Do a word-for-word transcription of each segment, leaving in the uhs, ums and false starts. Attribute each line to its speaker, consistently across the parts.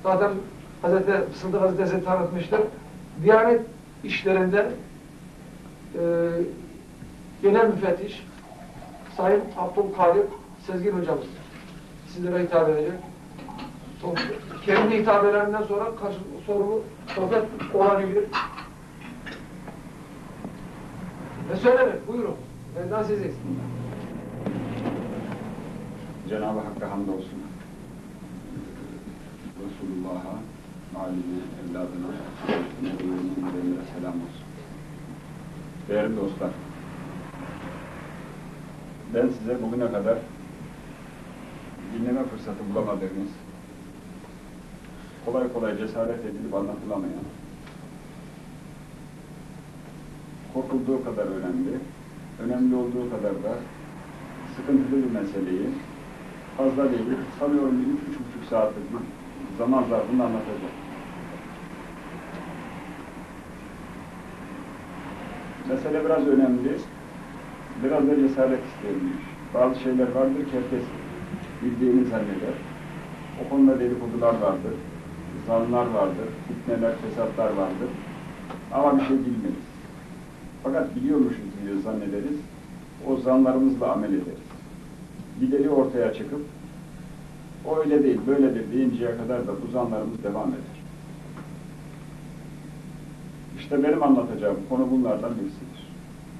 Speaker 1: Zaten Hazreti Sıddık Hazretleri tanıtmıştır. Diyanet işlerinde e, genel müfettiş Sayın Abdülkadir Sezgin hocamız sizlere hitap edecek. Kendi hitabetlerinden sonra sorulu sohbet olabilir. Ve söyleyin, buyurun. Meydan siziz.
Speaker 2: Cenab-ı Hakk'a hamdolsun. Resulullah'a, malini, evladına, Nebiyine selam olsun. Değerli dostlar, ben size bugüne kadar dinleme fırsatı bulamadığınız, kolay kolay cesaret edilip anlatılamayan, korkulduğu kadar önemli, önemli olduğu kadar da sıkıntılı bir meseleyi fazla değil, sanıyorum bir üç, üç buçuk saatlik bir zaman zarfında anlatacağım. Mesele biraz önemli, biraz da cesaret isteyebilir. Bazı şeyler vardır ki herkes bildiğini zanneder. O konuda dedikodular vardır, zanlar vardır, fitneler, fesatlar vardır. Ama bir şey bilmeyiz. Fakat biliyormuşuz diye zannederiz, o zanlarımızla amel ederiz. Gideri ortaya çıkıp, o öyle değil, böyledir deyinceye kadar da bu zanlarımız devam eder. İşte benim anlatacağım konu bunlardan birisidir.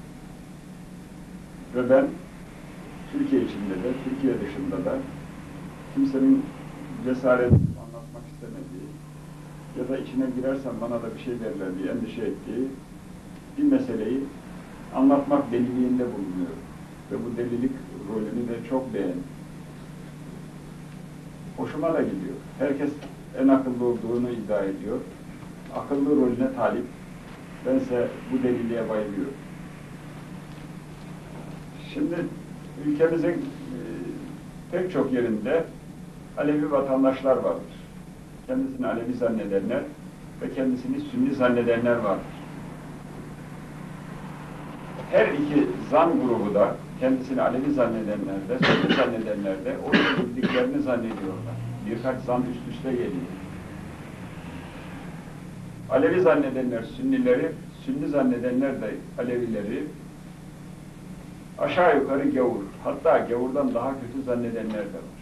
Speaker 2: Ve ben, Türkiye içinde de, Türkiye dışında da kimsenin cesaret anlatmak istemediği ya da içine girersem bana da bir şey derler diye endişe ettiği bir meseleyi anlatmak deliliğinde bulunuyorum. Ve bu delilik rolünü de çok beğendim. Hoşuma da gidiyor. Herkes en akıllı olduğunu iddia ediyor. Akıllı rolüne talip. Bense bu deliliğe bayılıyorum. Şimdi ülkemizin e, pek çok yerinde Alevi vatandaşlar vardır. Kendisini Alevi zannedenler ve kendisini Sünni zannedenler vardır. Her iki zan grubu da kendisini Alevi zannedenler de, Sünni zannedenler de o bildiklerini zannediyorlar. Birkaç zan üst üste geliyor. Alevi zannedenler Sünnileri, Sünni zannedenler de Alevileri aşağı yukarı gavur, hatta gavurdan daha kötü zannedenler de var.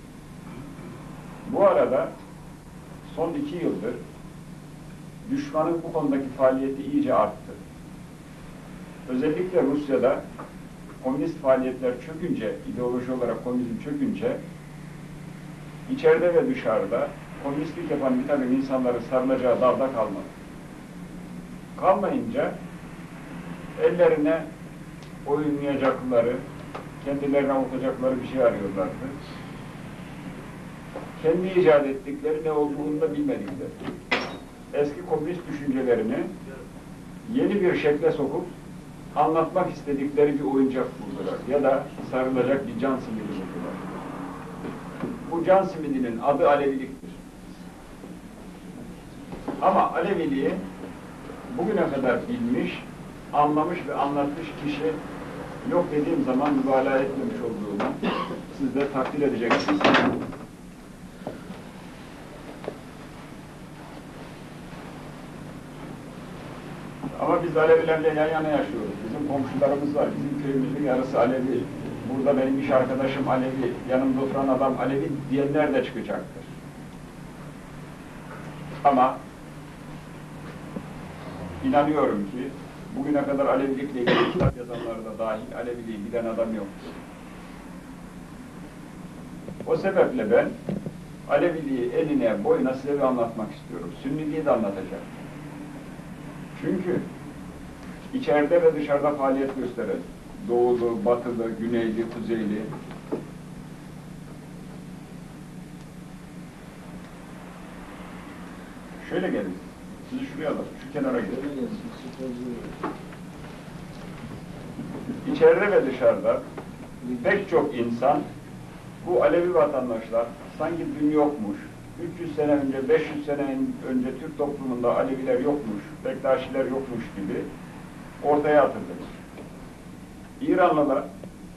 Speaker 2: Bu arada son iki yıldır düşmanın bu konudaki faaliyeti iyice arttı. Özellikle Rusya'da komünist faaliyetler çökünce, ideoloji olarak komünizm çökünce, içeride ve dışarıda komünistlik yapan bir takım insanların sarılacağı dalda kalmadı. Kalmayınca ellerine oyunlayacakları, kendilerine avutacakları bir şey arıyorlardı. Kendi icat ettikleri ne olduğunu da bilmedikleri. Eski komünist düşüncelerini yeni bir şekle sokup anlatmak istedikleri bir oyuncak buldular ya da sarılacak bir can simidi buldular. Bu can simidinin adı Aleviliktir. Ama Aleviliği bugüne kadar bilmiş, anlamış ve anlatmış kişi yok dediğim zaman mübalağa etmemiş olduğunu siz de takdir edeceksiniz. Ama biz Alevilerle yan yana yaşıyoruz. Bizim komşularımız var. Bizim köyümüzün yarısı Alevi. Burada benim iş arkadaşım Alevi, yanımda oturan adam Alevi diyenler de çıkacaktır. Ama inanıyorum ki bugüne kadar Alevilikle ilgili kitap yazanları da dahil Aleviliği bilen adam yoktur. O sebeple ben Aleviliği eline boyuna size bir anlatmak istiyorum. Sünniliği de anlatacağım. Çünkü içeride ve dışarıda faaliyet gösteren doğulu, batılı, güneyli, kuzeyli şöyle gelin. Sizi şuraya alın. Şu kenara gelin. İçeride ve dışarıda pek çok insan bu Alevi vatandaşlar sanki dün yokmuş, üç yüz sene önce, beş yüz sene önce Türk toplumunda Aleviler yokmuş, Bektaşiler yokmuş gibi ortaya atıldılar. İranlılar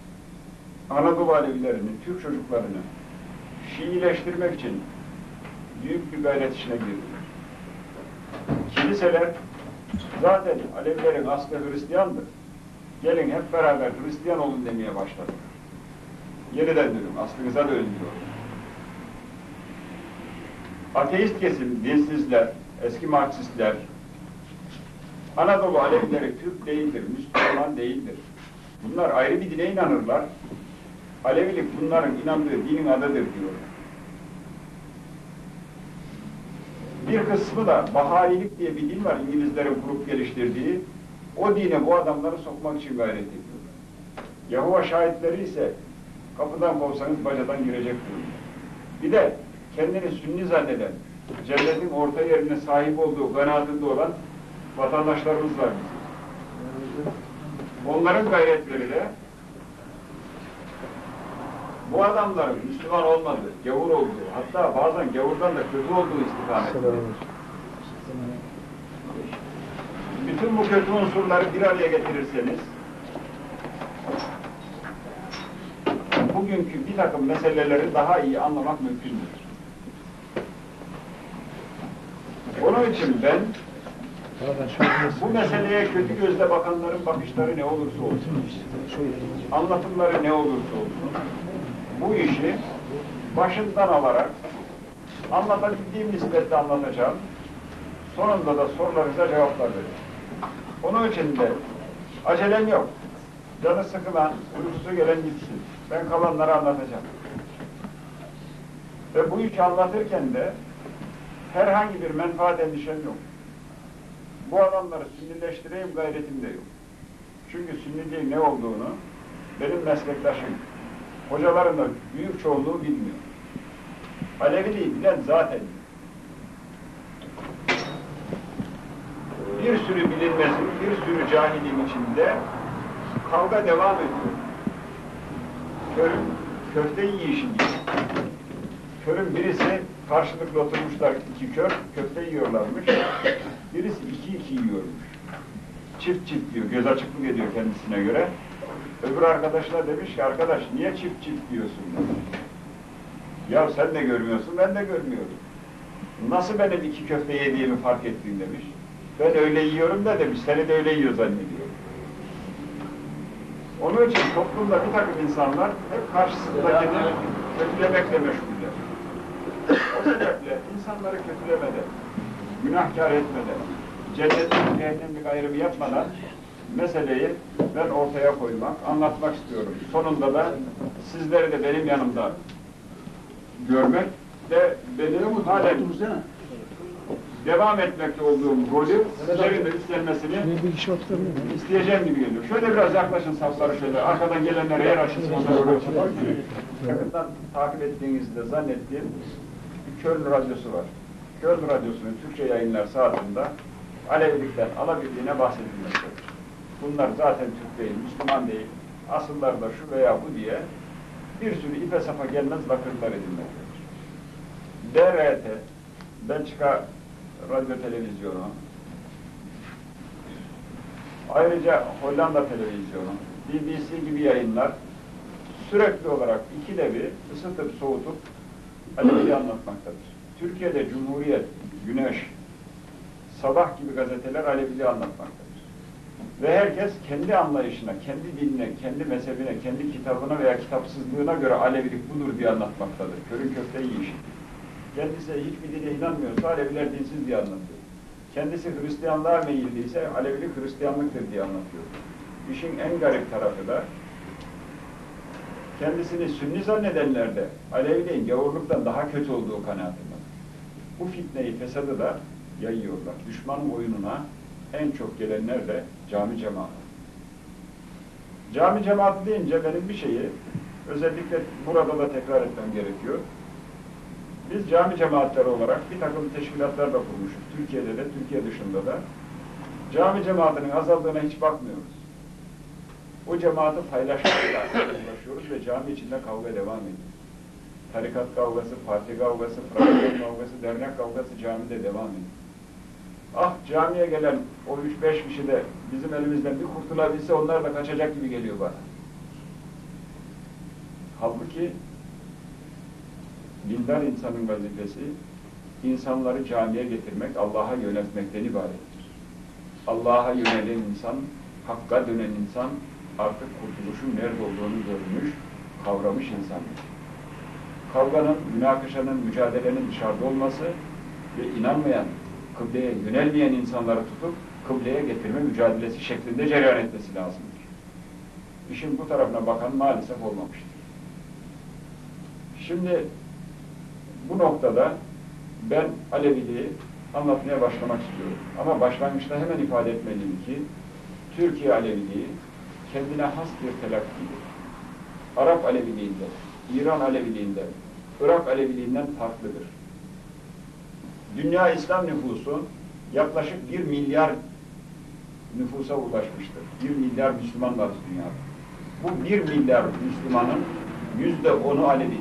Speaker 2: Anadolu Alevilerini, Türk çocuklarını Şiileştirmek için büyük bir gayret işine girdiler. Kiliseler zaten Alevilerin aslı Hristiyandır. Gelin hep beraber Hristiyan olun demeye başladılar. Yeniden dönün, aslınıza dönün diyor. Ateist kesim, dinsizler, eski Marksistler, Anadolu Alevileri Türk değildir, Müslüman değildir. Bunlar ayrı bir dine inanırlar. Alevilik bunların inandığı dinin adıdır diyor. Bir kısmı da Bahailik diye bir din var, İngilizlerin kurup geliştirdiği. O dine bu adamları sokmak için gayret ediyorlar. Yahova şahitleri ise kapıdan kovsanız bacadan girecek diyorlar. Bir de kendini sünni zanneden, cennetin orta yerine sahip olduğu kanaatinde olan vatandaşlarımız var bizim. Onların gayretleri de bu adamların Müslüman olmadığı, gavur olduğu, hatta bazen gavurdan da kötü olduğu istikametinde. Bütün bu kötü unsurları bir araya getirirseniz, bugünkü bir takım meseleleri daha iyi anlamak mümkündür. Onun için ben, bu meseleye kötü gözle bakanların bakışları ne olursa olsun, anlatımları ne olursa olsun, bu işi başından alarak anlatabildiğim nispetle anlatacağım. Sonunda da sorularınıza cevaplar vereceğim. Onun için de acelem yok. Canı sıkılan, uykusu gelen gitsin. Ben kalanları anlatacağım. Ve bu işi anlatırken de herhangi bir menfaat endişem yok. Bu adamları sünnileştireyim gayretim de yok. Çünkü sünniliğin ne olduğunu benim meslektaşım, hocaların da büyük çoğunluğu bilmiyor. Aleviliği bilen zaten bir sürü bilinmezin, bir sürü cahilin içinde kavga devam ediyor. Körün köfte yiyişi gibi. Körün birisi karşılıklı oturmuşlar, iki kör köfte yiyorlarmış. Birisi iki iki yiyormuş. Çift çift diyor, göz açıklık ediyor kendisine göre. Öbür arkadaşına demiş ki, arkadaş niye çift çift diyorsun demiş. Ya sen de görmüyorsun, ben de görmüyorum. Nasıl benim iki köfte yediğimi fark ettin demiş. Ben öyle yiyorum da demiş, seni de öyle yiyor zannediyorum. Onun için toplumda bir takım insanlar hep karşısındakini kötülemekle meşguller. O sebeple insanları kötülemeden, günahkar etmeden, cennetin cehennemlik ayrımı yapmadan meseleyi ben ortaya koymak, anlatmak istiyorum. Sonunda da sizleri de benim yanımda görmek ve benim halen devam etmekte olduğum rolü sizlerin de üstlenmesini isteyeceğim gibi geliyor. Şöyle biraz yaklaşın safları şöyle, arkadan gelenlere yer açın. Yakından takip ettiğinizde zannettiğim bir Köln radyosu var. Köln radyosunun Türkçe yayınlar saatinde Alevilikten alabildiğine bahsedilmektedir. Bunlar zaten Türk değil, Müslüman değil, asıllarda şu veya bu diye bir sürü ipe sapa gelmez lakırdılar edilmektedir. D R T, Belçika Radyo Televizyonu, ayrıca Hollanda Televizyonu, B B C gibi yayınlar sürekli olarak ikide bir ısıtıp soğutup Aleviliği anlatmaktadır. Türkiye'de Cumhuriyet, Güneş, Sabah gibi gazeteler Aleviliği anlatmaktadır. Ve herkes kendi anlayışına, kendi dinine, kendi mezhebine, kendi kitabına veya kitapsızlığına göre Alevilik budur diye anlatmaktadır. Körün köfte yiyişi. Kendisi hiçbir dine inanmıyorsa Aleviler dinsiz diye anlatıyor. Kendisi Hristiyanlığa meyilliyse Alevilik Hristiyanlıktır diye anlatıyor. İşin en garip tarafı da kendisini Sünni zannedenler de Aleviliğin gavurluktan daha kötü olduğu kanaatinde. Bu fitneyi, fesadı da yayıyorlar. Düşmanın oyununa en çok gelenler de cami cemaati. Cami cemaati deyince benim bir şeyi özellikle burada da tekrar etmem gerekiyor. Biz cami cemaatleri olarak bir takım teşkilatlar da kurmuşuz. Türkiye'de de, Türkiye dışında da. Cami cemaatinin azaldığına hiç bakmıyoruz. O cemaati paylaşmakla uğraşıyoruz ve cami içinde kavga devam ediyor. Tarikat kavgası, parti kavgası, fraksiyon kavgası, dernek kavgası camide devam ediyor. Ah camiye gelen o üç beş kişi de bizim elimizden bir kurtulabilse onlar da kaçacak gibi geliyor bana. Halbuki dindar insanın vazifesi insanları camiye getirmek, Allah'a yöneltmekten ibarettir. Allah'a yönelen insan, Hakk'a dönen insan artık kurtuluşun nerede olduğunu görmüş, kavramış insandır. Kavganın, münakaşanın, mücadelenin dışarıda olması ve inanmayan, kıbleye yönelmeyen insanları tutup kıbleye getirme mücadelesi şeklinde cereyan etmesi lazımdır. İşin bu tarafına bakan maalesef olmamıştır. Şimdi bu noktada ben Aleviliği anlatmaya başlamak istiyorum. Ama başlangıçta hemen ifade etmeliyim ki Türkiye Aleviliği kendine has bir telakkidir. Arap Aleviliğinden, İran Aleviliğinden, Irak Aleviliğinden farklıdır. Dünya İslam nüfusu yaklaşık bir milyar nüfusa ulaşmıştır. Bir milyar Müslüman var dünyada. Bu bir milyar Müslümanın yüzde onu Alevidir.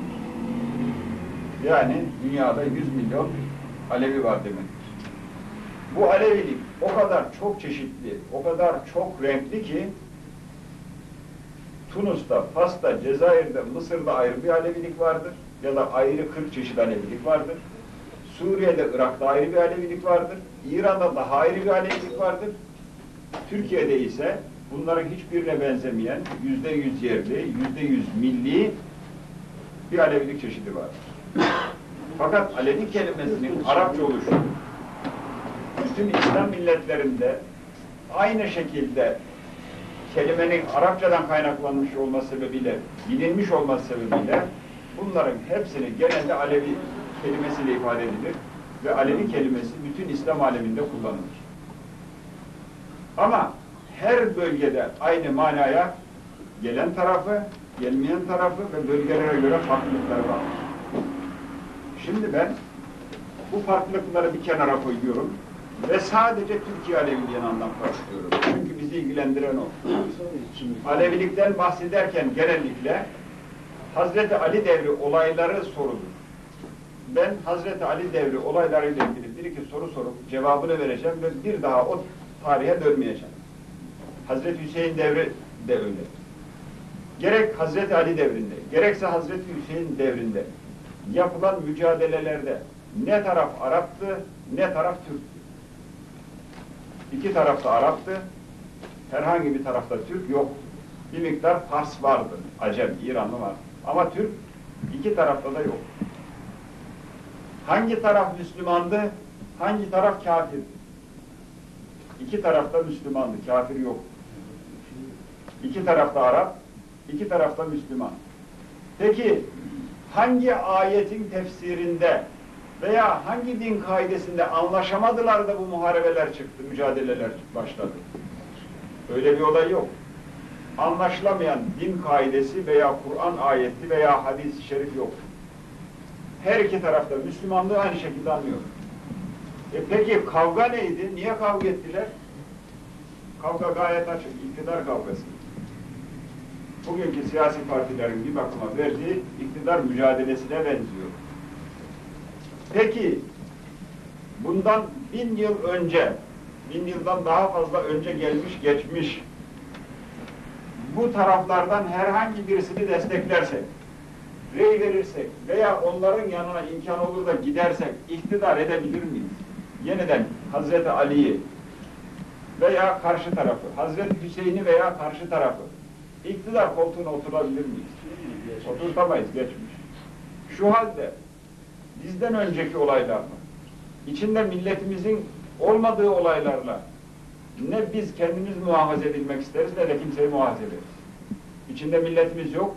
Speaker 2: Yani dünyada yüz milyon Alevi var demektir. Bu Alevilik o kadar çok çeşitli, o kadar çok renkli ki Tunus'ta, Fas'ta, Cezayir'de, Mısır'da ayrı bir Alevilik vardır ya da ayrı kırk çeşit Alevilik vardır. Suriye'de, Irak'ta ayrı bir Alevilik vardır. İran'da daha ayrı bir Alevilik vardır. Türkiye'de ise bunların hiçbirine benzemeyen yüzde yüz yerli, yüzde yüz milli bir Alevilik çeşidi vardır. Fakat Alevi kelimesinin Arapça oluşu bütün İslam milletlerinde aynı şekilde kelimenin Arapçadan kaynaklanmış olması sebebiyle, bilinmiş olması sebebiyle bunların hepsini genelde Alevi kelimesiyle ifade edilir ve Alevi kelimesi bütün İslam aleminde kullanılır. Ama her bölgede aynı manaya gelen tarafı, gelmeyen tarafı ve bölgelere göre farklılıkları vardır. Şimdi ben bu farklılıkları bir kenara koyuyorum ve sadece Türkiye Aleviliğini anlatmak istiyorum. Çünkü bizi ilgilendiren o. Alevilikten bahsederken genellikle Hazreti Ali devri olayları sorulur. Ben Hazreti Ali devri olaylarıyla ilgili bir iki soru sorup cevabını vereceğim ve bir daha o tarihe dönmeyeceğim. Hazreti Hüseyin devri de öyle. Gerek Hazreti Ali devrinde, gerekse Hazreti Hüseyin devrinde yapılan mücadelelerde ne taraf Arap'tı, ne taraf Türk'tü. İki tarafta Arap'tı, herhangi bir tarafta Türk yok. Bir miktar Fars vardı, Acem, İranlı var. Ama Türk iki tarafta da yok. Hangi taraf Müslümandı, hangi taraf kafirdi? İki tarafta Müslümandı, kafir yok. İki tarafta Arap, iki tarafta Müslüman. Peki hangi ayetin tefsirinde veya hangi din kaidesinde anlaşamadılar da bu muharebeler çıktı, mücadeleler başladı? Öyle bir olay yok. Anlaşılamayan din kaidesi veya Kur'an ayeti veya hadis-i şerif yok. Her iki tarafta Müslümanlığı aynı şekilde anlıyor. E peki kavga neydi? Niye kavga ettiler? Kavga gayet açık, iktidar kavgası. Bugünkü siyasi partilerin bir bakıma verdiği iktidar mücadelesine benziyor. Peki, bundan bin yıl önce, bin yıldan daha fazla önce gelmiş, geçmiş, bu taraflardan herhangi birisini desteklersek, rey verirsek veya onların yanına imkan olur da gidersek iktidar edebilir miyiz? Yeniden Hazreti Ali'yi veya karşı tarafı, Hazreti Hüseyin'i veya karşı tarafı iktidar koltuğuna oturabilir miyiz? Oturtamayız, geçmiş. Şu halde bizden önceki olaylarla, içinde milletimizin olmadığı olaylarla ne biz kendimiz muhafaza edilmek isteriz ne de kimseyi muhafaza ederiz. İçinde milletimiz yok.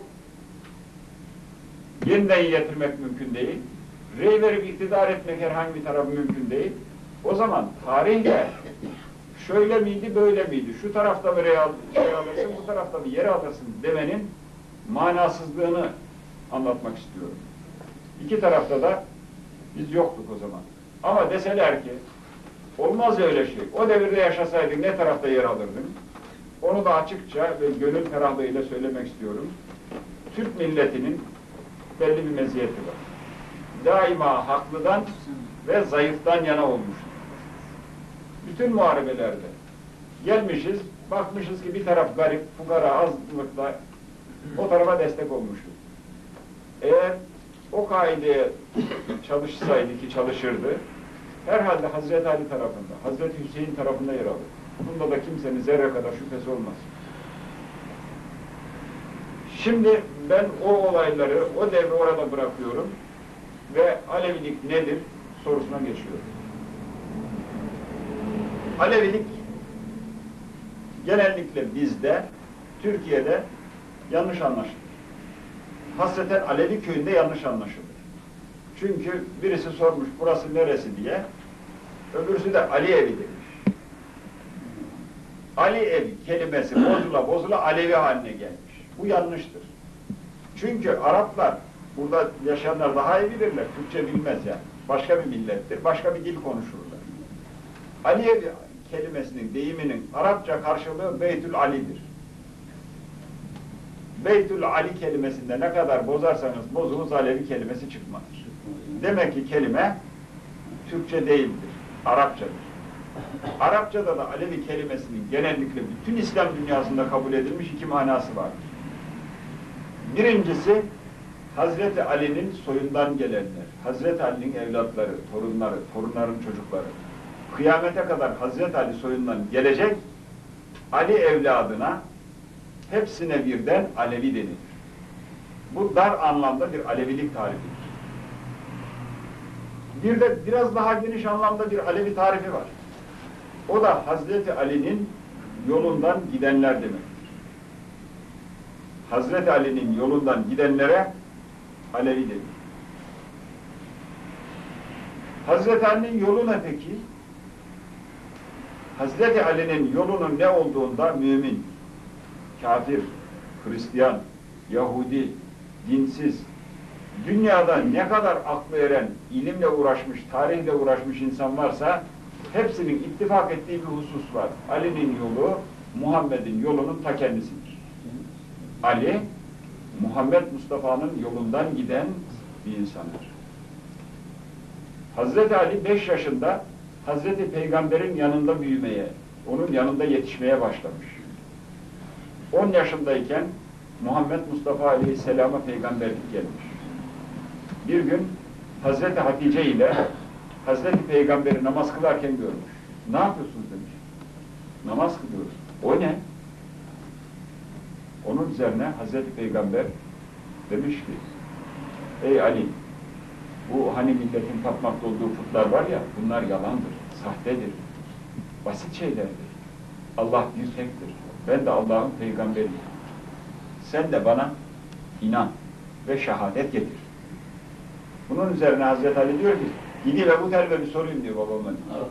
Speaker 2: Yeniden getirmek mümkün değil. Rey verip iktidar etmek herhangi bir tarafı mümkün değil. O zaman tarihle şöyle miydi, böyle miydi? Şu tarafta mı rey alırsın, bu tarafta mı yere alırsın demenin manasızlığını anlatmak istiyorum. İki tarafta da biz yoktuk o zaman. Ama deseler ki olmaz öyle şey. O devirde yaşasaydın ne tarafta yer alırdın? Onu da açıkça ve gönül ferahlığıyla söylemek istiyorum. Türk milletinin belli bir meziyeti var. Daima haklıdan ve zayıftan yana olmuştur. Bütün muharebelerde gelmişiz, bakmışız ki bir taraf garip, fukara, azlıkla o tarafa destek olmuştur. Eğer o kaideye çalışsaydı ki çalışırdı, herhalde Hazreti Ali tarafında, Hazreti Hüseyin tarafında yer alır. Bunda da kimsenin zerre kadar şüphesi olmaz. Şimdi ben o olayları, o devri orada bırakıyorum ve Alevilik nedir sorusuna geçiyorum. Alevilik genellikle bizde, Türkiye'de yanlış anlaşılır. Hasreten Alevi köyünde yanlış anlaşılır. Çünkü birisi sormuş burası neresi diye, öbürsü de Ali evi demiş. Ali evi kelimesi bozula bozula Alevi haline gelmiş. Bu yanlıştır. Çünkü Araplar, burada yaşayanlar daha iyi bilirler, Türkçe bilmez yani. Başka bir millettir, başka bir dil konuşurlar. Ali evi kelimesinin, deyiminin Arapça karşılığı Beytül Ali'dir. Beytül Ali kelimesinde ne kadar bozarsanız bozunuz Alevi kelimesi çıkmaz. Demek ki kelime Türkçe değildir, Arapçadır. Arapçada da Alevi kelimesinin genellikle bütün İslam dünyasında kabul edilmiş iki manası vardır. Birincisi, Hazreti Ali'nin soyundan gelenler, Hazreti Ali'nin evlatları, torunları, torunların çocukları. Kıyamete kadar Hazreti Ali soyundan gelecek, Ali evladına hepsine birden Alevi denir. Bu dar anlamda bir Alevilik tarifidir. Bir de biraz daha geniş anlamda bir Alevi tarifi var. O da Hazreti Ali'nin yolundan gidenler demektir. Hazreti Ali'nin yolundan gidenlere Alevi denir. Hazreti Ali'nin yolu ne peki? Hazreti Ali'nin yolunun ne olduğunda mümin, kafir, Hristiyan, Yahudi, dinsiz, dünyada ne kadar aklı eren, ilimle uğraşmış, tarihle uğraşmış insan varsa hepsinin ittifak ettiği bir husus var. Ali'nin yolu, Muhammed'in yolunun ta kendisidir. Ali, Muhammed Mustafa'nın yolundan giden bir insandır. Hazreti Ali beş yaşında Hazreti Peygamber'in yanında büyümeye, onun yanında yetişmeye başlamış. on yaşındayken Muhammed Mustafa Aleyhisselam'a peygamberlik gelmiş. Bir gün Hazreti Hatice ile Hazreti Peygamber'i namaz kılarken görmüş. Ne yapıyorsunuz demiş. Namaz kılıyoruz. O ne? Onun üzerine Hazreti Peygamber demiş ki, ey Ali, bu hani milletin tapmakta olduğu putlar var ya, bunlar yalandır, sahtedir, basit şeylerdir. Allah bir tektir. Ben de Allah'ın peygamberiyim. Sen de bana inan ve şehadet getir. Bunun üzerine Hazreti Ali diyor ki, gideyim Ebu Talib'e bir sorayım diyor babama.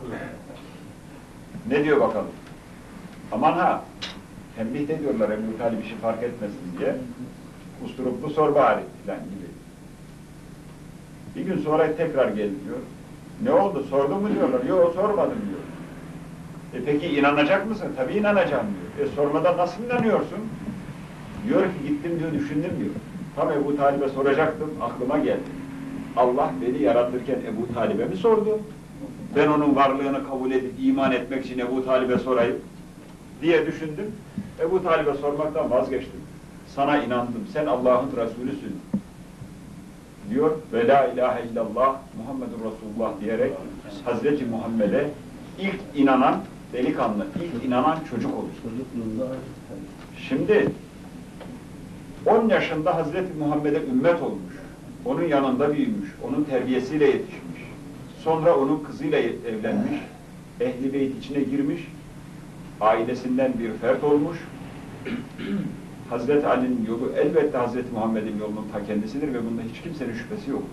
Speaker 2: Ne diyor bakalım? Aman ha, tembih de diyorlar Ebu Talib işi fark etmesin diye. Usturuplu sor bari filan gibi. Bir gün sonra tekrar gel diyor. Ne oldu, sordun mu diyorlar. Yok, sormadım diyor. E peki inanacak mısın? Tabii inanacağım diyor. E sormadan nasıl inanıyorsun? Diyor ki gittim diyor, düşündüm diyor. Tam Ebu Talib'e soracaktım, aklıma geldi. Allah beni yaratırken Ebu Talib'e mi sordu? Ben onun varlığını kabul edip iman etmek için Ebu Talib'e sorayım diye düşündüm. Ebu Talib'e sormaktan vazgeçtim. Sana inandım, sen Allah'ın Resulüsün diyor ve la ilahe illallah Muhammedur Resulullah diyerek Hazreti Muhammed'e ilk inanan delikanlı, ilk inanan çocuk olur. Şimdi on yaşında Hazreti Muhammed'e ümmet olmuş. Onun yanında büyümüş, onun terbiyesiyle yetişmiş. Sonra onun kızıyla evlenmiş, Ehl-i Beyt içine girmiş, ailesinden bir fert olmuş. Hazreti Ali'nin yolu elbette Hazreti Muhammed'in yolunun ta kendisidir ve bunda hiç kimsenin şüphesi yoktur.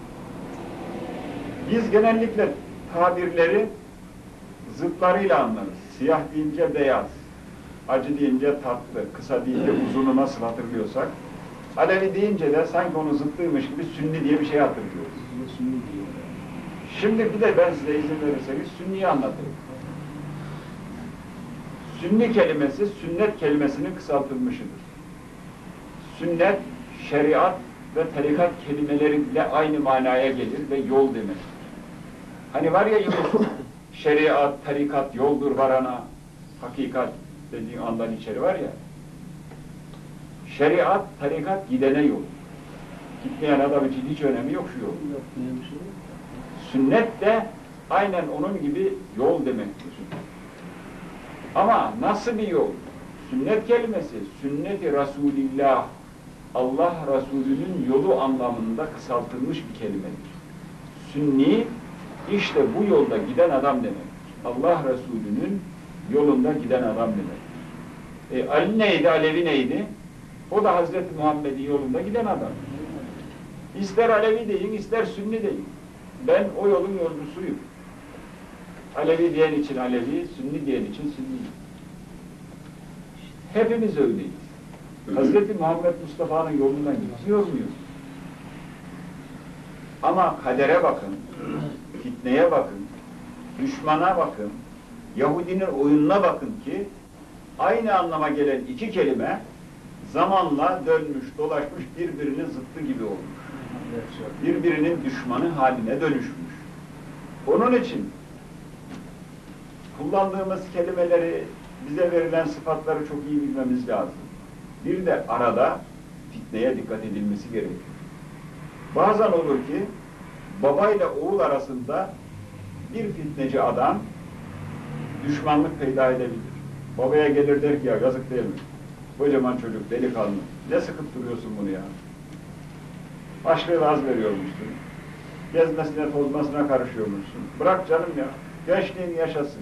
Speaker 2: Biz genellikle tabirleri zıtlarıyla anlarız. Siyah deyince beyaz, acı deyince tatlı, kısa deyince uzunu nasıl hatırlıyorsak, Alevi deyince de sanki onun zıttıymış gibi Sünni diye bir şey hatırlıyoruz. Şimdi bir de ben size izin verirseniz Sünni'yi anlatayım. Sünni kelimesi, sünnet kelimesinin kısaltılmışıdır. Sünnet, şeriat ve tarikat kelimeleriyle aynı manaya gelir ve yol demektir. Hani var ya Yunus, şeriat, tarikat, yoldur varana, hakikat dediği andan içeri var ya, şeriat, tarikat gidene yol. Gitmeyen adam için hiç önemi yok şu yol. Sünnet de aynen onun gibi yol demektir. Ama nasıl bir yol? Sünnet kelimesi, sünnet-i Resulillah, Allah Resulü'nün yolu anlamında kısaltılmış bir kelimedir. Sünni, işte bu yolda giden adam demek. Allah Resulü'nün yolunda giden adam demek. E, Ali neydi, Alevi neydi? O da Hazreti Muhammed'in yolunda giden adam. İster Alevi deyin, ister Sünni deyin. Ben o yolun yolcusuyum. Alevi diyen için Alevi, Sünni diyen için Sünni. Hepimiz öyleyiz. Hazreti Muhammed Mustafa'nın yolundan gidiyor muyuz? Ama kadere bakın, fitneye bakın, düşmana bakın, Yahudinin oyununa bakın ki aynı anlama gelen iki kelime zamanla dönmüş, dolaşmış, birbirinin zıttı gibi olmuş. Birbirinin düşmanı haline dönüşmüş. Onun için kullandığımız kelimeleri, bize verilen sıfatları çok iyi bilmemiz lazım. Bir de arada fitneye dikkat edilmesi gerekiyor. Bazen olur ki babayla oğul arasında bir fitneci adam düşmanlık peyda edebilir. Babaya gelir der ki ya yazık değil mi? Kocaman çocuk, delikanlı. Ne sıkıp duruyorsun bunu ya? Açlığı az veriyormuşsun. Gezmesine, tozmasına karışıyormuşsun. Bırak canım ya. Gençliğini yaşasın.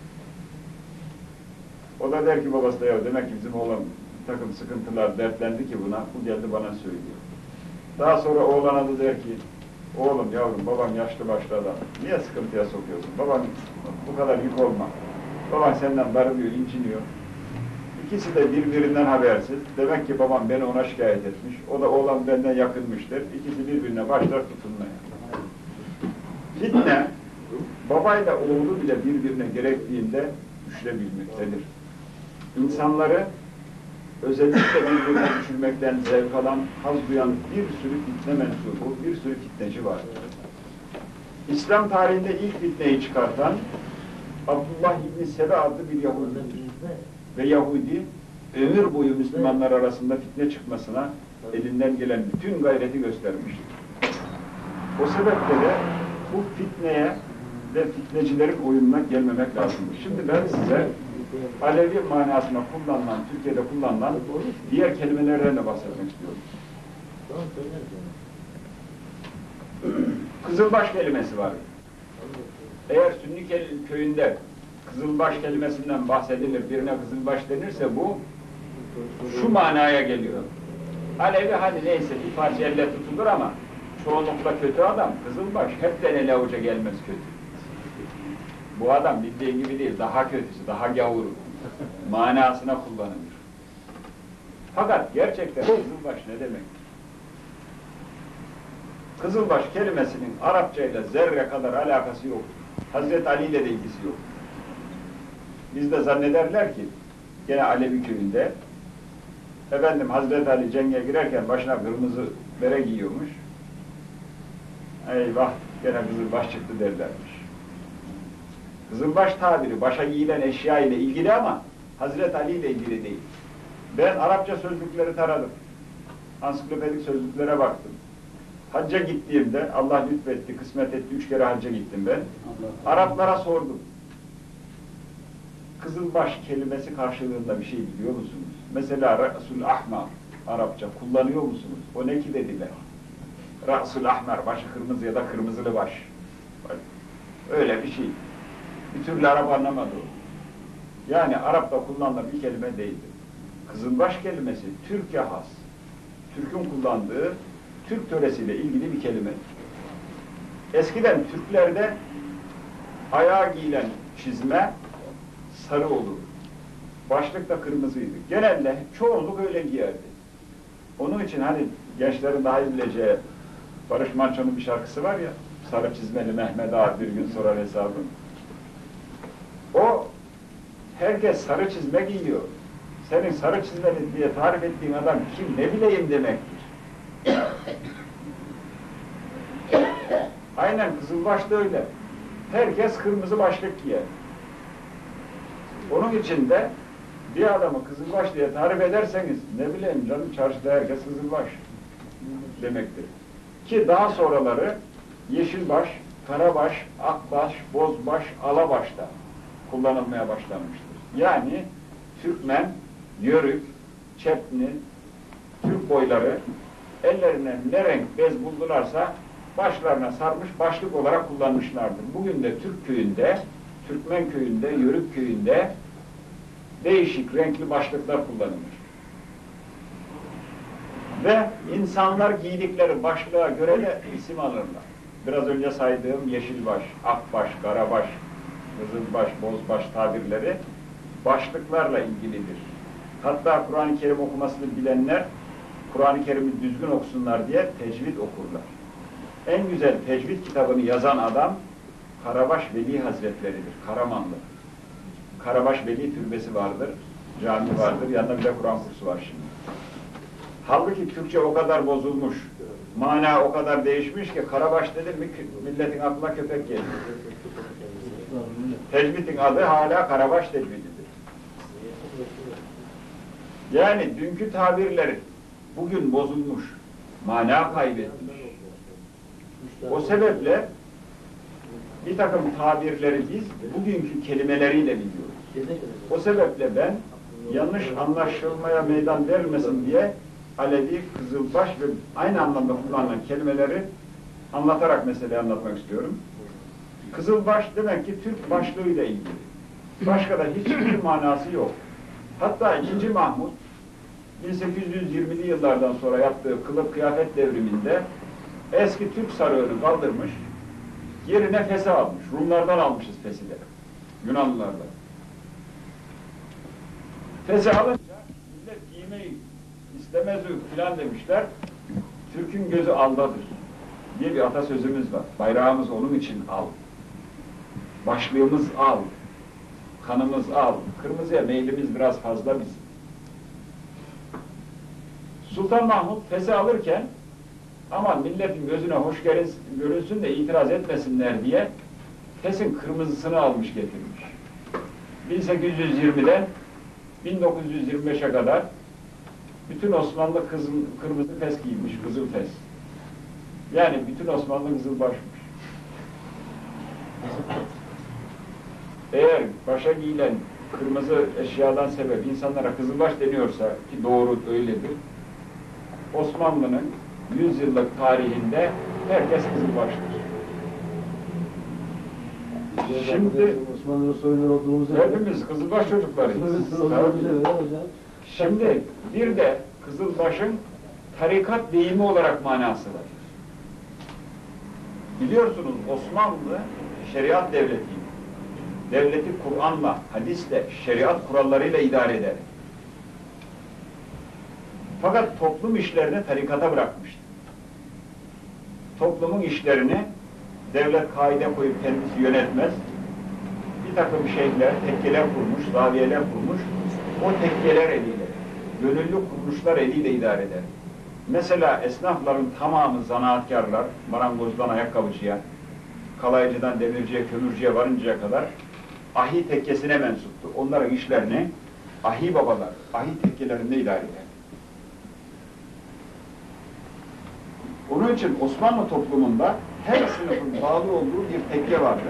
Speaker 2: O da der ki babası da ya demek ki bizim oğlan bir takım sıkıntılar dertlendi ki buna, bu geldi bana söylüyor. Daha sonra oğlana da der ki oğlum yavrum baban yaşlı başlı adam. Niye sıkıntıya sokuyorsun? Baban bu kadar yük olma. Baban senden darılıyor, inciniyor. İkisi de birbirinden habersiz. Demek ki babam beni ona şikayet etmiş. O da oğlan benden yakınmıştır. İkisi birbirine başlar tutunmaya. Fitne, babayla oğlu bile birbirine gerektiğinde düşürebilmektedir. İnsanları özellikle birbirine düşürmekten zevk alan, haz duyan bir sürü fitne mensubu, bir sürü fitneci var. İslam tarihinde ilk fitneyi çıkartan Abdullah İbni Sebe adlı bir Yahudi'dir. Ve Yahudi ömür boyu Müslümanlar arasında fitne çıkmasına elinden gelen bütün gayreti göstermiştir. O sebeple de bu fitneye ve fitnecilerin oyununa gelmemek lazımdır. Şimdi ben size Alevi manasına kullanılan, Türkiye'de kullanılan diğer kelimelerden de bahsetmek istiyorum. Kızılbaş kelimesi var. Eğer Sünni köyünde Kızılbaş kelimesinden bahsedilir, birine Kızılbaş denirse bu şu manaya geliyor. Alevi hadi neyse bir parça elle tutulur ama çoğunlukla kötü adam, Kızılbaş hepten ele avuca gelmez kötü. Bu adam bildiğin gibi değil, daha kötüsü, daha gavur manasına kullanılır. Fakat gerçekten Kızılbaş ne demek? Kızılbaş kelimesinin Arapçayla zerre kadar alakası yok. Hazreti Ali ile de ilgisi yok. Biz de zannederler ki gene Alevi köyünde efendim Hazreti Ali cenge girerken başına kırmızı bere giyiyormuş. Eyvah gene Kızılbaş çıktı derlermiş. Kızılbaş tabiri başa giyilen eşya ile ilgili ama Hazreti Ali ile ilgili değil. Ben Arapça sözlükleri taradım. Ansiklopedik sözlüklere baktım. Hacca gittiğimde Allah lütfetti, kısmet etti, üç kere hacca gittim ben. Allah. Araplara sordum. Kızılbaş kelimesi karşılığında bir şey biliyor musunuz? Mesela Ra'sul Ahmar Arapça kullanıyor musunuz? O ne ki dediler. Ra'sul Ahmar, başı kırmızı ya da kırmızılı baş. Öyle bir şey. Bir türlü Arap anlamadı o. Yani Arap'ta kullanılan bir kelime değildir. Kızılbaş kelimesi Türk'e has. Türk'ün kullandığı Türk töresiyle ilgili bir kelimedir. Eskiden Türklerde ayağa giyilen çizme sarı olur. Başlık da kırmızıydı. Genelde çoğunluk öyle giyerdi. Onun için hani gençlerin daha iyi bileceği Barış Manço'nun bir şarkısı var ya, sarı çizmeli Mehmet Ağa bir gün sorar hesabı. O herkes sarı çizme giyiyor. Senin sarı çizmeli diye tarif ettiğin adam kim ne bileyim demektir. Aynen Kızılbaş da öyle. Herkes kırmızı başlık giyer. Onun için de bir adamı Kızılbaş diye tarif ederseniz ne bileyim canım çarşıda herkes Kızılbaş. demektir. Ki daha sonraları Yeşilbaş, Karabaş, Akbaş, Bozbaş, Alabaş'ta kullanılmaya başlanmıştır. Yani Türkmen, Yörük, Çepni, Türk boyları ellerine ne renk bez buldularsa başlarına sarmış, başlık olarak kullanmışlardır. Bugün de Türk köyünde, Türkmen köyünde, Yörük köyünde değişik renkli başlıklar kullanılır. Ve insanlar giydikleri başlığa göre de isim alırlar. Biraz önce saydığım Yeşilbaş, Akbaş, Karabaş, Kızılbaş, Bozbaş tabirleri başlıklarla ilgilidir. Hatta Kur'an-ı Kerim okumasını bilenler Kur'an-ı Kerim'i düzgün okusunlar diye tecvid okurlar. En güzel tecvid kitabını yazan adam Karabaş Veli Hazretleri'dir, Karamanlı. Karabaş Veli türbesi vardır, cami vardır, yanında bir de Kur'an kursu var şimdi. Halbuki Türkçe o kadar bozulmuş, mana o kadar değişmiş ki Karabaş dedi mi milletin aklına köpek geliyor. Tecvidin adı hala Karabaş tecvididir. Yani dünkü tabirleri bugün bozulmuş, mana kaybetmiş. O sebeple bir takım tabirleri biz bugünkü kelimeleriyle biliyoruz. O sebeple ben yanlış anlaşılmaya meydan verilmesin diye Alevi, Kızılbaş ve aynı anlamda kullanılan kelimeleri anlatarak meseleyi anlatmak istiyorum. Kızılbaş demek ki Türk başlığıyla ilgili. Başka da hiçbir manası yok. Hatta ikinci. Mahmud bin sekiz yüz yirmili yıllardan sonra yaptığı kılık kıyafet devriminde eski Türk sarığını kaldırmış, yerine fese almış. Rumlardan almışız fesileri. Yunanlılardan. Fese alınca millet giymeyi istemez filan demişler. Türk'ün gözü aldadır diye bir atasözümüz var. Bayrağımız onun için al. Başlığımız al. Kanımız al. Kırmızıya meylimiz biraz fazla bizim. Sultan Mahmud fese alırken aman milletin gözüne hoş görünsün de itiraz etmesinler diye fesin kırmızısını almış getirmiş. bin sekiz yüz yirmiden bin dokuz yüz yirmi beşe kadar bütün Osmanlı kızıl, kırmızı fes giymiş, kızıl fes. Yani bütün Osmanlı kızılbaşmış. Eğer başa giyilen kırmızı eşyadan sebep insanlara kızılbaş deniyorsa, ki doğru öyledir, Osmanlı'nın yüz yıllık tarihinde herkes kızılbaştır. Şimdi
Speaker 3: Osmanlı'nın soyunları olduğumuzda
Speaker 2: hepimiz kızılbaş çocuklarıyız. Şimdi bir de kızılbaşın tarikat deyimi olarak manası var. Biliyorsunuz Osmanlı şeriat devletiydi. Devleti Kur'an'la, hadisle, şeriat kurallarıyla idare eder. Fakat toplum işlerini tarikata bırakmıştı. Toplumun işlerini devlet kaide koyup kendisi yönetmez. Bir takım şeyhler, tekkeler kurmuş, zaviyeler kurmuş. O tekkeler eliyle, gönüllü kuruluşlar eliyle idare eder. Mesela esnafların tamamı zanaatkarlar, marangozdan ayakkabıcıya, kalaycıdan demirciye, kömürcüye varıncaya kadar ahi tekkesine mensuptu. Onların işlerini ahi babalar, ahi tekkelerinde idare eder. Onun için Osmanlı toplumunda her sınıfın bağlı olduğu bir tekke vardır.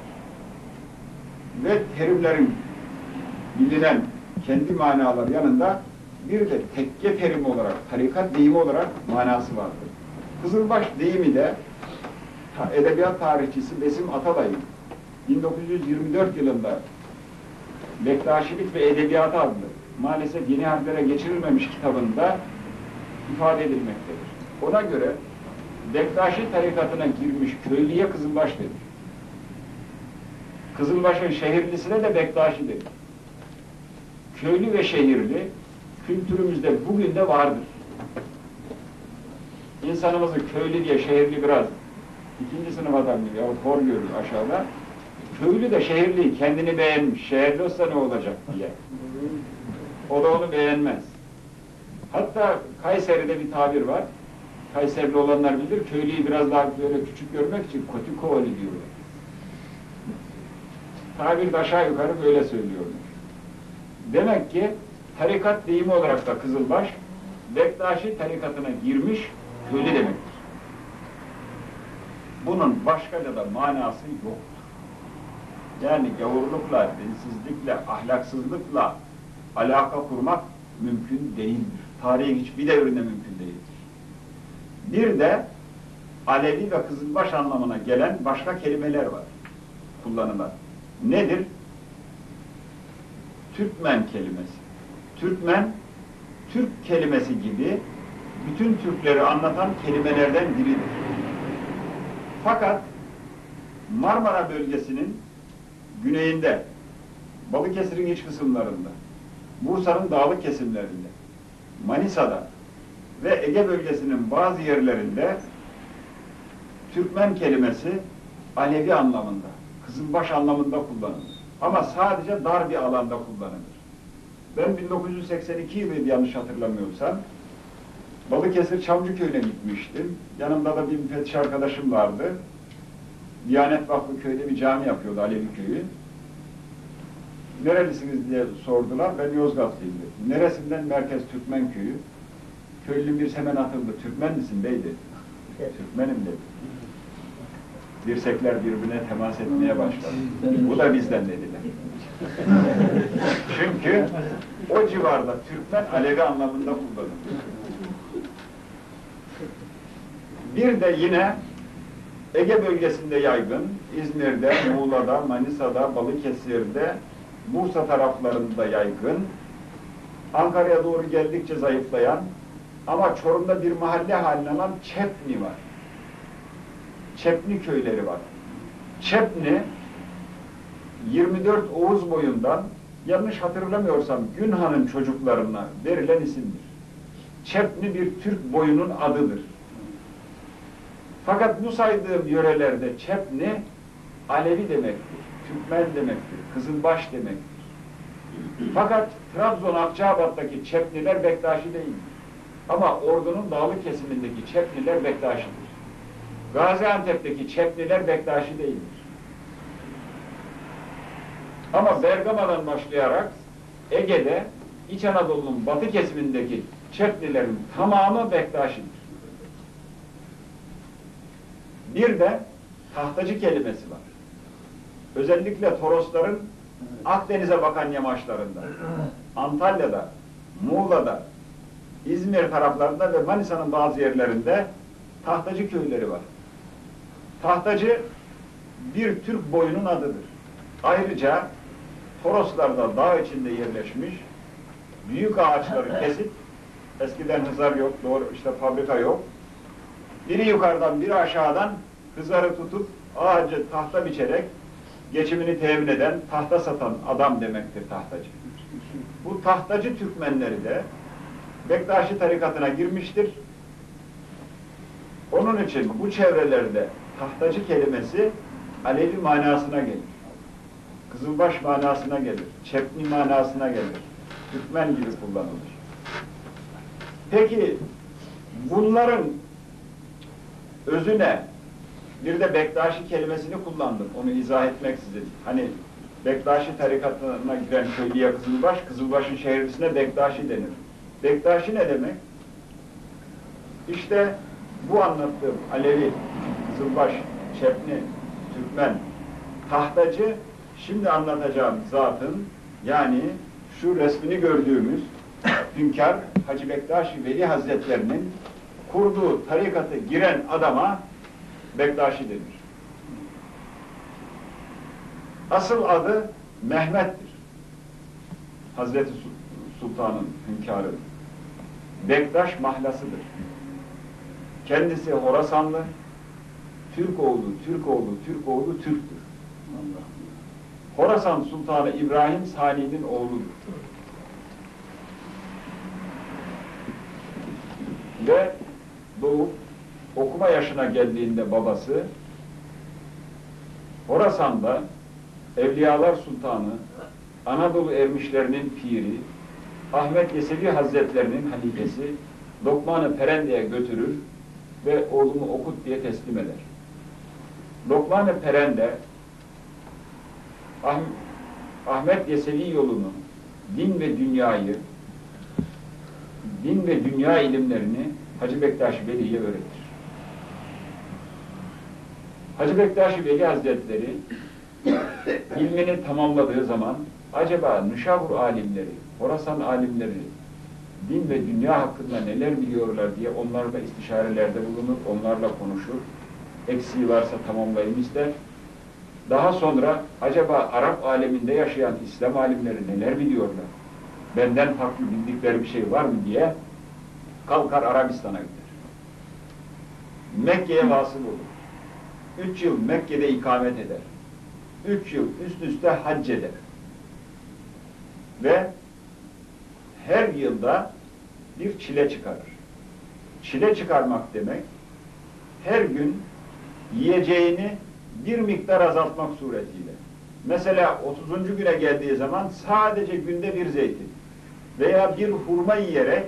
Speaker 2: Ve terimlerin bilinen kendi manaları yanında bir de tekke terimi olarak, tarikat deyimi olarak manası vardır. Kızılbaş deyimi de edebiyat tarihçisi Besim Atalay'ın bin dokuz yüz yirmi dört yılında Bektaşilik ve Edebiyatı adlı maalesef yeni harflere geçirilmemiş kitabında ifade edilmektedir. Ona göre Bektaşi tarikatına girmiş köylüye Kızılbaş denir. Kızılbaş'ın şehirlisine de Bektaşi denir. Köylü ve şehirli kültürümüzde bugün de vardır. İnsanımızı köylü diye şehirli biraz ikinci sınıf adam gibi yahut hor görür aşağıda. Köylü de şehirli kendini beğenmiş. Şehirli olsa ne olacak diye. O da onu beğenmez. Hatta Kayseri'de bir tabir var. Kayserili olanlar bilir, köylüyü biraz daha böyle küçük görmek için kötü kovali diyorlar. Tabir de aşağı yukarı böyle söylüyorlar. Demek ki tarikat deyimi olarak da Kızılbaş, Bektaşi tarikatına girmiş köylü demektir. Bunun başkaca da manası yok. Yani gavurlukla, dinsizlikle, ahlaksızlıkla alaka kurmak mümkün değildir. Tarihin hiçbir devrinde mümkün değildir. Bir de Alevi ve Kızılbaş anlamına gelen başka kelimeler var, kullanılan. Nedir? Türkmen kelimesi. Türkmen, Türk kelimesi gibi bütün Türkleri anlatan kelimelerden biridir. Fakat Marmara bölgesinin güneyinde, Balıkesir'in iç kısımlarında, Bursa'nın dağlık kesimlerinde, Manisa'da ve Ege bölgesinin bazı yerlerinde Türkmen kelimesi Alevi anlamında, Kızılbaş anlamında kullanılır. Ama sadece dar bir alanda kullanılır. Ben bin dokuz yüz seksen iki yılıydı yanlış hatırlamıyorsam, Balıkesir Çamcıköy'üne gitmiştim. Yanımda da bir müfettiş arkadaşım vardı. Diyanet Vakfı köyde bir cami yapıyordu, Alevi köyü. Nerelisiniz diye sordular, ben Yozgatlıyım dedim. Neresinden? Merkez Türkmen köyü. Köylü bir hemen atıldı, Türkmen misin bey dedi. Türkmenim dedi. Dirsekler birbirine temas etmeye başladı. Bu da bizden dediler. Çünkü o civarda Türkmen Alevi anlamında kullanılıyor. Bir de yine Ege bölgesinde yaygın, İzmir'de, Muğla'da, Manisa'da, Balıkesir'de, Bursa taraflarında yaygın, Ankara'ya doğru geldikçe zayıflayan ama Çorum'da bir mahalle haline alan Çepni var. Çepni köyleri var. Çepni, yirmi dört Oğuz boyundan, yanlış hatırlamıyorsam Günhan'ın çocuklarına verilen isimdir. Çepni bir Türk boyunun adıdır. Fakat bu saydığım yörelerde Çepni, Alevi demektir, Türkmen demektir, Kızılbaş demektir. Fakat Trabzon Akçabat'taki Çepniler Bektaşi değildir. Ama Ordu'nun dağlık kesimindeki Çepniler Bektaşidir. Gaziantep'teki Çepniler Bektaşi değildir. Ama Bergama'dan başlayarak Ege'de, İç Anadolu'nun batı kesimindeki Çepnilerin tamamı Bektaşidir. Bir de tahtacı kelimesi var. Özellikle Torosların Akdeniz'e bakan yamaçlarında, Antalya'da, Muğla'da, İzmir taraflarında ve Manisa'nın bazı yerlerinde tahtacı köyleri var. Tahtacı bir Türk boyunun adıdır. Ayrıca Toroslarda dağ içinde yerleşmiş, büyük ağaçları kesip, eskiden hızar yok, doğru işte fabrika yok, biri yukarıdan biri aşağıdan hızarı tutup ağacı tahta biçerek geçimini temin eden, tahta satan adam demektir tahtacı. Bu tahtacı Türkmenleri de Bektaşi tarikatına girmiştir. Onun için bu çevrelerde tahtacı kelimesi Alevi manasına gelir. Kızılbaş manasına gelir. Çepni manasına gelir. Türkmen gibi kullanılır. Peki bunların özüne bir de Bektaşi kelimesini kullandım. Onu izah etmeksizin. Hani Bektaşi tarikatına giren köylüye Kızılbaş, Kızılbaş'ın şehirlisine Bektaşi denir. Bektaşi ne demek? İşte bu anlattığım Alevi, Kızılbaş, Çepni, Türkmen, tahtacı, şimdi anlatacağım zatın, yani şu resmini gördüğümüz Hünkâr Hacı Bektaşi Veli Hazretlerinin kurduğu tarikatı giren adama Bektaşi denir. Asıl adı Mehmet'tir. Hazreti Sultan'ın, hünkârın. Bektaş mahlasıdır. Kendisi Horasanlı, Türk oğlu, Türk oğlu, Türk oğlu Türktür. Horasan Sultanı İbrahim Sani'nin oğludur. Ve doğup okuma yaşına geldiğinde babası Horasan'da Evliyalar Sultanı, Anadolu ermişlerinin piri, Ahmet Yesevi Hazretlerinin halifesi Lokman-ı Perende'ye götürür ve oğlumu okut diye teslim eder. Lokman-ı Perende Ah Ahmet Yesevi yolunu, din ve dünyayı, din ve dünya ilimlerini Hacı Bektaş Veli'ye öğretir. Hacı Bektaş Veli Hazretleri ilmini tamamladığı zaman acaba Nişabur alimleri, Horasan alimleri din ve dünya hakkında neler biliyorlar diye onlarla istişarelerde bulunur, onlarla konuşur. Eksiği varsa tamamlayayım ister. Daha sonra acaba Arap aleminde yaşayan İslam alimleri neler biliyorlar? Benden farklı bildikleri bir şey var mı diye kalkar Arabistan'a gider. Mekke'ye vasıl olur. Üç yıl Mekke'de ikamet eder. Üç yıl üst üste hac eder. Ve her yılda bir çile çıkarır. Çile çıkarmak demek, her gün yiyeceğini bir miktar azaltmak suretiyle. Mesela otuzuncu güne geldiği zaman sadece günde bir zeytin veya bir hurma yiyerek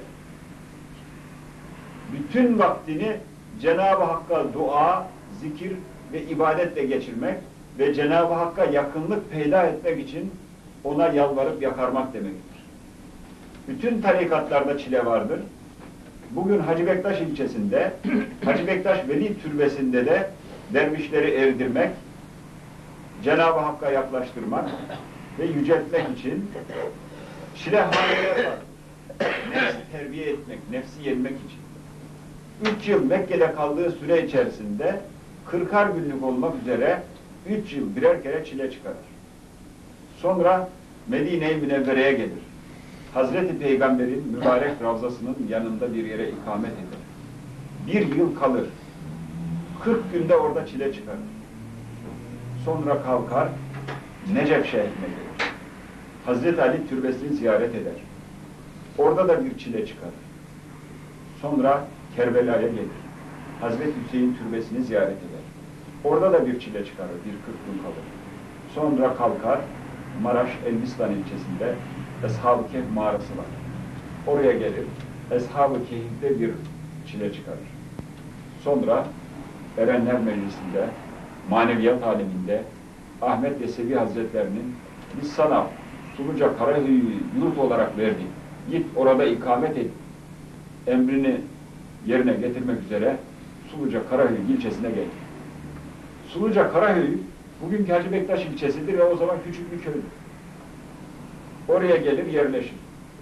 Speaker 2: bütün vaktini Cenab-ı Hakk'a dua, zikir ve ibadetle geçirmek ve Cenab-ı Hakk'a yakınlık peyda etmek için ona yalvarıp yakarmak demektir. Bütün tarikatlarda çile vardır. Bugün Hacı Bektaş ilçesinde, Hacı Bektaş Veli Türbesi'nde de dervişleri erdirmek, Cenab-ı Hakk'a yaklaştırmak ve yüceltmek için çile haliler var. Nefsi terbiye etmek, nefsi yenmek için. Üç yıl Mekke'de kaldığı süre içerisinde kırkar günlük olmak üzere üç yıl birer kere çile çıkarır. Sonra Medine-i Münevvere'ye gelir. Hazreti Peygamber'in mübarek ravzasının yanında bir yere ikamet eder. Bir yıl kalır. Kırk günde orada çile çıkarır. Sonra kalkar, Necef şehrine gelir. Hazreti Ali türbesini ziyaret eder. Orada da bir çile çıkarır. Sonra Kerbela'ya gelir. Hazreti Hüseyin türbesini ziyaret eder. Orada da bir çile çıkarır, bir kırk gün kalır. Sonra kalkar, Maraş Elbistan ilçesinde Eshab-ı Kehf mağarası var. Oraya gelir, Eshab-ı Kehf'te bir çile çıkarır. Sonra Erenler Meclisi'nde, maneviyat aleminde Ahmet Yesevi Hazretlerinin biz sana Suluca Karahöy'ü yurt olarak verdik. Git orada ikamet et. Emrini yerine getirmek üzere Suluca Karaköy ilçesine geldi. Suluca Karaköy bugünkü Hacı Bektaş ilçesidir ve o zaman küçük bir köydür. Oraya gelir yerleşir.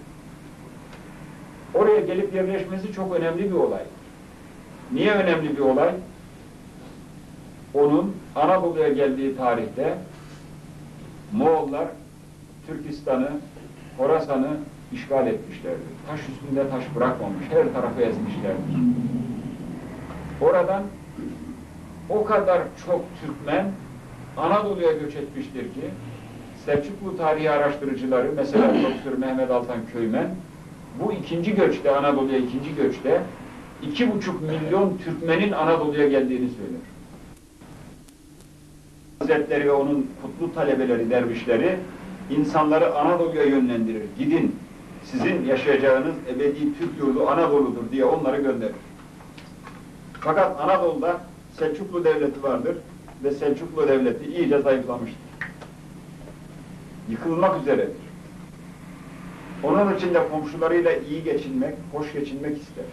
Speaker 2: Oraya gelip yerleşmesi çok önemli bir olay. Niye önemli bir olay? Onun Anadolu'ya geldiği tarihte Moğollar Türkistan'ı, Horasan'ı işgal etmişlerdir. Taş üstünde taş bırakmamış, her tarafı ezmişlerdir. Oradan o kadar çok Türkmen Anadolu'ya göç etmiştir ki Selçuklu tarihi araştırıcıları, mesela Profesör Mehmet Altan Köymen, bu ikinci göçte, Anadolu'ya ikinci göçte iki buçuk milyon Türkmenin Anadolu'ya geldiğini söyler. Hazretleri ve onun kutlu talebeleri, dervişleri insanları Anadolu'ya yönlendirir. Gidin, sizin yaşayacağınız ebedi Türk yurdu Anadolu'dur diye onları gönderir. Fakat Anadolu'da Selçuklu Devleti vardır ve Selçuklu Devleti iyice zayıflamıştır. Yıkılmak üzeredir. Onun için de komşularıyla iyi geçinmek, hoş geçinmek ister.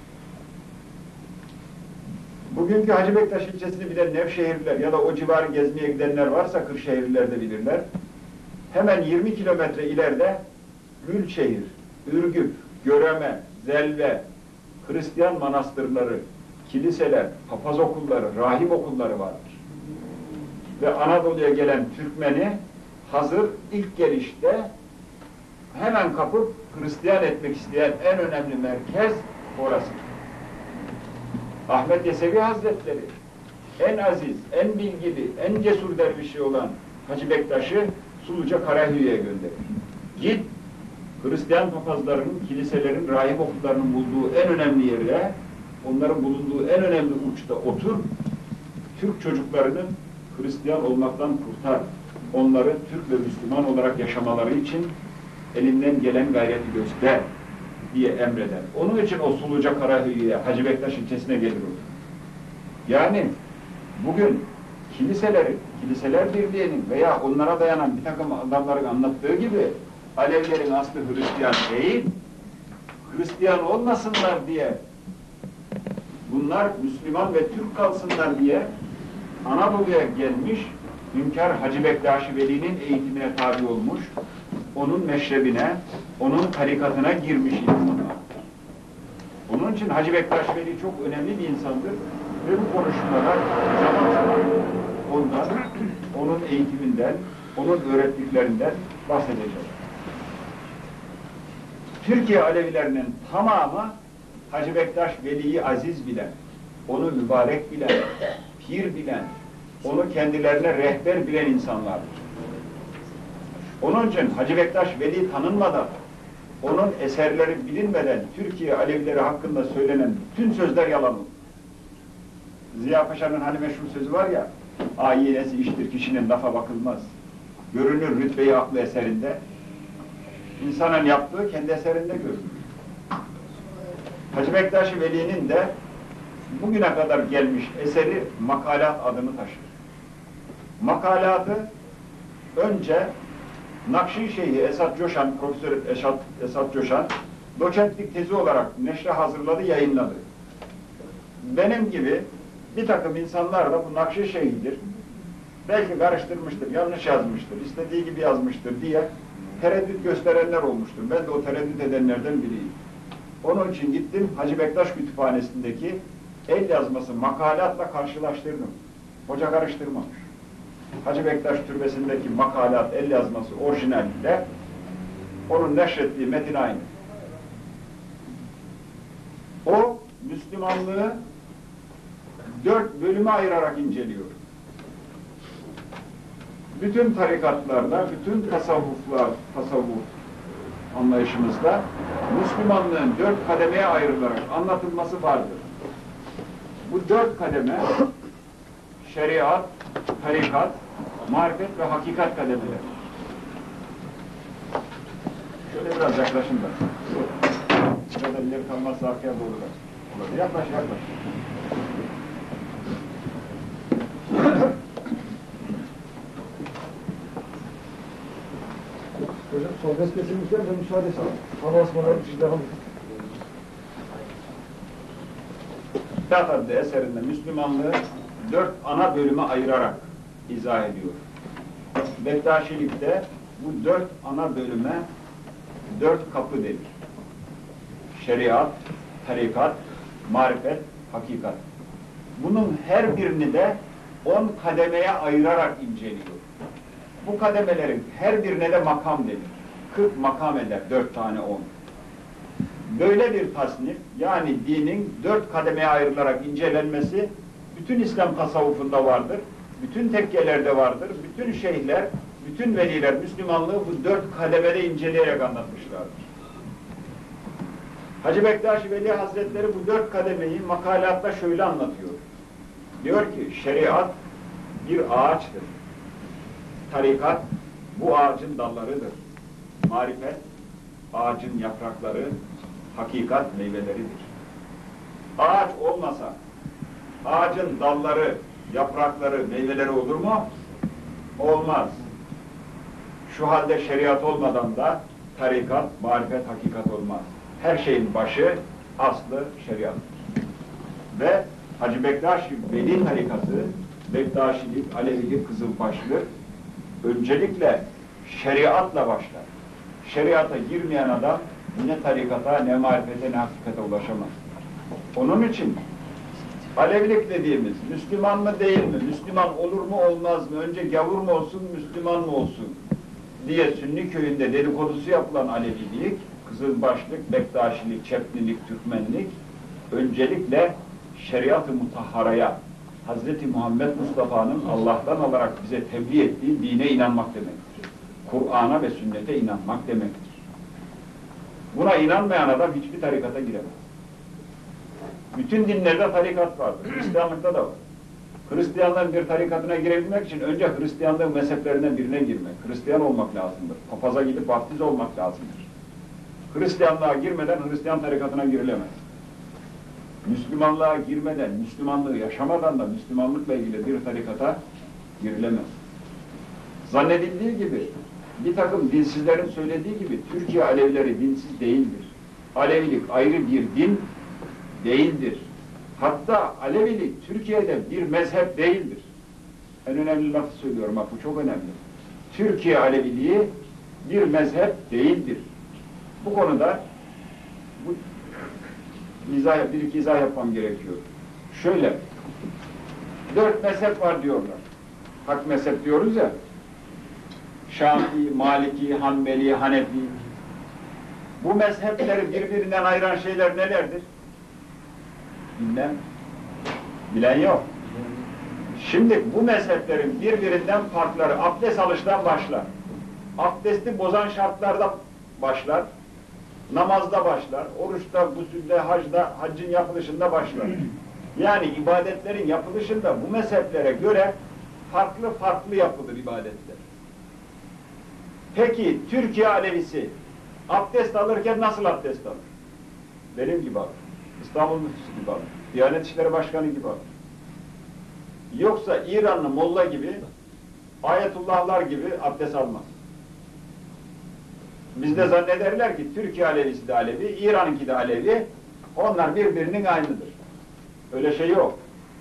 Speaker 2: Bugünkü Hacı Bektaş ilçesini bilen Nevşehirliler ya da o civarı gezmeye gidenler varsa Kırşehirliler de bilirler. Hemen yirmi kilometre ileride Gülşehir, Ürgüp, Göreme, Zelve, Hristiyan manastırları, kiliseler, papaz okulları, rahip okulları vardır. Ve Anadolu'ya gelen Türkmeni hazır ilk gelişte hemen kapıp Hristiyan etmek isteyen en önemli merkez orası. Ahmet Yesevi Hazretleri en aziz, en bilgili, en cesur dervişi olan Hacı Bektaş'ı Suluca Karahöy'e gönderir. Git, Hristiyan papazlarının, kiliselerin, rahip okullarının bulduğu en önemli yere, onların bulunduğu en önemli uçta otur, Türk çocuklarını Hristiyan olmaktan kurtar. Onları Türk ve Müslüman olarak yaşamaları için elinden gelen gayreti göster diye emreder. Onun için o Suluca Karahöy'e, Hacı Bektaş ilçesine gelir o. Yani bugün kiliseleri, Kiliseler Birliği'nin veya onlara dayanan bir takım adamların anlattığı gibi Alevilerin aslı Hristiyan değil, Hristiyan olmasınlar diye, bunlar Müslüman ve Türk kalsınlar diye Anadolu'ya gelmiş, Hünkâr Hacı Bektaş Veli'nin eğitimine tabi olmuş, onun meşrebine, onun tarikatına girmiş insanlar. Bunun için Hacı Bektaş Veli çok önemli bir insandır ve bu konuşmalar zaman zaman ondan, onun eğitiminden, onun öğrettiklerinden bahsedeceğiz. Türkiye Alevilerinin tamamı Hacı Bektaş Veli'yi aziz bilen, onu mübarek bilen, pir bilen, onu kendilerine rehber bilen insanlardır. Onun için Hacı Bektaş Veli tanınmadan, onun eserleri bilinmeden Türkiye Alevileri hakkında söylenen bütün sözler yalan olur. Ziya Paşa'nın hani meşhur sözü var ya, ayinesi iştir kişinin lafa bakılmaz. Görünür rütbeyi aklı eserinde, insanın yaptığı kendi eserinde görünür. Hacı Bektaş Veli'nin de bugüne kadar gelmiş eseri Makalat adını taşır. Makalatı önce Nakşi-Şeyhi Esat Coşan, Profesör Esat, Esat Coşan, doçentlik tezi olarak neşre hazırladı, yayınladı. Benim gibi bir takım insanlar da bu Nakşi-Şeyhi'dir, belki karıştırmıştır, yanlış yazmıştır, istediği gibi yazmıştır diye tereddüt gösterenler olmuştur. Ben de o tereddüt edenlerden biriyim. Onun için gittim, Hacı Bektaş Kütüphanesi'ndeki el yazması makalatla karşılaştırdım. Hoca karıştırmamış. Hacı Bektaş Türbesi'ndeki makalat, el yazması orijinaliyle onun neşrettiği metin aynı. O, Müslümanlığı dört bölüme ayırarak inceliyor. Bütün tarikatlarda, bütün tasavvuflar, tasavvuf anlayışımızda Müslümanlığın dört kademeye ayrılarak anlatılması vardır. Bu dört kademe, şeriat, tarikat, marifet ve hakikat kademeleri. Şöyle biraz yaklaşın da. Şurada ileri kalmazsa arkaya doğru da. Yaklaş, yaklaş.
Speaker 1: Hocam sohbet kesilmişler de müsaade sağ olun. Hava asmaları için devam edin.
Speaker 2: Şeriat adlı eserinde Müslümanlığı dört ana bölüme ayırarak izah ediyor. Bektaşilikte bu dört ana bölüme dört kapı denir. Şeriat, tarikat, marifet, hakikat. Bunun her birini de on kademeye ayırarak inceliyor. Bu kademelerin her birine de makam denir. Kırk makam eder, dört tane on. Böyle bir tasnif, yani dinin dört kademeye ayrılarak incelenmesi, bütün İslam tasavvufunda vardır, bütün tekkelerde vardır, bütün şeyhler, bütün veliler Müslümanlığı bu dört kademede inceleyerek anlatmışlardır. Hacı Bektaş Veli Hazretleri bu dört kademeyi makalatta şöyle anlatıyor. Diyor ki, şeriat bir ağaçtır. Tarikat, bu ağacın dallarıdır. Marifet, ağacın yaprakları, hakikat meyveleridir. Ağaç olmasa, ağacın dalları, yaprakları, meyveleri olur mu? Olmaz. Şu halde şeriat olmadan da tarikat, marifet, hakikat olmaz. Her şeyin başı, aslı şeriattır. Ve Hacı Bektaş Veli tarikatı, Bektaşilik, Alevilik, Kızılbaşlık öncelikle şeriatla başlar. Şeriata girmeyen adam ne tarikata, ne marifete, ne hakikate ulaşamaz. Onun için Alevilik dediğimiz Müslüman mı değil mi, Müslüman olur mu olmaz mı, önce gavur mu olsun, Müslüman mı olsun diye Sünni köyünde dedikodusu yapılan Alevilik, Kızılbaşlık, Bektaşilik, Çeplilik, Türkmenlik öncelikle şeriat-ı mutahharaya, Hazreti Muhammed Mustafa'nın Allah'tan alarak bize tebliğ ettiği dine inanmak demektir. Kur'an'a ve sünnete inanmak demektir. Buna inanmayan adam hiçbir tarikata giremez. Bütün dinlerde tarikat vardır. Hristiyanlıkta da var. Hristiyanların bir tarikatına girebilmek için önce Hristiyanlığın mezheplerinden birine girmek, Hristiyan olmak lazımdır. Papaza gidip vaftiz olmak lazımdır. Hristiyanlığa girmeden Hristiyan tarikatına girilemez. Müslümanlığa girmeden, Müslümanlığı yaşamadan da Müslümanlıkla ilgili bir tarikata girilemez. Zannedildiği gibi, bir takım dinsizlerin söylediği gibi Türkiye Alevileri dinsiz değildir. Alevilik ayrı bir din değildir. Hatta Alevilik Türkiye'de bir mezhep değildir. En önemli lafı söylüyorum, bak bu çok önemli. Türkiye Aleviliği bir mezhep değildir. Bu konuda bu izah, bir iki izah yapmam gerekiyor. Şöyle, dört mezhep var diyorlar. Hak mezhep diyoruz ya. Şafii, Maliki, Hanbeli, Hanefi. Bu mezhepleri birbirinden ayıran şeyler nelerdir? Bilmem. Bilen yok. Şimdi bu mezheplerin birbirinden farkları abdest alıştan başlar. Abdesti bozan şartlarda başlar. Namazda başlar. Oruçta, gusülde, hacda, haccın yapılışında başlar. Yani ibadetlerin yapılışında bu mezheplere göre farklı farklı yapılır ibadetler. Peki Türkiye Alevisi abdest alırken nasıl abdest alır? Benim gibi alır. İstanbul Müftüsü gibi alır. Diyanet İşleri Başkanı gibi alır. Yoksa İranlı molla gibi, ayetullahlar gibi abdest almaz. Bizde zannederler ki Türkiye Alevisi de Alevi, İran'ınki de Alevi, onlar birbirinin aynıdır. Öyle şey yok.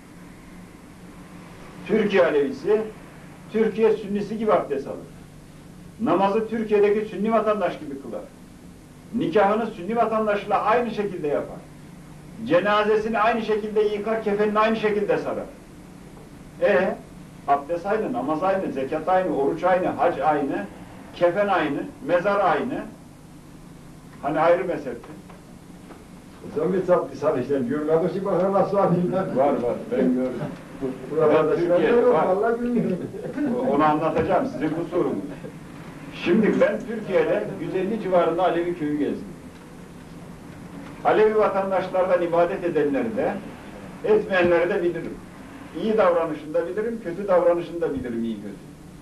Speaker 2: Türkiye Alevisi, Türkiye Sünnisi gibi abdest alır. Namazı Türkiye'deki Sünni vatandaş gibi kılar. Nikahını Sünni vatandaşla aynı şekilde yapar. Cenazesini aynı şekilde yıkar, kefenini aynı şekilde sarar. E abdest aynı, namaz aynı, zekat aynı, oruç aynı, hac aynı, kefen aynı, mezar aynı. Hani ayrı mezhepti.
Speaker 3: Sen bir saptıysan işte diyorlar ki bakın nasıl alayımlar.
Speaker 2: Var var, ben gördüm.
Speaker 3: Buralarda
Speaker 2: Türkiye'de
Speaker 3: şurada yok,
Speaker 2: var.
Speaker 3: vallahi bilmiyorum.
Speaker 2: Onu anlatacağım, sizin bu sorunuz. Şimdi ben Türkiye'de yüz elli civarında Alevi köyü gezdim. Alevi vatandaşlardan ibadet edenleri de, etmeyenleri de bilirim. İyi davranışını da bilirim, kötü davranışını da bilirim, iyi kötü.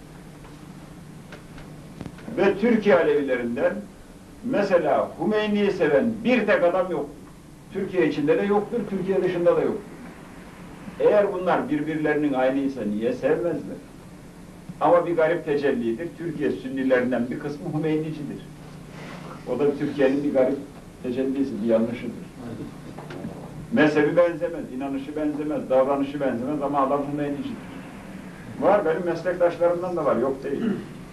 Speaker 2: Ve Türkiye Alevilerinden mesela Hümeyni'yi seven bir tek adam yok. Türkiye içinde de yoktur, Türkiye dışında da yoktur. Eğer bunlar birbirlerinin aynıysa niye sevmezler? Ama bir garip tecellidir. Türkiye Sünnilerinden bir kısmı Hümeynicidir. O da Türkiye'nin bir garip tecellisi, bir yanlışıdır. Mezhebi benzemez, inanışı benzemez, davranışı benzemez ama adam Hümeynicidir. Var, benim meslektaşlarımdan da var, yok değil.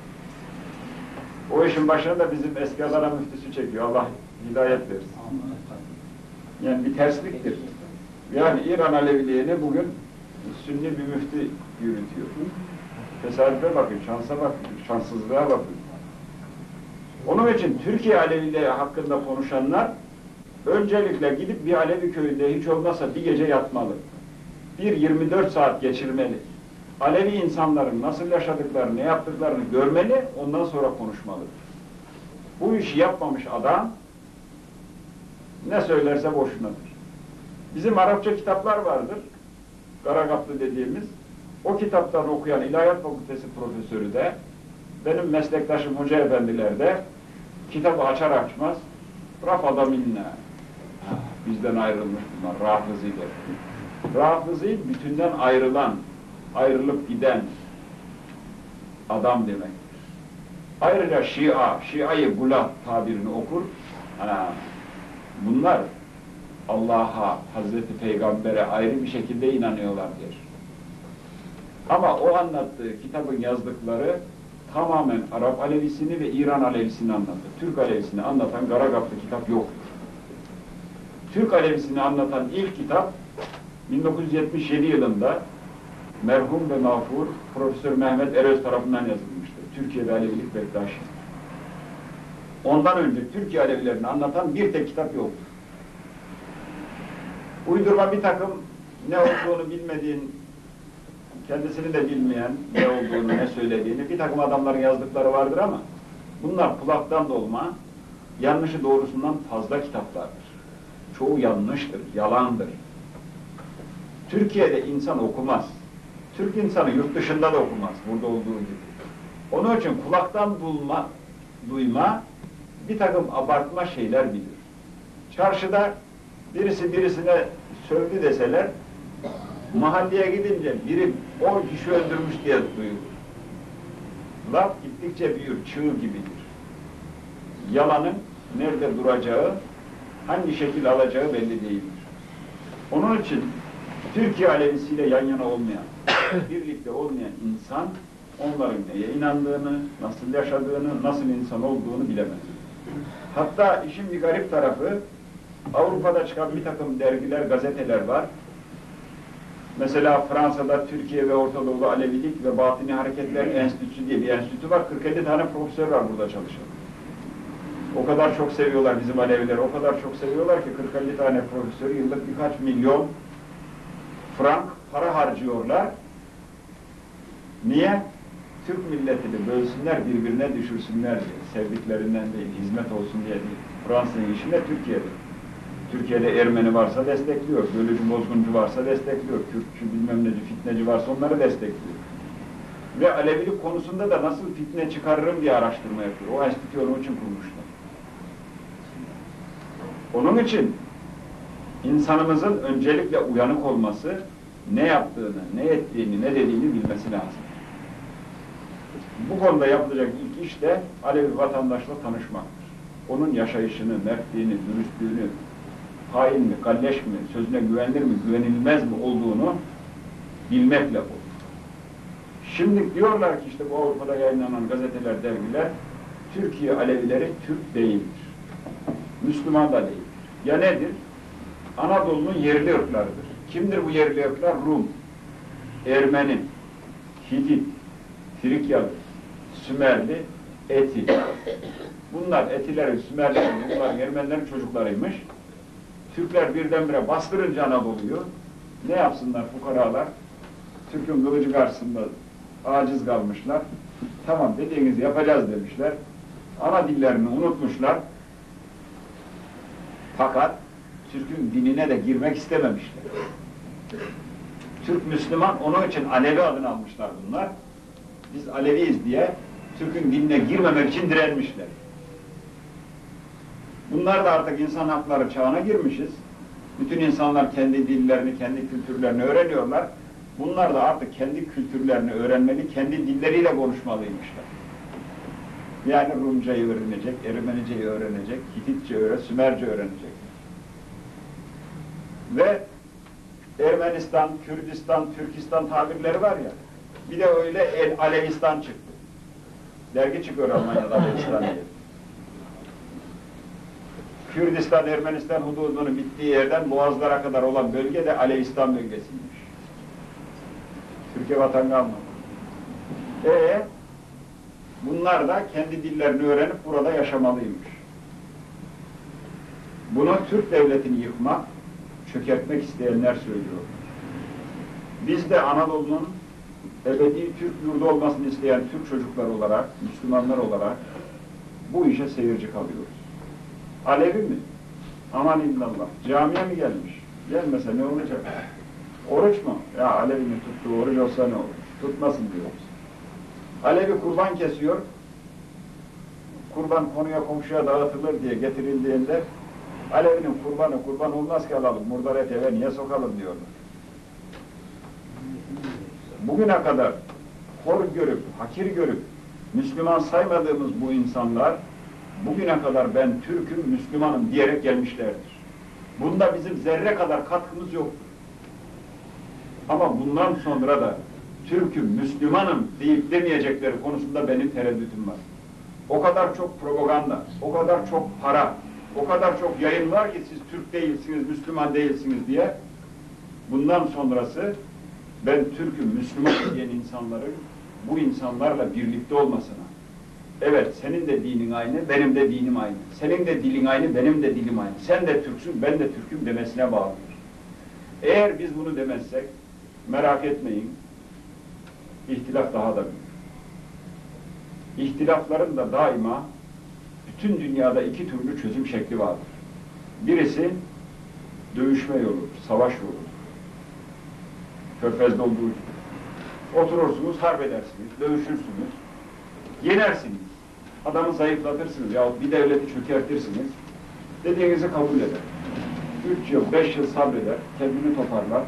Speaker 2: O işin başına da bizim eski Adana müftüsü çekiyor, Allah hidayet versin. Yani bir tersliktir. Yani İran Aleviliğini bugün Sünni bir müftü yürütüyor. Tesadüfe bakın, şansa bakın, şanssızlığa bakın. Onun için Türkiye Aleviliği hakkında konuşanlar öncelikle gidip bir Alevi köyünde hiç olmazsa bir gece yatmalı. Bir yirmi dört saat geçirmeli. Alevi insanların nasıl yaşadıklarını, ne yaptıklarını görmeli, ondan sonra konuşmalıdır. Bu işi yapmamış adam ne söylerse boşunadır. Bizim Arapça kitaplar vardır, Karagaplı dediğimiz. O kitaptan okuyan İlahiyat Fakültesi profesörü de, benim meslektaşım hoca efendiler de kitabı açar açmaz, Rafada minna, bizden ayrılmış bunlar, Rafiziler. Rafizi bütünden ayrılan, ayrılıp giden adam demektir. Ayrıca Şia, Şia-i Gulah tabirini okur. Ha, bunlar Allah'a, Hazreti Peygamber'e ayrı bir şekilde inanıyorlar der. Ama o anlattığı kitabın yazdıkları tamamen Arap Alevisini ve İran Alevisini anlatır. Türk Alevisini anlatan Karagaplı kitap yoktur. Türk Alevisini anlatan ilk kitap bin dokuz yüz yetmiş yedi yılında merhum ve mağfur Profesör Mehmet Eröz tarafından yazılmıştır. Türkiye'de Alevilik Bektaşi. Ondan önce Türkiye Alevilerini anlatan bir tek kitap yoktur. Uydurma bir takım ne olduğunu bilmediğin, kendisini de bilmeyen ne olduğunu, ne söylediğini bir takım adamların yazdıkları vardır ama bunlar kulaktan dolma, yanlışı doğrusundan fazla kitaplardır. Çoğu yanlıştır, yalandır. Türkiye'de insan okumaz. Türk insanı yurt dışında da okumaz, burada olduğu gibi. Onun için kulaktan bulma, duyma, bir takım abartma şeyler bilir. Çarşıda birisi birisine sövdü deseler, mahalleye gidince biri o kişi öldürmüş diye duyulur. Laf gittikçe büyür, çığ gibidir. Yalanın nerede duracağı, hangi şekil alacağı belli değildir. Onun için Türkiye Alevisiyle yan yana olmayan, birlikte olmayan insan onların neye inandığını, nasıl yaşadığını, nasıl insan olduğunu bilemez. Hatta işin bir garip tarafı, Avrupa'da çıkan bir takım dergiler, gazeteler var. Mesela Fransa'da Türkiye ve Orta Doğu Alevilik ve Batini Hareketler Enstitüsü diye bir enstitü var. kırk elli tane profesör var burada çalışan. O kadar çok seviyorlar bizim Alevileri, o kadar çok seviyorlar ki kırk elli tane profesör yıllık birkaç milyon frank para harcıyorlar. Niye? Türk milletini bölsünler, birbirine düşürsünler diye. Sevdiklerinden değil, hizmet olsun diye değil. Fransa'nın işinde Türkiye'de. Türkiye'de Ermeni varsa destekliyor, bölücü, bozguncu varsa destekliyor, Kürtçü, bilmem neci, fitneci varsa onları destekliyor. Ve Alevilik konusunda da nasıl fitne çıkarırım diye araştırma yapıyor. O enstitü onun için kurmuşlar. Onun için insanımızın öncelikle uyanık olması, ne yaptığını, ne ettiğini, ne dediğini bilmesi lazım. Bu konuda yapılacak ilk iş de Alevi vatandaşla tanışmaktır. Onun yaşayışını, mertliğini, dürüstlüğünü, hain mi, kalleş mi, sözüne güvenilir mi, güvenilmez mi olduğunu bilmekle olur. Şimdi diyorlar ki işte bu Avrupa'da yayınlanan gazeteler, dergiler, Türkiye Alevileri Türk değildir. Müslüman da değildir. Ya nedir? Anadolu'nun yerli ırklarıdır. Kimdir bu yerli ırklar? Rum, Ermeni, Hitit, Frikyalı, Sümerli, Eti. Bunlar Etilerin, Sümerlilerin, bunların Ermenilerin çocuklarıymış. Türkler birdenbire bastırınca Anadolu'yu ne yapsınlar fukaralar? Türk'ün kılıcı karşısında aciz kalmışlar. Tamam dediğinizi yapacağız demişler. Ana dillerini unutmuşlar. Fakat Türk'ün dinine de girmek istememişler. Türk Müslüman, onun için Alevi adını almışlar bunlar. Biz Aleviyiz diye Türk'ün dinine girmemek için direnmişler. Bunlar da artık insan hakları çağına girmişiz. Bütün insanlar kendi dillerini, kendi kültürlerini öğreniyorlar. Bunlar da artık kendi kültürlerini öğrenmeli, kendi dilleriyle konuşmalıymışlar. Yani Rumcayı öğrenecek, Ermeniceyi öğrenecek, Hititçe öğrenecek, Sümerce öğrenecek. Ve Ermenistan, Kürdistan, Türkistan tabirleri var ya, bir de öyle El Alevistan çıktı. Dergi çıkıyor Almanya'da Alevistan diye. Kürdistan, Ermenistan hududunun bittiği yerden Boğazlara kadar olan bölge de Alevistan bölgesiymiş. Türkiye vatan kalmadı. Ee, bunlar da kendi dillerini öğrenip burada yaşamalıymış. Bunu Türk devletini yıkmak, çökertmek isteyenler söylüyor. Biz de Anadolu'nun ebedi Türk yurdu olmasını isteyen Türk çocuklar olarak, Müslümanlar olarak bu işe seyirci kalıyoruz. Alevi mi? Aman illallah. Camiye mi gelmiş? Gelmese ne olacak? Oruç mu? Ya Alevi'nin tuttuğu oruç olsa ne olur? Tutmasın diyoruz. Alevi kurban kesiyor. Kurban konuya komşuya dağıtılır diye getirildiğinde Alevi'nin kurbanı kurban olmaz ki alalım. Murdar et eve niye sokalım diyorlar. Bugüne kadar hor görüp, hakir görüp Müslüman saymadığımız bu insanlar bugüne kadar ben Türk'üm, Müslümanım diyerek gelmişlerdir. Bunda bizim zerre kadar katkımız yoktur. Ama bundan sonra da Türk'üm, Müslümanım deyip demeyecekleri konusunda benim tereddütüm var. O kadar çok propaganda, o kadar çok para, o kadar çok yayın var ki siz Türk değilsiniz, Müslüman değilsiniz diye. Bundan sonrası ben Türk'üm, Müslüman diyen insanların bu insanlarla birlikte olmasına, evet senin de dinin aynı, benim de dinim aynı, senin de dilin aynı, benim de dilim aynı, sen de Türksün, ben de Türk'üm demesine bağlıdır. Eğer biz bunu demezsek, merak etmeyin, ihtilaf daha da büyür. İhtilafların da daima bütün dünyada iki türlü çözüm şekli vardır. Birisi dövüşme yoludur, savaş yoludur. Körfez'de olduğu gibi. Oturursunuz, harp edersiniz, dövüşürsünüz, yenersiniz, adamı zayıflatırsınız yahut bir devleti çökertirsiniz, dediğinizi kabul eder. Üç yıl, beş yıl sabreder, kendini toparlar,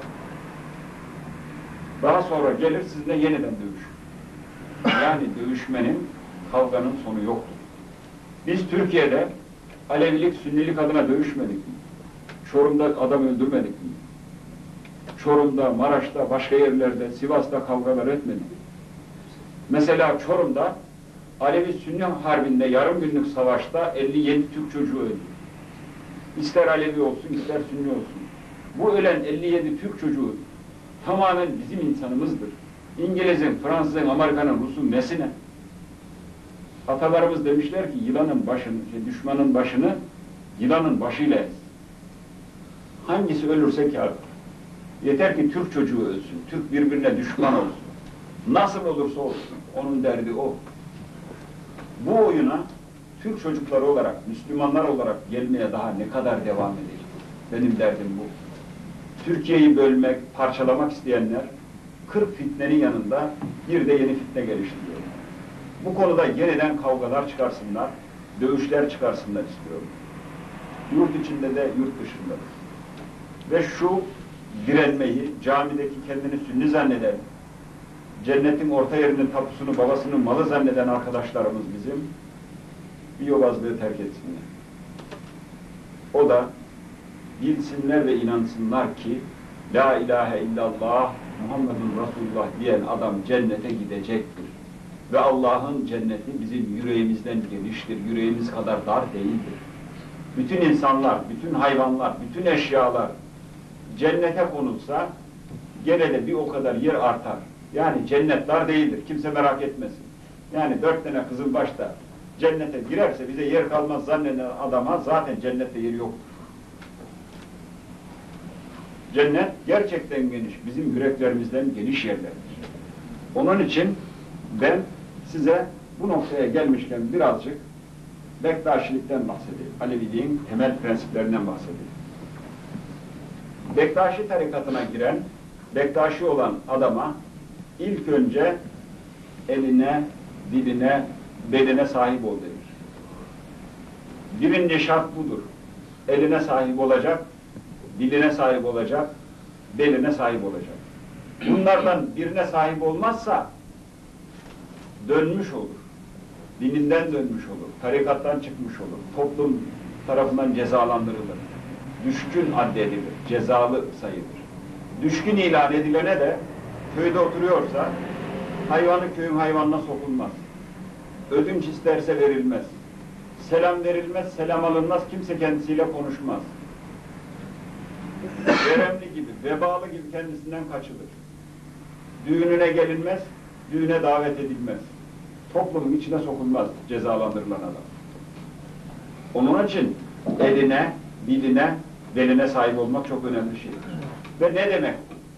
Speaker 2: daha sonra gelir sizinle yeniden dövüşür. Yani dövüşmenin, kavganın sonu yoktur. Biz Türkiye'de Alevilik, Sünnilik adına dövüşmedik mi? Çorum'da adam öldürmedik mi? Çorum'da, Maraş'ta, başka yerlerde, Sivas'ta kavgalar etmedi. Mesela Çorum'da Alevi-Sünni harbinde yarım günlük savaşta elli yedi Türk çocuğu öldü. İster Alevi olsun, ister Sünni olsun. Bu ölen elli yedi Türk çocuğu tamamen bizim insanımızdır. İngiliz'in, Fransız'ın, Amerika'nın, Rus'un nesine? Atalarımız demişler ki yılanın başını, şey, düşmanın başını yılanın başıyla ez. Hangisi ölürse kârdır. Yeter ki Türk çocuğu ölsün, Türk birbirine düşman olsun. Nasıl olursa olsun, onun derdi o. Bu oyuna Türk çocukları olarak, Müslümanlar olarak gelmeye daha ne kadar devam edecek? Benim derdim bu. Türkiye'yi bölmek, parçalamak isteyenler kırk fitnenin yanında bir de yeni fitne geliştiriyor. Bu konuda yeniden kavgalar çıkarsınlar, dövüşler çıkarsınlar istiyorum. Yurt içinde de, yurt dışında da. Ve şu direnmeyi, camideki kendini sünni zanneden, cennetin orta yerinin tapusunu babasının malı zanneden arkadaşlarımız bizim bir yobazlığı terk etsinler. O da bilsinler ve inansınlar ki La ilahe illallah Muhammedun Resulullah diyen adam cennete gidecektir. Ve Allah'ın cenneti bizim yüreğimizden geniştir, yüreğimiz kadar dar değildir. Bütün insanlar, bütün hayvanlar, bütün eşyalar cennete konulsa gene de bir o kadar yer artar. Yani cennet dar değildir, kimse merak etmesin. Yani dört tane Kızılbaş da cennete girerse bize yer kalmaz zanneden adama zaten cennette yeri yoktur. Cennet gerçekten geniş, bizim yüreklerimizden geniş yerlerdir. Onun için ben size bu noktaya gelmişken birazcık Bektaşilikten bahsedeyim. Aleviliğin temel prensiplerinden bahsedeyim. Bektaşi tarikatına giren, Bektaşi olan adama ilk önce eline, diline, beline sahip ol denir. Birinci şart budur. Eline sahip olacak, diline sahip olacak, beline sahip olacak. Bunlardan birine sahip olmazsa dönmüş olur. Dininden dönmüş olur. Tarikattan çıkmış olur. Toplum tarafından cezalandırılır. Düşkün addedilir. Cezalı sayılır. Düşkün ilan edilene de köyde oturuyorsa hayvanı köyün hayvanına sokulmaz. Ödünç isterse verilmez. Selam verilmez, selam alınmaz, kimse kendisiyle konuşmaz. Veremli gibi, vebalı gibi kendisinden kaçılır. Düğününe gelinmez, düğüne davet edilmez. Toplumun içine sokulmaz cezalandırılan adam. Onun için eline, diline, beline sahip olmak çok önemli şeydir. Ve ne demek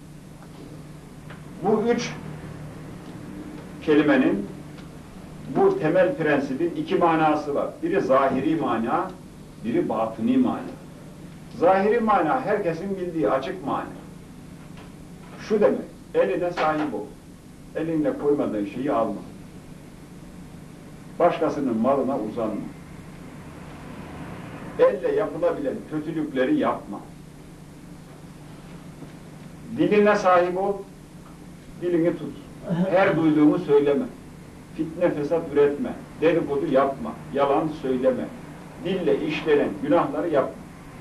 Speaker 2: bu? Bu üç kelimenin, bu temel prensibin iki manası var. Biri zahiri mana, biri batini mana. Zahiri mana herkesin bildiği açık mana. Şu demek, eline sahip ol. Elinle koymadığın şeyi alma. Başkasının malına uzanma. Elle yapılabilen kötülükleri yapma. Diline sahip ol, dilini tut. Her duyduğumu söyleme. Fitne, fesat üretme. Dedikodu yapma. Yalan söyleme. Dille işlenen günahları yapma.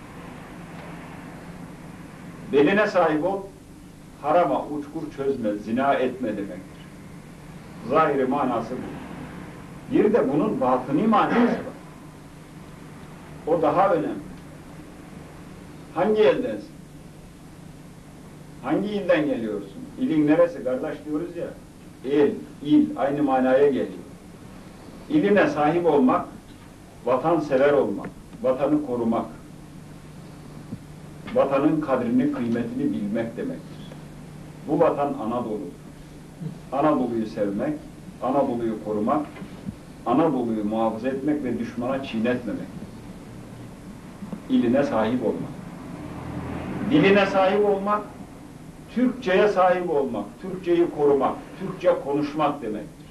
Speaker 2: Beline sahip ol, harama uçkur çözme, zina etme demektir. Zahiri manası bu. Bir de bunun batini manası var. O daha önemli. Hangi eldensin? Hangi ilden geliyorsun? İlin neresi kardeş diyoruz ya. El, il aynı manaya geliyor. İline sahip olmak, vatansever olmak, vatanı korumak, vatanın kadrini, kıymetini bilmek demektir. Bu vatan Anadolu'dur. Anadolu'yu sevmek, Anadolu'yu korumak, Anadolu'yu muhafaza etmek ve düşmana çiğnetmemek. İline sahip olmak. Diline sahip olmak, Türkçe'ye sahip olmak, Türkçe'yi korumak, Türkçe konuşmak demektir.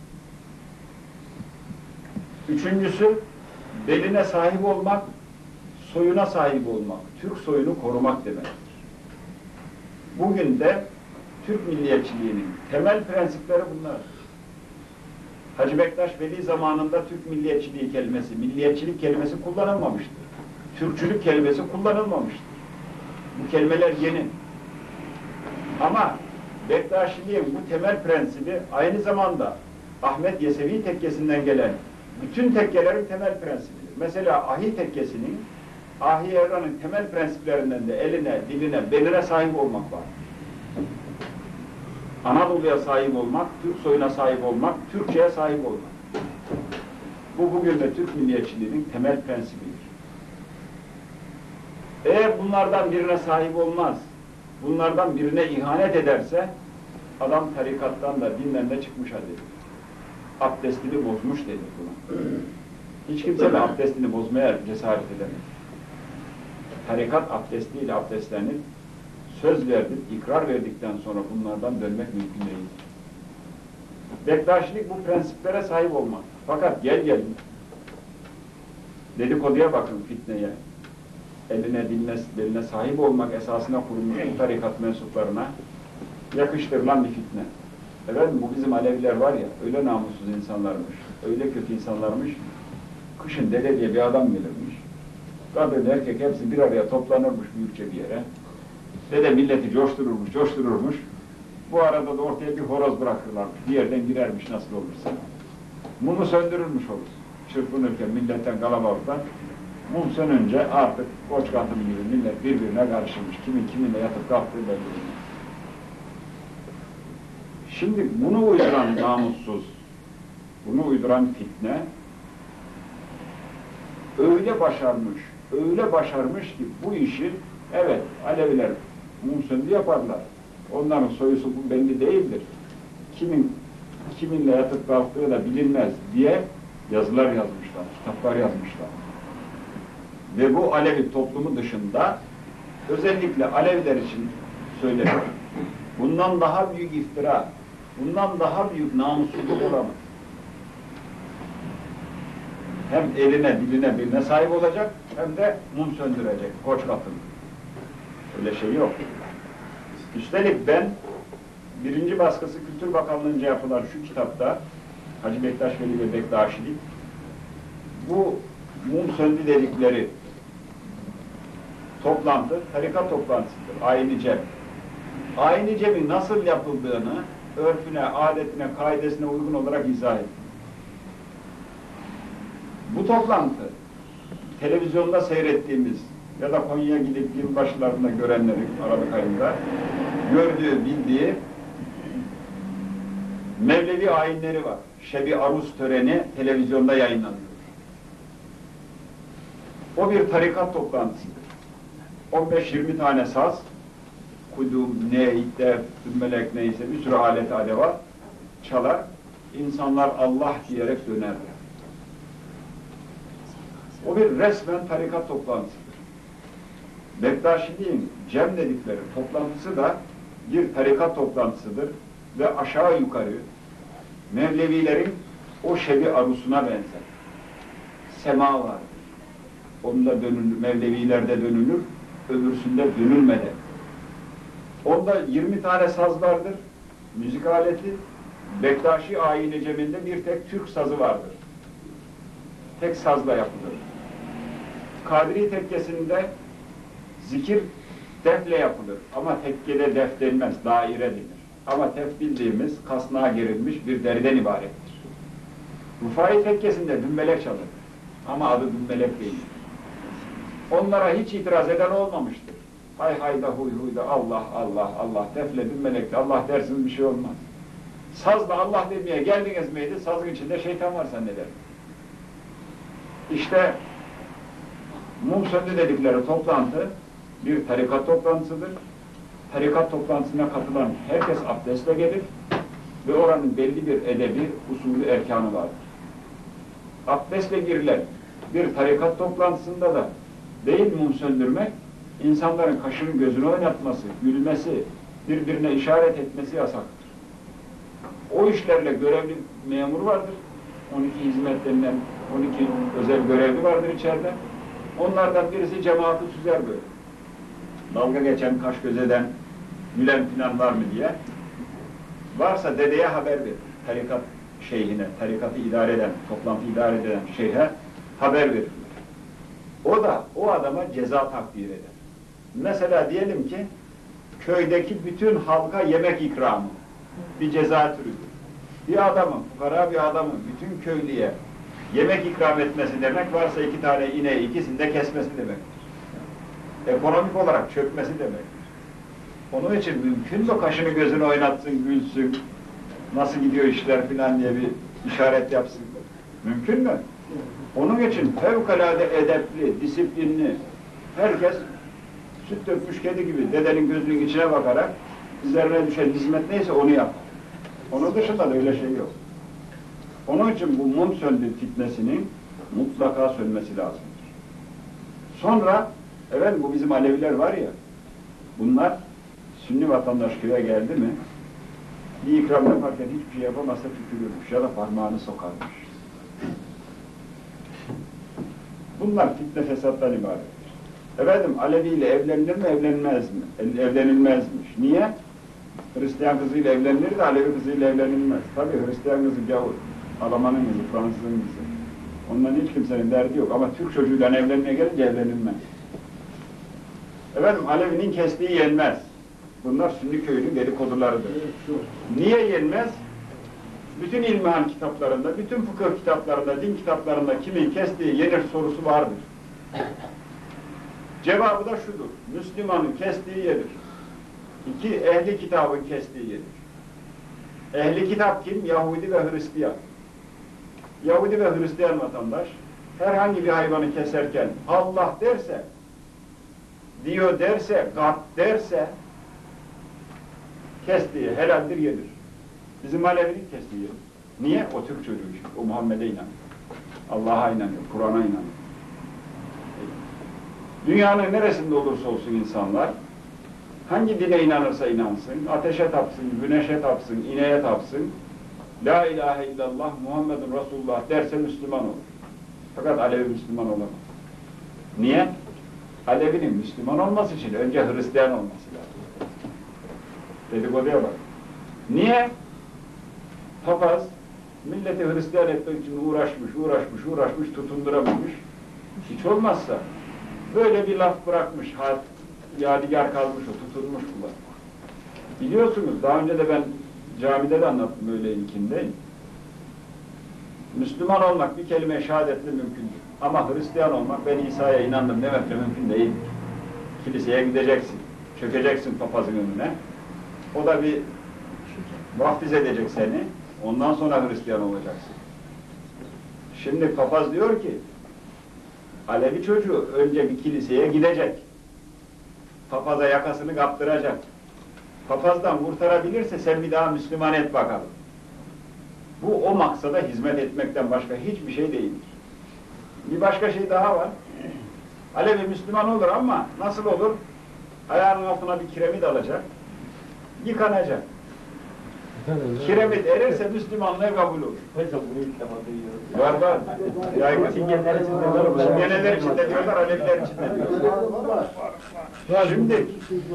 Speaker 2: Üçüncüsü, beline sahip olmak, soyuna sahip olmak, Türk soyunu korumak demektir. Bugün de Türk milliyetçiliğinin temel prensipleri bunlar. Hacı Bektaş Veli zamanında Türk milliyetçiliği kelimesi, milliyetçilik kelimesi kullanılmamıştır. Türkçülük kelimesi kullanılmamıştır. Bu kelimeler yeni. Ama Bektaşiliğin bu temel prensibi aynı zamanda Ahmet Yesevi tekkesinden gelen bütün tekkelerin temel prensibidir. Mesela Ahi tekkesinin, Ahi Evran'ın temel prensiplerinden de eline, diline, beline sahip olmak var. Anadolu'ya sahip olmak, Türk soyuna sahip olmak, Türkçe'ye sahip olmak. Bu bugün de Türk milliyetçiliğinin temel prensibidir. Eğer bunlardan birine sahip olmaz, bunlardan birine ihanet ederse, adam tarikattan da dinden de çıkmış hadi. Abdestini bozmuş dedi buna. Hiç kimse de abdestini bozmaya cesaret edemez. Tarikat abdestiyle abdestlenir, söz verdik, ikrar verdikten sonra bunlardan dönmek mümkün değil. Bektaşilik bu prensiplere sahip olmak. Fakat gel gel, dedikoduya bakın, fitneye, eline, diline, beline sahip olmak esasına kurulmuş bu tarikat mensuplarına yakıştırılan bir fitne. Efendim bu bizim Aleviler var ya, öyle namussuz insanlarmış, öyle kötü insanlarmış, kışın dede diye bir adam gelirmiş, kadın erkek hepsi bir araya toplanırmış büyükçe bir yere, dede milleti coştururmuş, coştururmuş, bu arada da ortaya bir horoz bırakırlarmış, bir yerden girermiş nasıl olursa. Mumu söndürülmüş olur, çırpınırken milletten kalabalıktan, mum sönünce artık koç katım gibi millet birbirine karışırmış, kimin kiminle yatıp kalktığı belli olmaz. Şimdi bunu uyduran namussuz, bunu uyduran fitne, öyle başarmış, öyle başarmış ki bu işi, evet Aleviler mum söndü yaparlar, onların soyusu bu belli değildir, kimin kiminle yatıp kalktığı da bilinmez diye yazılar yazmışlar, kitaplar yazmışlar. Ve bu Alevi toplumu dışında, özellikle Aleviler için söylenir. Bundan daha büyük iftira, bundan daha büyük namussuzluk olamaz. Hem eline, diline, birine sahip olacak, hem de mum söndürecek, koç katını. Öyle şey yok. Üstelik ben, birinci baskısı Kültür Bakanlığı'nca yapılan şu kitapta, Hacı Bektaş Veli ve Bektaşilik, bu mum söndü dedikleri toplantı, tarikat toplantısıdır, Ayin-i Cem. Ayin-i Cem'in nasıl yapıldığını, örfüne, adetine, kaidesine uygun olarak izah ettim. Bu toplantı, televizyonda seyrettiğimiz ya da Konya'ya gidip yılbaşlarında görenlerin Aralık ayında gördüğü, bildiği Mevlevi ayinleri var. Şebi Aruz töreni televizyonda yayınlanıyor. O bir tarikat toplantısıdır. on beş yirmi tane saz, kudum, ney, def, dümbelek neyse bir sürü alet adevat çalar, insanlar Allah diyerek dönerler. O bir resmen tarikat toplantısıdır. Bektaşiliğin cem dedikleri toplantısı da bir tarikat toplantısıdır ve aşağı yukarı Mevlevilerin o şebi arusuna benzer. Sema vardır. Onda dönülür, Mevlevilerde dönülür, öbürsünde dönülmeden. Onda yirmi tane saz vardır, müzik aleti. Bektaşi Ayin-i Cem'inde bir tek Türk sazı vardır. Tek sazla yapılır. Kadri tekkesinde zikir defle yapılır. Ama tekkede def denmez, daire denir. Ama tef bildiğimiz kasnağa gerilmiş bir deriden ibarettir. Rufai tekkesinde dümbelek çalır. Ama adı dümbelek değil. Onlara hiç itiraz eden olmamıştır. Hay hayda huy huyda Allah Allah Allah defle dümbelekle Allah dersiniz bir şey olmaz. Sazla Allah demeye geldiniz miydi? Sazın içinde şeytan var zanneder. İşte mum söndü dedikleri toplantı bir tarikat toplantısıdır. Tarikat toplantısına katılan herkes abdestle gelir ve oranın belli bir edebi, usulü, erkanı vardır. Abdestle girilen bir tarikat toplantısında da değil mum söndürmek, insanların kaşını gözünü oynatması, gülmesi, birbirine işaret etmesi yasaktır. O işlerle görevli memur vardır. on iki hizmet denilen on iki özel görevli vardır içeride. Onlardan birisi cemaati süzer böyle. Dalga geçen, kaş göz eden, gülen filan var mı diye. Varsa dedeye haber verir. Tarikat şeyhine, tarikatı idare eden, toplantı idare eden şeyhe haber verir. O da o adama ceza takdir eder. Mesela diyelim ki köydeki bütün halka yemek ikramı. Bir ceza türüdür. Bir adamın, fukara bir adamın bütün köylüye yemek ikram etmesi demek, varsa iki tane ineği ikisini de kesmesi demektir. Ekonomik olarak çökmesi demektir. Onun için mümkün mü kaşını gözünü oynatsın, gülsün, nasıl gidiyor işler filan diye bir işaret yapsın? Mümkün mü? Onun için fevkalade edepli, disiplinli, herkes süt dökmüş kedi gibi dedenin gözünün içine bakarak üzerine düşen hizmet neyse onu yap. Onun dışında da öyle şey yok. Onun için bu mum söndü fitnesinin mutlaka sönmesi lazımdır. Sonra, evet bu bizim Aleviler var ya, bunlar Sünni vatandaş köye geldi mi, bir ikram yaparken hiçbir şey yapamazsa tükürürmüş ya da parmağını sokarmış. Bunlar fitne fesattan ibarettir. Efendim, Alevi ile evlenilir mi, evlenmez mi? Evlenilmezmiş. Niye? Hristiyan kızıyla evlenilir de Alevi kızıyla evlenilmez. Tabii Hristiyan kızı gavur, Almanın kızı, Fransızın kızı. Ondan hiç kimsenin derdi yok ama Türk çocuğuyla evlenmeye gelince evlenilmez. Efendim, Alevinin kestiği yenmez. Bunlar Sünni köyünün dedikodularıdır. Niye yenmez? Bütün ilmihal kitaplarında, bütün fıkıh kitaplarında, din kitaplarında kimin kestiği yenir sorusu vardır. Cevabı da şudur: Müslümanın kestiği yenir. İki, ehli kitabın kestiği yenir. Ehli kitap kim? Yahudi ve Hristiyan. Yahudi ve Hristiyan vatandaş herhangi bir hayvanı keserken Allah derse, diyor derse, gat derse kestiği helaldir, yenir. Bizim Alevi'nin kestiği yenir. Niye? O Türk çocuğu için. O Muhammed'e inanıyor. Allah'a inanıyor, Kur'an'a inanıyor. Dünyanın neresinde olursa olsun insanlar, hangi dine inanırsa inansın, ateşe tapsın, güneşe tapsın, ineğe tapsın, La ilahe illallah Muhammedun Resulullah derse Müslüman olur. Fakat Alevi Müslüman olamaz. Niye? Alevi'nin Müslüman olması için önce Hristiyan olması lazım. Dedikoduya bak. Niye? Papaz milleti Hristiyan etmek için uğraşmış, uğraşmış, uğraşmış, tutunduramamış. Hiç olmazsa böyle bir laf bırakmış, yadigar kalmış o, tutulmuş bu laf. Biliyorsunuz, daha önce de ben camide de anlattım öyle ilkinde. Müslüman olmak bir kelime şehadetle mümkündür. Ama Hristiyan olmak, ben İsa'ya inandım demekle mümkün değil. Kiliseye gideceksin, çökeceksin papazın önüne. O da bir vaftiz edecek seni, ondan sonra Hristiyan olacaksın. Şimdi papaz diyor ki, Alevi çocuğu önce bir kiliseye gidecek. Papaza yakasını kaptıracak. Papazdan kurtarabilirse sen bir daha Müslüman et bakalım. Bu o maksada hizmet etmekten başka hiçbir şey değildir. Bir başka şey daha var. Alevi Müslüman olur ama nasıl olur? Ayağının altına bir kiremit alacak, yıkanacak. Kiremit erirse Müslümanlığı kabul olur. Var var. Yaygın. Çingeneler içinde, Çingeneler içinde diyorlar, Aleviler içinde diyorlar. Şimdi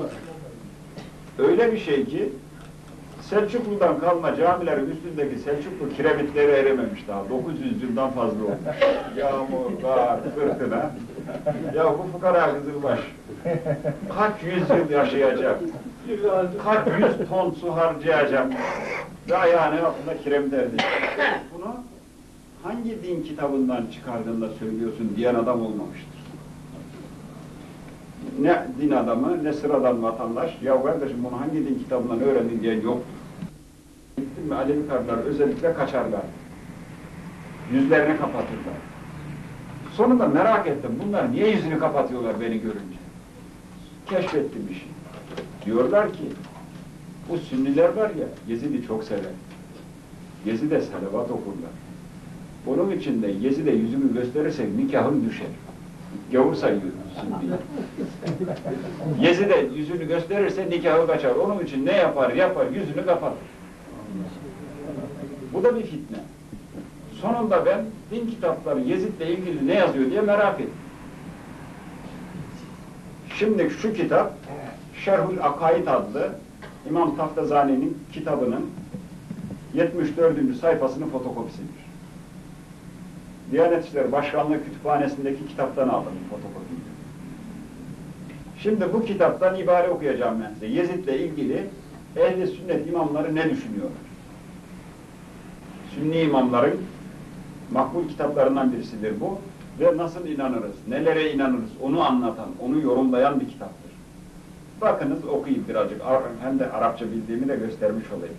Speaker 2: öyle bir şey ki Selçuklu'dan kalma camilerin üstündeki Selçuklu kiremitleri erememiş daha. dokuz yüz yıldan fazla olmuş. Yağmur, kar, fırtına. Ya bu fukara Kızılbaş kaç yüz yıl yaşayacak? Kaç yüz ton su harcayacak? Ve ayağının altında kiremit erecek. Bunu hangi din kitabından çıkardığında söylüyorsun diyen adam olmamıştır. Ne din adamı, ne sıradan vatandaş, ya kardeşim bunu hangi din kitabından öğrendin diyen yoktur. Gittin mi Alevi karılar özellikle kaçarlar. Yüzlerini kapatırlar. Sonunda merak ettim, bunlar niye yüzünü kapatıyorlar beni görünce? Keşfettim işi. Diyorlar ki, bu Sünniler var ya, Yezid'i çok sever. Yezid'e salavat okurlar. Onun için de Yezid'e yüzümü gösterirsek nikahım düşer. Gavur sayıyor Sünni. Yezid'e yüzünü gösterirse nikahı kaçar. Onun için ne yapar, yapar, yüzünü kapatır. Bu da bir fitne. Sonunda ben din kitapları Yezid'le ilgili ne yazıyor diye merak ettim. Şimdi şu kitap, Şerhül Akaid adlı İmam Taftazani'nin kitabının yetmiş dördüncü sayfasının fotokopisidir. Diyanet İşleri Başkanlığı Kütüphanesi'ndeki kitaptan aldım fotokopiyi. Şimdi bu kitaptan ibare okuyacağım ben size. Yezid'le ilgili ehl-i sünnet imamları ne düşünüyorlar? Sünni imamların makbul kitaplarından birisidir bu. Ve nasıl inanırız, nelere inanırız onu anlatan, onu yorumlayan bir kitaptır. Bakınız okuyayım birazcık. Hem de Arapça bildiğimi de göstermiş olayım.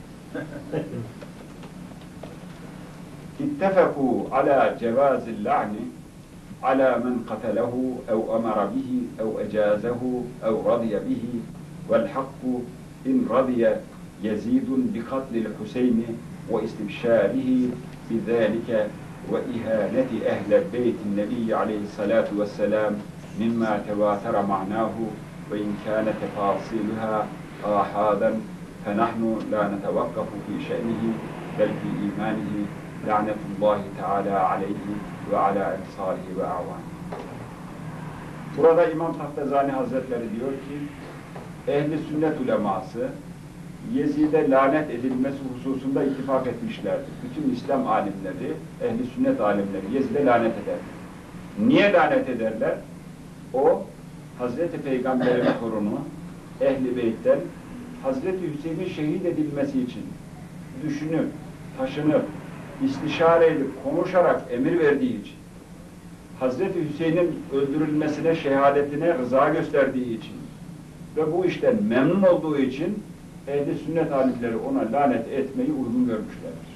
Speaker 2: İttefekû alâ cevâzil la'ni alâ men katalehu ev emara bihi ev ecâzehu ev radiye bihi vel hakku in radiye yezîdun bi katlil Hüseyni ve istibşârihi bizâlike ve ihaneti ehle beytin nebiyyi aleyhissalâtu vesselâm mimma tevâtere ma'nâhu ve in kâne tefâsîluhâ âhâden fenahnu lâ netevakkafu fî şe'nihi bel fî imânihi la'netullâhi teâlâ aleyhi ve alâ emsâlihi ve a'vânihi. Burada İmam Taftazani Hazretleri diyor ki, ehli sünnet uleması Yezid'e lanet edilmesi hususunda ittifak etmişlerdir. Bütün İslam alimleri, ehli sünnet alimleri Yezid'e lanet eder. Niye lanet ederler? O, Hazreti Peygamber'in torunu, Ehl-i Beyt'ten Hazreti Hüseyin'in şehit edilmesi için düşünüp, taşınıp, istişare edip, konuşarak emir verdiği için, Hazreti Hüseyin'in öldürülmesine, şehadetine rıza gösterdiği için ve bu işten memnun olduğu için ehl-i sünnet alimleri ona lanet etmeyi uygun görmüşlerdir.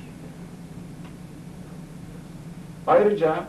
Speaker 2: Ayrıca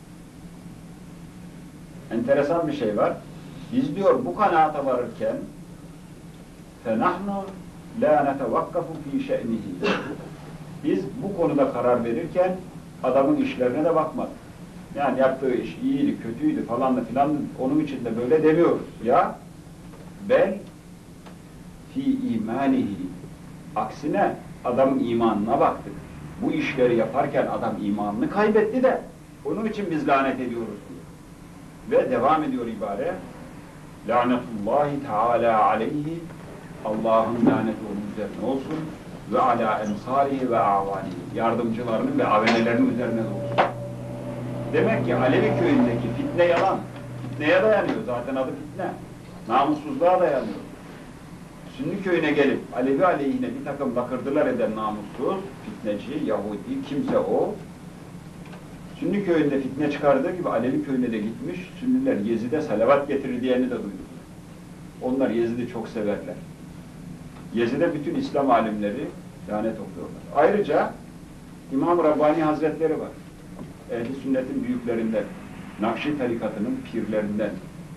Speaker 2: enteresan bir şey var. Biz diyor bu kanaata varırken فَنَحْنُ لَا نَتَوَقَّفُ ف۪ي شَأْنِهِ Biz bu konuda karar verirken adamın işlerine de bakmadık. Yani yaptığı iş iyiydi, kötüydü falan da filan onun için de böyle demiyoruz. Ya ben fi imanihi aksine adamın imanına baktık. Bu işleri yaparken adam imanını kaybetti de onun için biz lanet ediyoruz diyor. Ve devam ediyor ibare. Lanetullahi Teala aleyhi Allah'ın laneti onun üzerine olsun ve ala emsalihi ve avanihi yardımcılarının ve avenelerinin üzerine olsun. Demek ki Alevi köyündeki fitne yalan. Fitneye dayanıyor. Zaten adı fitne. Namussuzluğa dayanıyor. Sünni köyüne gelip Alevi aleyhine bir takım lakırdılar eden namussuz, fitneci, Yahudi, kimse o. Sünni köyünde fitne çıkardığı gibi Alevi köyüne de gitmiş, Sünniler Yezid'e salavat getirir diyeni de duyduk. Onlar Yezid'i çok severler. Yezid'e bütün İslam alimleri lanet okuyorlar. Ayrıca İmam Rabbani Hazretleri var. Ehl-i sünnetin büyüklerinden, Nakşi tarikatının pirlerinden.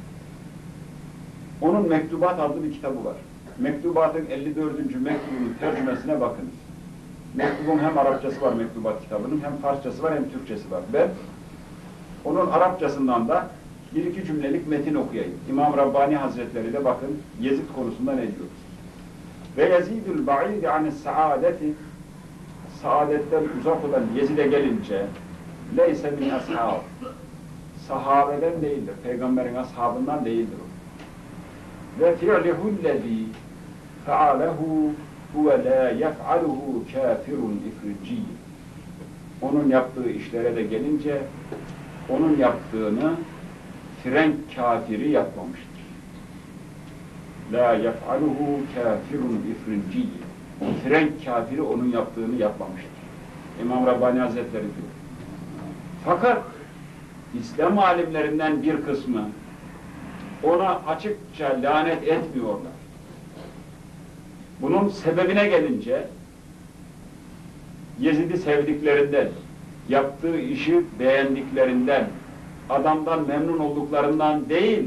Speaker 2: Onun Mektubat adlı bir kitabı var. Mektubatın elli dördüncü mektubunun tercümesine bakınız. Mektubun hem Arapçası var Mektubat kitabının, hem Farsçası var hem Türkçesi var. Ben onun Arapçasından da bir iki cümlelik metin okuyayım. İmam Rabbani Hazretleri de bakın Yezid konusunda ne diyor? Ve yezidul ba'idi anis saadeti saadetten uzak olan Yezid'e gelince leyse min ashab sahabeden değildir. Peygamberin ashabından değildir o. Ve fi'lihullezî fe'alehu huve lâ yef'aluhu kâfirun ifricî. Onun yaptığı işlere de gelince onun yaptığını Frenk kafiri yapmamıştır. La yef'aluhu kâfirun ifricî. Frenk kafiri onun yaptığını yapmamıştır. İmam Rabbani Hazretleri diyor. Fakat İslam alimlerinden bir kısmı ona açıkça lanet etmiyorlar. Bunun sebebine gelince Yezid'i sevdiklerinden, yaptığı işi beğendiklerinden, adamdan memnun olduklarından değil,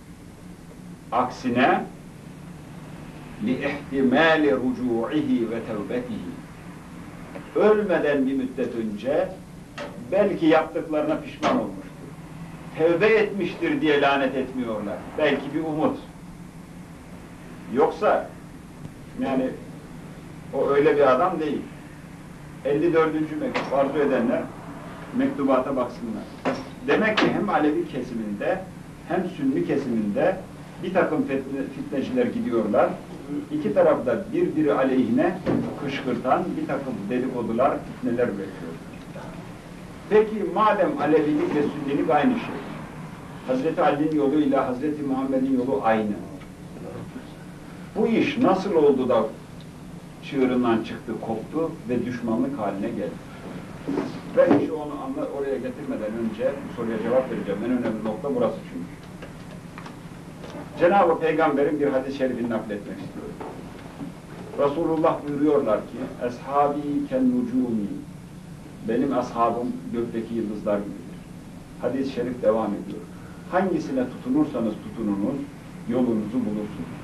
Speaker 2: aksine لِاِحْتِمَالِ رُجُوعِهِ ve tevbetihi. Ölmeden bir müddet önce belki yaptıklarına pişman olmuştur. Tevbe etmiştir diye lanet etmiyorlar. Belki bir umut. Yoksa yani o öyle bir adam değil. elli dördüncü mektup arzu edenler mektubata baksınlar. Demek ki hem Alevi kesiminde hem Sünni kesiminde bir takım fitne, fitneciler gidiyorlar. İki tarafta birbiri aleyhine kışkırtan bir takım dedikodular, fitneler üretiyor. Peki madem Alevilik ve Sünnilik aynı şey, Hazreti Ali'nin yolu ile Hazreti Muhammed'in yolu aynı. Bu iş nasıl oldu da çığırından çıktı, koptu ve düşmanlık haline geldi? Ben işi onu anla, oraya getirmeden önce bu soruya cevap vereceğim. En önemli nokta burası çünkü. Cenab-ı Peygamber'in bir hadis-i şerifini nakletmek istiyorum. Resulullah buyuruyorlar ki, "Eshabi ken nucumi." Benim ashabım gökteki yıldızlar gibidir. Hadis-i şerif devam ediyor. Hangisine tutunursanız tutununuz, yolunuzu bulursunuz.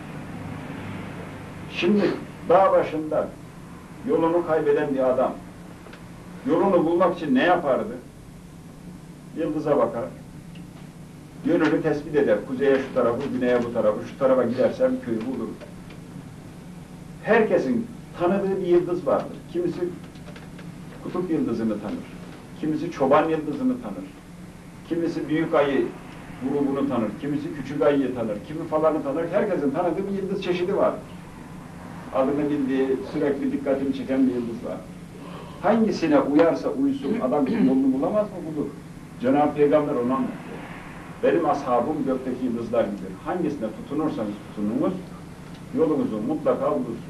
Speaker 2: Şimdi dağ başında yolunu kaybeden bir adam, yolunu bulmak için ne yapardı? Yıldıza bakar, yönünü tespit eder. Kuzeye şu tarafı, güneye bu tarafı, şu tarafa gidersem köyü bulurum. Herkesin tanıdığı bir yıldız vardır. Kimisi kutup yıldızını tanır, kimisi çoban yıldızını tanır, kimisi büyük ayı grubunu tanır, kimisi küçük ayıyı tanır, kimi falanı tanır. Herkesin tanıdığı bir yıldız çeşidi vardır. Adını bildiği, sürekli dikkatini çeken bir yıldız var. Hangisine uyarsa uysun, adam yolunu bulamaz mı? Bulur. Cenab-ı Peygamber onu anlatıyor. Benim ashabım gökteki yıldızlar gibidir. Hangisine tutunursanız tutununuz, yolunuzu mutlaka bulursunuz.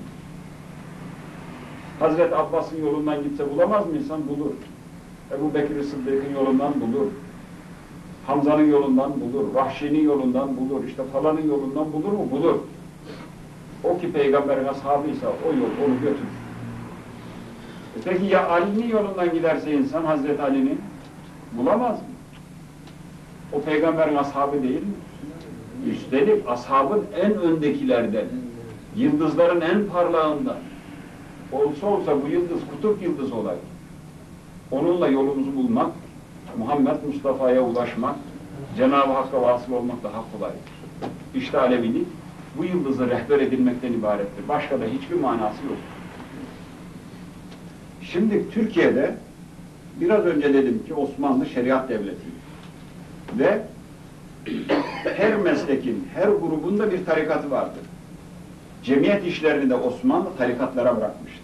Speaker 2: Hazreti Abbas'ın yolundan gitse bulamaz mı insan? Bulur. Ebu Bekir Sıddık'ın yolundan bulur. Hamza'nın yolundan bulur. Vahşi'nin yolundan bulur. İşte falanın yolundan bulur mu? Bulur. O ki Peygamberin ashabıysa o yol onu götürür. E peki ya Ali'nin yolundan giderse insan, Hazreti Ali'nin bulamaz mı? O Peygamberin ashabı değil mi? Üstelik ashabın en öndekilerden, yıldızların en parlağından. Olsa olsa bu yıldız kutup yıldız olaydı. Onunla yolumuzu bulmak, Muhammed Mustafa'ya ulaşmak, Cenab-ı Hakk'a vasıl olmak daha kolaydır. İşte Alevilik bu yıldızı rehber edilmekten ibarettir. Başka da hiçbir manası yok. Şimdi Türkiye'de biraz önce dedim ki Osmanlı şeriat devleti ve her meslekin, her grubun da bir tarikatı vardır. Cemiyet işlerini de Osmanlı tarikatlara bırakmıştır.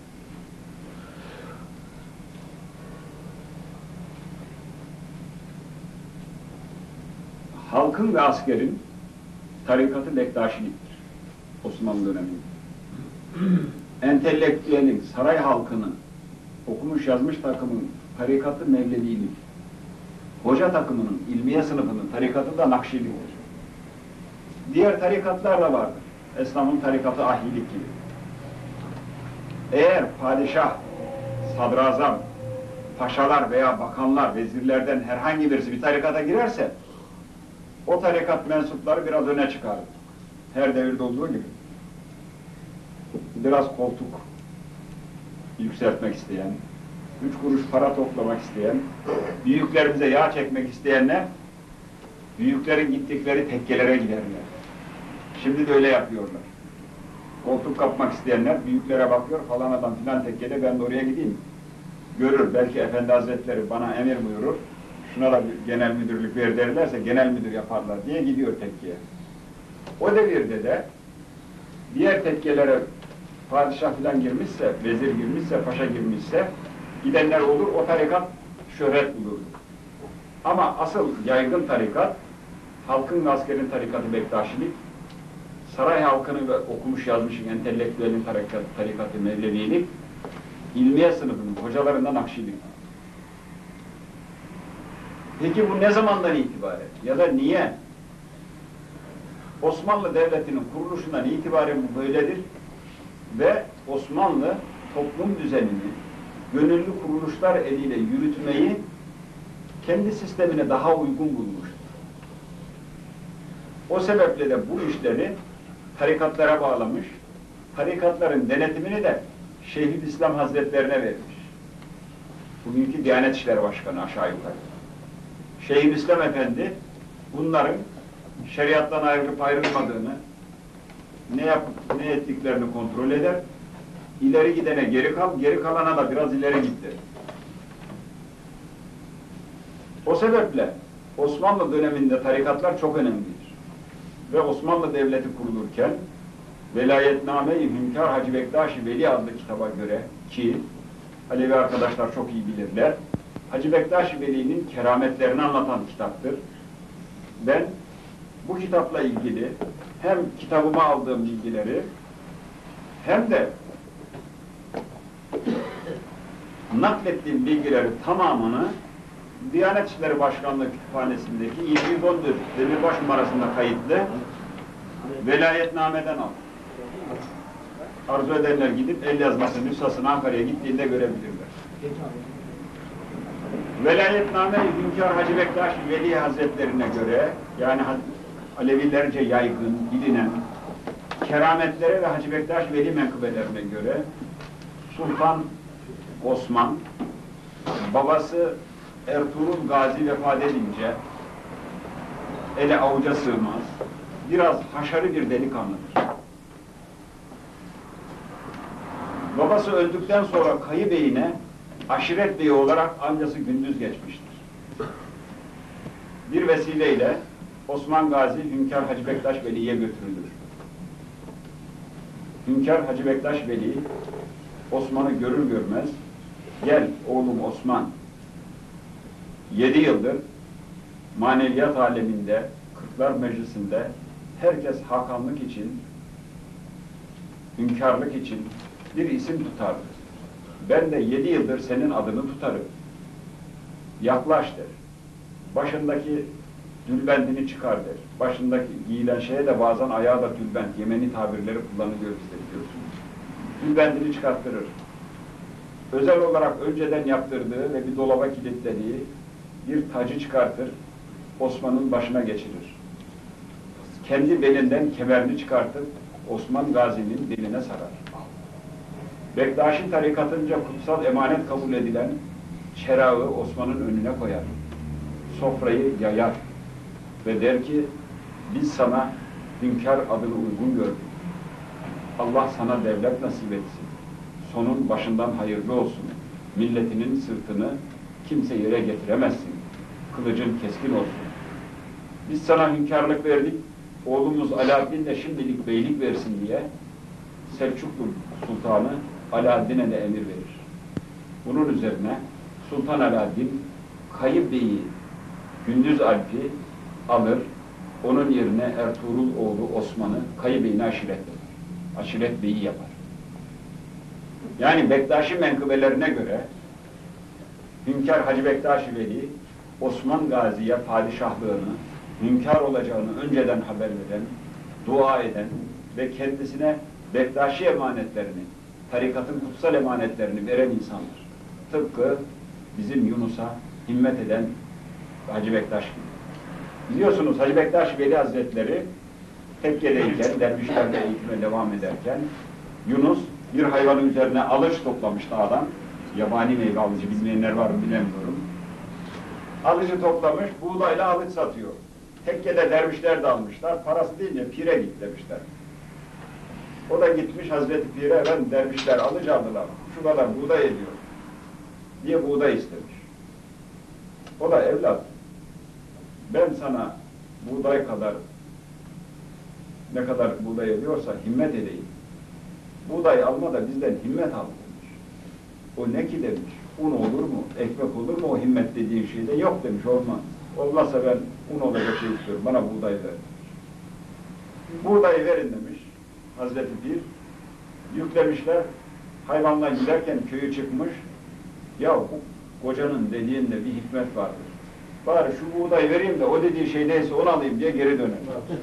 Speaker 2: Halkın ve askerin tarikatı Bektaşiliktir Osmanlı döneminde. Entelektüelin, saray halkının, okumuş yazmış takımın tarikatı Mevlevilik. Hoca takımının, ilmiye sınıfının tarikatı da Nakşiliktir. Diğer tarikatlar da vardır. Esnafın tarikatı Ahlilik gibi. Eğer padişah, sadrazam, paşalar veya bakanlar, vezirlerden herhangi birisi bir tarikata girerse, o tarikat mensupları biraz öne çıkar. Her devirde olduğu gibi. Biraz koltuk yükseltmek isteyen, üç kuruş para toplamak isteyen, büyüklerimize yağ çekmek isteyenler, büyüklerin gittikleri tekkelere giderler. Şimdi de öyle yapıyorlar. Koltuk kapmak isteyenler büyüklere bakıyor, falan adam filan tekkede, ben de oraya gideyim. Görür, belki Efendi Hazretleri bana emir buyurur, şuna da bir genel müdürlük ver derlerse genel müdür yaparlar diye gidiyor tekkeye. O devirde de diğer tekkelere padişah filan girmişse, vezir girmişse, paşa girmişse gidenler olur, o tarikat şöhret bulur. Ama asıl yaygın tarikat, halkın ve askerin tarikatı Bektaşilik, saray halkını ve okumuş yazmışın entelektüelin tarikatı, tarikatı Mevlevilik, ilmiye sınıfının hocalarından Nakşilik. Peki bu ne zamandan itibaren? Ya da niye? Osmanlı Devleti'nin kuruluşundan itibaren bu böyledir ve Osmanlı toplum düzenini gönüllü kuruluşlar eliyle yürütmeyi kendi sistemine daha uygun bulmuştur. O sebeple de bu işleri tarikatlara bağlamış, tarikatların denetimini de Şeyhülislam Hazretlerine vermiş. Bugünkü Diyanet İşleri Başkanı aşağı yukarı. Şeyhülislam Efendi bunların şeriattan ayrılıp ayrılmadığını, ne yapıp ne ettiklerini kontrol eder, ileri gidene geri kal, geri kalana da biraz ileri gitti. O sebeple Osmanlı döneminde tarikatlar çok önemlidir. Ve Osmanlı Devleti kurulurken Velayetname-i Hünkâr Hacı Bektaş-ı Veli adlı kitaba göre ki Alevi arkadaşlar çok iyi bilirler, Hacı Bektaş-ı Veli'nin kerametlerini anlatan kitaptır. ben bu kitapla ilgili hem kitabıma aldığım bilgileri hem de naklettiğim bilgileri tamamını Diyanet İşleri Başkanlığı Kütüphanesi'ndeki yedi yüz on dört demirbaş numarasında kayıtlı velayetnameden aldım. Arzu edenler gidip el yazması nüshasını Ankara'ya gittiğinde görebilirler. Velayetname Hünkâr Hacı Bektaş Veli Hazretlerine göre, yani Alevilerce yaygın, bilinen kerametlere ve Hacı Bektaş Veli menkıbelerine göre Sultan Osman, babası Ertuğrul Gazi vefat edince ele avuca sığmaz, biraz haşarı bir delikanlıdır. Babası öldükten sonra Kayı Bey'ine aşiret beyi olarak amcası Gündüz geçmiştir. Bir vesileyle Osman Gazi Hünkâr Hacı Bektaş Veli'ye götürülür. Hünkâr Hacı Bektaş Veli Osman'ı görür görmez, gel oğlum Osman, yedi yıldır maneviyat aleminde, Kırklar Meclisi'nde herkes hakanlık için, hünkârlık için bir isim tutardı. Ben de yedi yıldır senin adını tutarım. Yaklaş der. Başındaki tülbentini çıkar der. Başındaki giyilen şeye de bazen ayağa da tülbent, Yemeni tabirleri kullanılıyor bizde biliyorsunuz. Tülbentini çıkarttırır. Özel olarak önceden yaptırdığı ve bir dolaba kilitlediği bir tacı çıkartır, Osman'ın başına geçirir. Kendi belinden kemerini çıkartıp Osman Gazi'nin beline sarar. Bektaşi tarikatınca kutsal emanet kabul edilen çerağı Osman'ın önüne koyar. Sofrayı yayar ve der ki, biz sana hünkâr adını uygun gördük. Allah sana devlet nasip etsin. Sonun başından hayırlı olsun. Milletinin sırtını kimse yere getiremezsin. Kılıcın keskin olsun. Biz sana hünkârlık verdik, oğlumuz Alaaddin de şimdilik beylik versin diye Selçuklu Sultanı Alaaddin'e de emir verir. Bunun üzerine Sultan Alaaddin Kayı Bey'i, Gündüz Alp'i alır, onun yerine Ertuğrul oğlu Osman'ı Kayı Bey'ine aşiret eder. Aşiret Bey'i yapar. Yani Bektaşi menkıbelerine göre Hünkâr Hacı Bektaş Veli Osman Gazi'ye padişahlığını, hünkâr olacağını önceden haber veren, dua eden ve kendisine Bektaşi emanetlerini, tarikatın kutsal emanetlerini veren insandır. Tıpkı bizim Yunus'a himmet eden Hacı Bektaş gibi. Biliyorsunuz Hacı Bektaş Veli Hazretleri tekkedeyken, dervişlerle eğitime devam ederken Yunus bir hayvanın üzerine alıç toplamış dağdan. Yabani meyve alıcı, bilmeyenler var mı bilemiyorum. Alıcı toplamış, buğdayla alıç satıyor. Tekkede dervişler de almışlar, parası deyince pire git demişler. O da gitmiş Hazreti Pire, efendim dervişler alıcı aldılar, şu kadar buğday ediyor diye buğday istemiş. O da evlat, ben sana buğday kadar, ne kadar buğday ediyorsa himmet edeyim. Buğday alma da bizden himmet al demiş. O ne ki demiş, un olur mu, ekmek olur mu o himmet dediğin şeyde? Yok demiş, olmaz. Olmazsa ben un olacak şey istiyorum, bana buğday ver demiş. Buğdayı verin demiş Hazreti Pir. Yüklemişler, hayvanla giderken köyü çıkmış. Ya bu kocanın dediğinde bir hikmet vardır. Bari şu buğdayı vereyim de o dediği şey neyse onu alayım diye geri döner.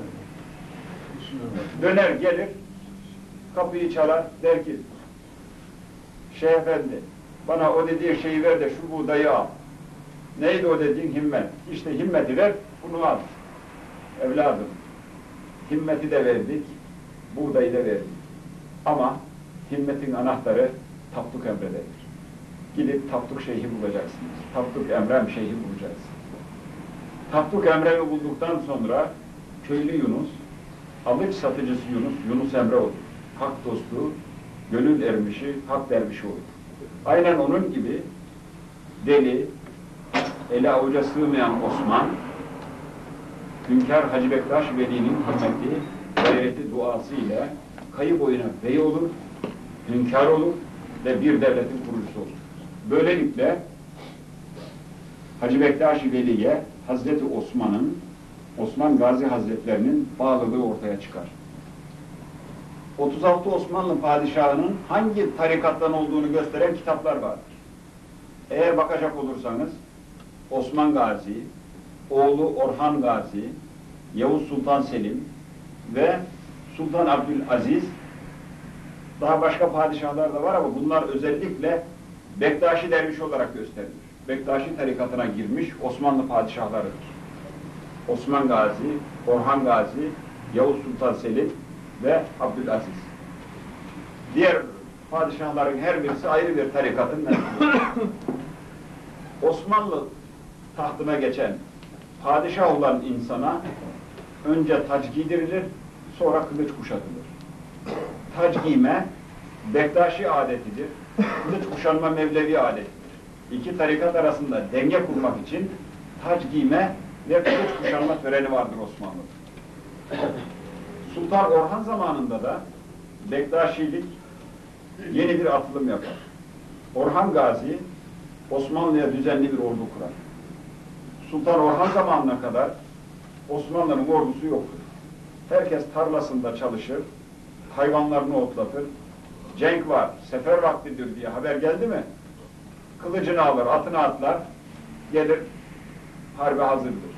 Speaker 2: Döner gelir, kapıyı çalar, der ki Şeyh Efendi, bana o dediği şeyi ver de şu buğdayı al. Neydi o dediğin? Himmet. İşte himmeti ver, bunu al. Evladım, himmeti de verdik, buğdayı da verdik. Ama himmetin anahtarı Tapduk Emre'dedir. Gidip Tapduk Şeyh'i bulacaksınız. Tapduk Emrem Şeyh'i bulacaksınız. Tapduk Emre'yi bulduktan sonra köylü Yunus, alıç satıcısı Yunus, Yunus Emre olur. Hak dostu, gönül ermişi, hak dervişi olur. Aynen onun gibi deli, ele avuca sığmayan Osman, Hünkâr Hacı Bektaş Veli'nin hürmeti, gayreti, duası ile kayı boyuna bey olur, hünkâr olur ve bir devletin kurucusu olur. Böylelikle Hacı Bektaş Veli'ye Hazreti Osman'ın Osman Gazi Hazretlerinin bağlılığı ortaya çıkar. otuz altı Osmanlı padişahının hangi tarikattan olduğunu gösteren kitaplar vardır. Eğer bakacak olursanız Osman Gazi, oğlu Orhan Gazi, Yavuz Sultan Selim ve Sultan Abdülaziz, daha başka padişahlar da var ama bunlar özellikle Bektaşi derviş olarak gösterilir. Bektaşi tarikatına girmiş Osmanlı padişahlarıdır. Osman Gazi, Orhan Gazi, Yavuz Sultan Selim ve Abdülaziz. Diğer padişahların her birisi ayrı bir tarikatın mensubudur. Osmanlı tahtına geçen padişah olan insana önce tac giydirilir, sonra kılıç kuşatılır. Tac giyme Bektaşi adetidir, kılıç kuşanma Mevlevi adetidir. İki tarikat arasında denge kurmak için tac giyme ve kılıç kuşanma töreni vardır Osmanlı'da. Sultan Orhan zamanında da Bektaşilik yeni bir atılım yapar. Orhan Gazi Osmanlı'ya düzenli bir ordu kurar. Sultan Orhan zamanına kadar Osmanlı'nın ordusu yoktur. Herkes tarlasında çalışır, hayvanlarını otlatır. Cenk var, sefer vaktidir diye haber geldi mi? Kılıcını alır, atını atlar, gelir, harbe hazırdır.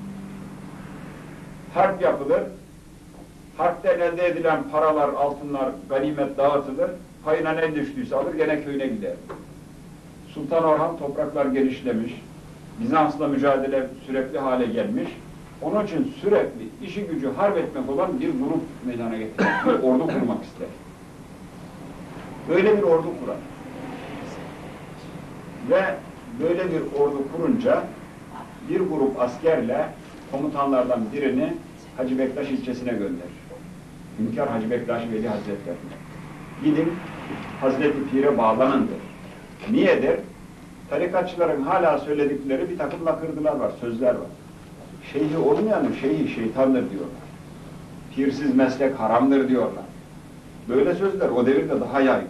Speaker 2: Harp yapılır, harpten elde edilen paralar, altınlar, ganimet dağıtılır, payına ne düştüyse alır, gene köyüne gider. Sultan Orhan topraklar genişlemiş, Bizans'la mücadele sürekli hale gelmiş, onun için sürekli işi gücü harp etmek olan bir grup meydana getirir, bir ordu kurmak ister. Böyle bir ordu kurar. Ve böyle bir ordu kurunca bir grup askerle komutanlardan birini Hacı Bektaş ilçesine gönderir. Hünkâr Hacı Bektaş Veli Hazretlerine. Gidin Hazreti Pir'e bağlanındır. Niyedir? Tarikatçıların hala söyledikleri bir takım lakırdılar var, sözler var. Şeyhi olmayanın şeyhi şeytandır diyorlar. Pirsiz meslek haramdır diyorlar. Böyle sözler o devirde daha yaygın.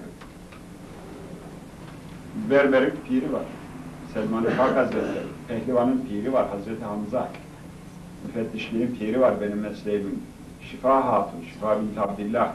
Speaker 2: Berber'in piri var. Selman-ı Fak Hazretleri. Pehlivanın piri var. Hazreti Hamza. Müfettişliğin piri var benim mesleğimin. Şifa Hatun, Şifa bint Abdillah.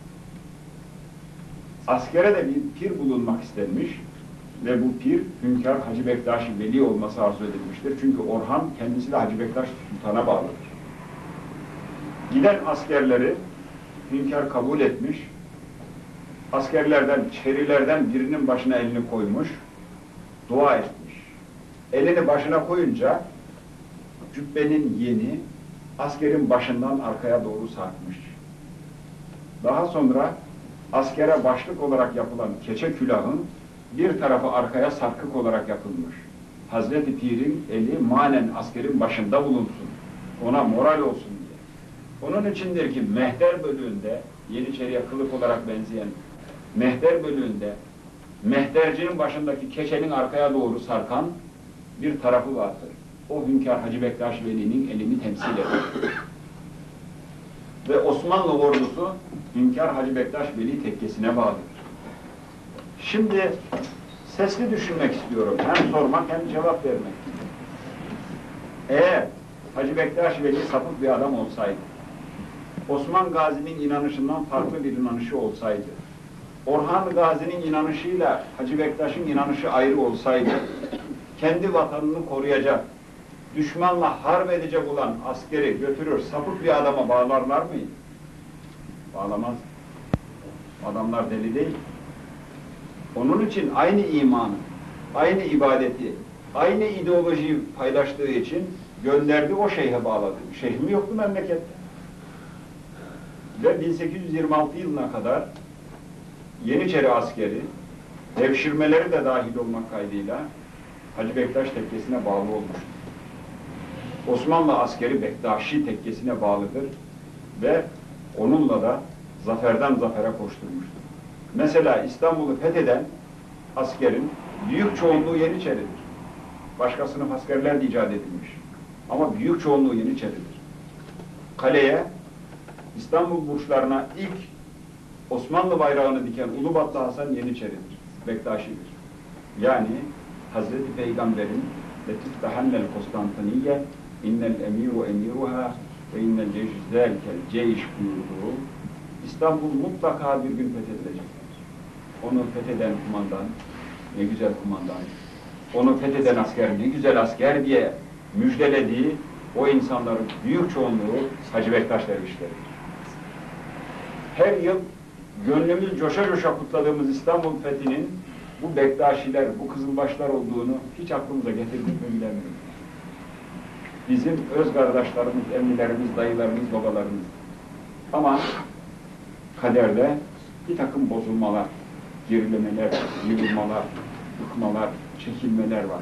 Speaker 2: Askere de bir pir bulunmak istenmiş ve bu pir Hünkâr Hacı Bektaş Veli olması arzu edilmiştir. Çünkü Orhan kendisi de Hacı Bektaş Sultan'a bağlıdır. Giden askerleri Hünkâr kabul etmiş. Askerlerden, çerilerden birinin başına elini koymuş, dua etmiş. Elini başına koyunca cübbenin yeni askerin başından arkaya doğru sarkmış. Daha sonra askere başlık olarak yapılan keçe külahın bir tarafı arkaya sarkık olarak yapılmış. Hazreti Pir'in eli manen askerin başında bulunsun, ona moral olsun diye. Onun içindir ki mehter bölüğünde, Yeniçeri'ye kılık olarak benzeyen mehter bölüğünde, mehtercinin başındaki keçenin arkaya doğru sarkan bir tarafı vardır. O Hünkâr Hacı Bektaş Veli'nin elini temsil eder. Ve Osmanlı ordusu Hünkâr Hacı Bektaş Veli tekkesine bağlıdır. Şimdi sesli düşünmek istiyorum. Hem sormak hem cevap vermek. Eğer Hacı Bektaş Veli sapık bir adam olsaydı, Osman Gazi'nin inanışından farklı bir inanışı olsaydı, Orhan Gazi'nin inanışıyla Hacı Bektaş'ın inanışı ayrı olsaydı, kendi vatanını koruyacak, düşmanla harp edecek olan askeri götürür, sapık bir adama bağlarlar mıydı? Bağlamaz. Adamlar deli değil. Onun için aynı imanı, aynı ibadeti, aynı ideolojiyi paylaştığı için gönderdi, o şeyhe bağladı. Şeyh mi yoktu memlekette? Ve bin sekiz yüz yirmi altı yılına kadar Yeniçeri askeri, devşirmeleri de dahil olmak kaydıyla Hacı Bektaş tekkesine bağlı olmuştur. Osmanlı askeri Bektaşi tekkesine bağlıdır ve onunla da zaferden zafere koşturmuştur. Mesela İstanbul'u fetheden askerin büyük çoğunluğu Yeniçeridir. Başka sınıf askerler de icat edilmiş. Ama büyük çoğunluğu Yeniçeridir. Kaleye, İstanbul burçlarına ilk Osmanlı bayrağını diken Ulubatlı Hasan Yeniçeridir, Bektaşi'dir. Yani Hazreti Peygamber'in Letüftehannel Konstantiniye innel emiru emiruha ve innel ceyşü zelkel ceyş buyurduğu İstanbul mutlaka bir gün fethedilecek. Onu fetheden kumandan, ne güzel kumandan, onu fetheden asker, ne güzel asker diye müjdelediği o insanların büyük çoğunluğu Hacı Bektaş dervişleridir. Her yıl gönlümüz coşa coşa kutladığımız İstanbul fethinin bu Bektaşiler, bu Kızılbaşlar olduğunu hiç aklımıza getirdik mi bilemiyorum. Bizim öz kardeşlerimiz, emmilerimiz, dayılarımız, babalarımız. Ama kaderde bir takım bozulmalar, gerilemeler, yığılmalar, bıkmalar, çekilmeler var.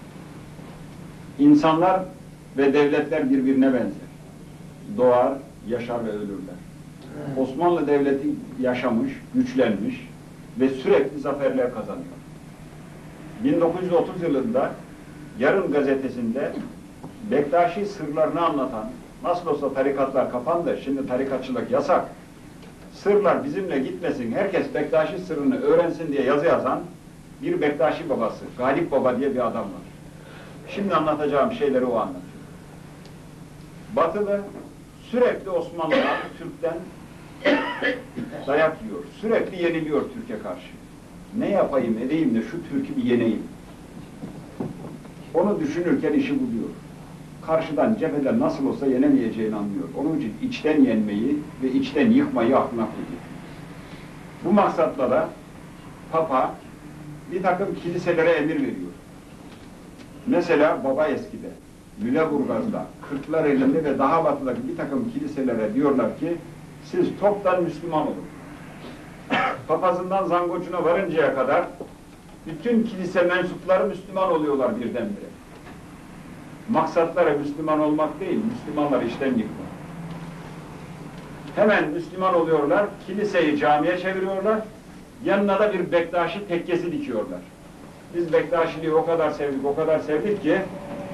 Speaker 2: İnsanlar ve devletler birbirine benzer. Doğar, yaşar ve ölürler. Osmanlı Devleti yaşamış, güçlenmiş ve sürekli zaferler kazanıyor. bin dokuz yüz otuz yılında Yarın gazetesinde Bektaşi sırlarını anlatan, nasıl olsa tarikatlar kapandı, şimdi tarikatçılık yasak, sırlar bizimle gitmesin, herkes Bektaşi sırrını öğrensin diye yazı yazan bir Bektaşi babası, Galip Baba diye bir adam var. Şimdi anlatacağım şeyleri o anlatıyor. Batılı sürekli Osmanlı'dan, Türk'ten dayak yiyor. Sürekli yeniliyor Türkiye karşı. Ne yapayım edeyim de şu Türk'ü bir yeneyim. Onu düşünürken işi buluyor. Karşıdan, cepheden nasıl olsa yenemeyeceğini anlıyor. Onun için içten yenmeyi ve içten yıkmayı aklına koyuyor. Bu maksatla da Papa bir takım kiliselere emir veriyor. Mesela Baba Eski'de, Lüleburgaz'da, Kırklareli'nde ve daha batıdaki bir takım kiliselere diyorlar ki siz toptan Müslüman olun. Papazından zangocuna varıncaya kadar bütün kilise mensupları Müslüman oluyorlar birdenbire. Maksatları Müslüman olmak değil, Müslümanları işten yıkmak. Hemen Müslüman oluyorlar, kiliseyi camiye çeviriyorlar, yanına da bir Bektaşi tekkesi dikiyorlar. Biz Bektaşiliği o kadar sevdik, o kadar sevdik ki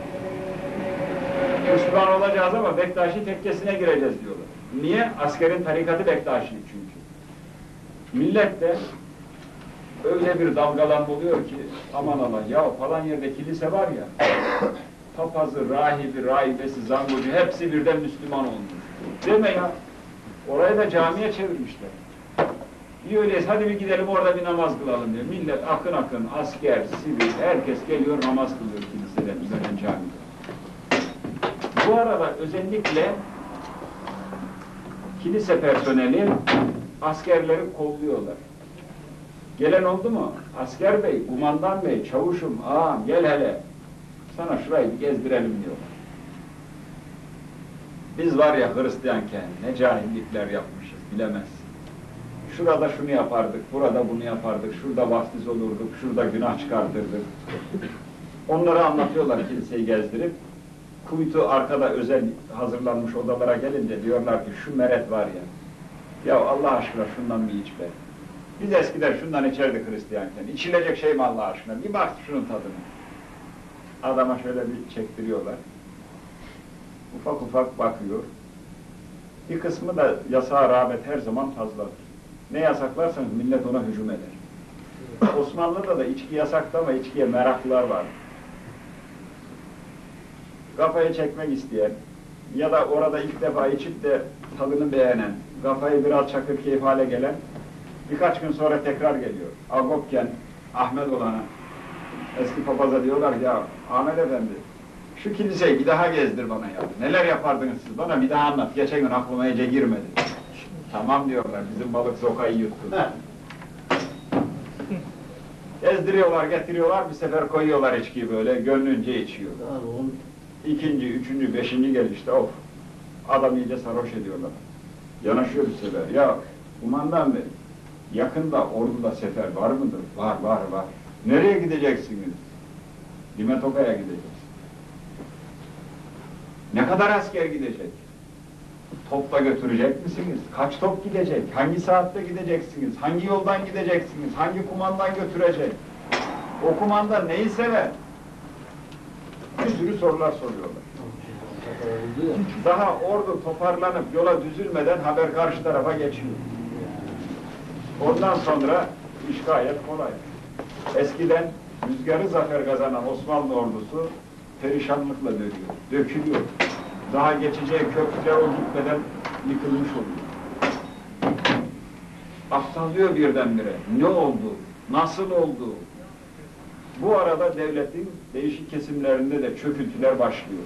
Speaker 2: Müslüman olacağız ama Bektaşi tekkesine gireceğiz diyorlar. Niye? Askerin tarikatı Bektaşilik çünkü. Millet de öyle bir dalgalanma oluyor ki aman Allah ya falan yerde kilise var ya papazı, rahibi, rahibesi, zangocu hepsi birden Müslüman olmuş. Deme ya, orayı da camiye çevirmişler. İyi öyleyse hadi bir gidelim orada bir namaz kılalım diyor. Millet akın akın, asker, sivil, herkes geliyor namaz kılıyor kiliseden, üzerinden camide. Bu arada özellikle kilise personeli askerleri kolluyorlar. Gelen oldu mu? Asker bey, kumandan bey, çavuşum, ağam gel hele. Sana şurayı bir gezdirelim diyorlar. Biz var ya Hristiyanken ne cahillikler yapmışız bilemezsin. Şurada şunu yapardık, burada bunu yapardık, şurada vaftiz olurduk, şurada günah çıkartırdık. Onları anlatıyorlar kiliseyi gezdirip. Kuytu arkada özel hazırlanmış odalara gelince diyorlar ki şu meret var ya, ya Allah aşkına şundan bir iç be. Biz eskiden şundan içerdik Hristiyanken, içilecek şey mi Allah aşkına? Bir bak şunun tadına. Adama şöyle bir çektiriyorlar. Ufak ufak bakıyor. Bir kısmı da yasağa rağbet her zaman fazladır. Ne yasaklarsanız millet ona hücum eder. Osmanlı'da da içki yasaktı ama içkiye meraklılar var. Kafayı çekmek isteyen ya da orada ilk defa içip de tadını beğenen, kafayı biraz çakır keyif hale gelen birkaç gün sonra tekrar geliyor. Agopken Ahmet olana eski papaza diyorlar ya Ahmet Efendi şu kiliseyi bir daha gezdir bana ya. Neler yapardınız siz bana bir daha anlat. Geçen gün aklıma iyice girmedi. Tamam diyorlar bizim balık zokayı yuttu. Gezdiriyorlar, getiriyorlar bir sefer koyuyorlar içkiyi böyle gönlünce içiyor. İkinci, üçüncü, beşinci gelişte of adam iyice sarhoş ediyorlar. Yanaşıyor bir sefer. Ya kumandan bey yakında orduda sefer var mıdır? Var, var, var. Nereye gideceksiniz? Dimetoka'ya gideceğiz. Ne kadar asker gidecek? Topla götürecek misiniz? Kaç top gidecek? Hangi saatte gideceksiniz? Hangi yoldan gideceksiniz? Hangi kumandan götürecek? O kumandan neyi sever? Bir sürü sorular soruyorlar. Daha ordu toparlanıp yola düzülmeden haber karşı tarafa geçiyor. Ondan sonra iş gayet kolay. Eskiden rüzgarı zafer kazanan Osmanlı ordusu perişanlıkla dönüyor, dökülüyor. Daha geçeceği köprüler o gitmeden yıkılmış oluyor. Aptallıyor birdenbire. Ne oldu? Nasıl oldu? Bu arada devletin değişik kesimlerinde de çöküntüler başlıyor.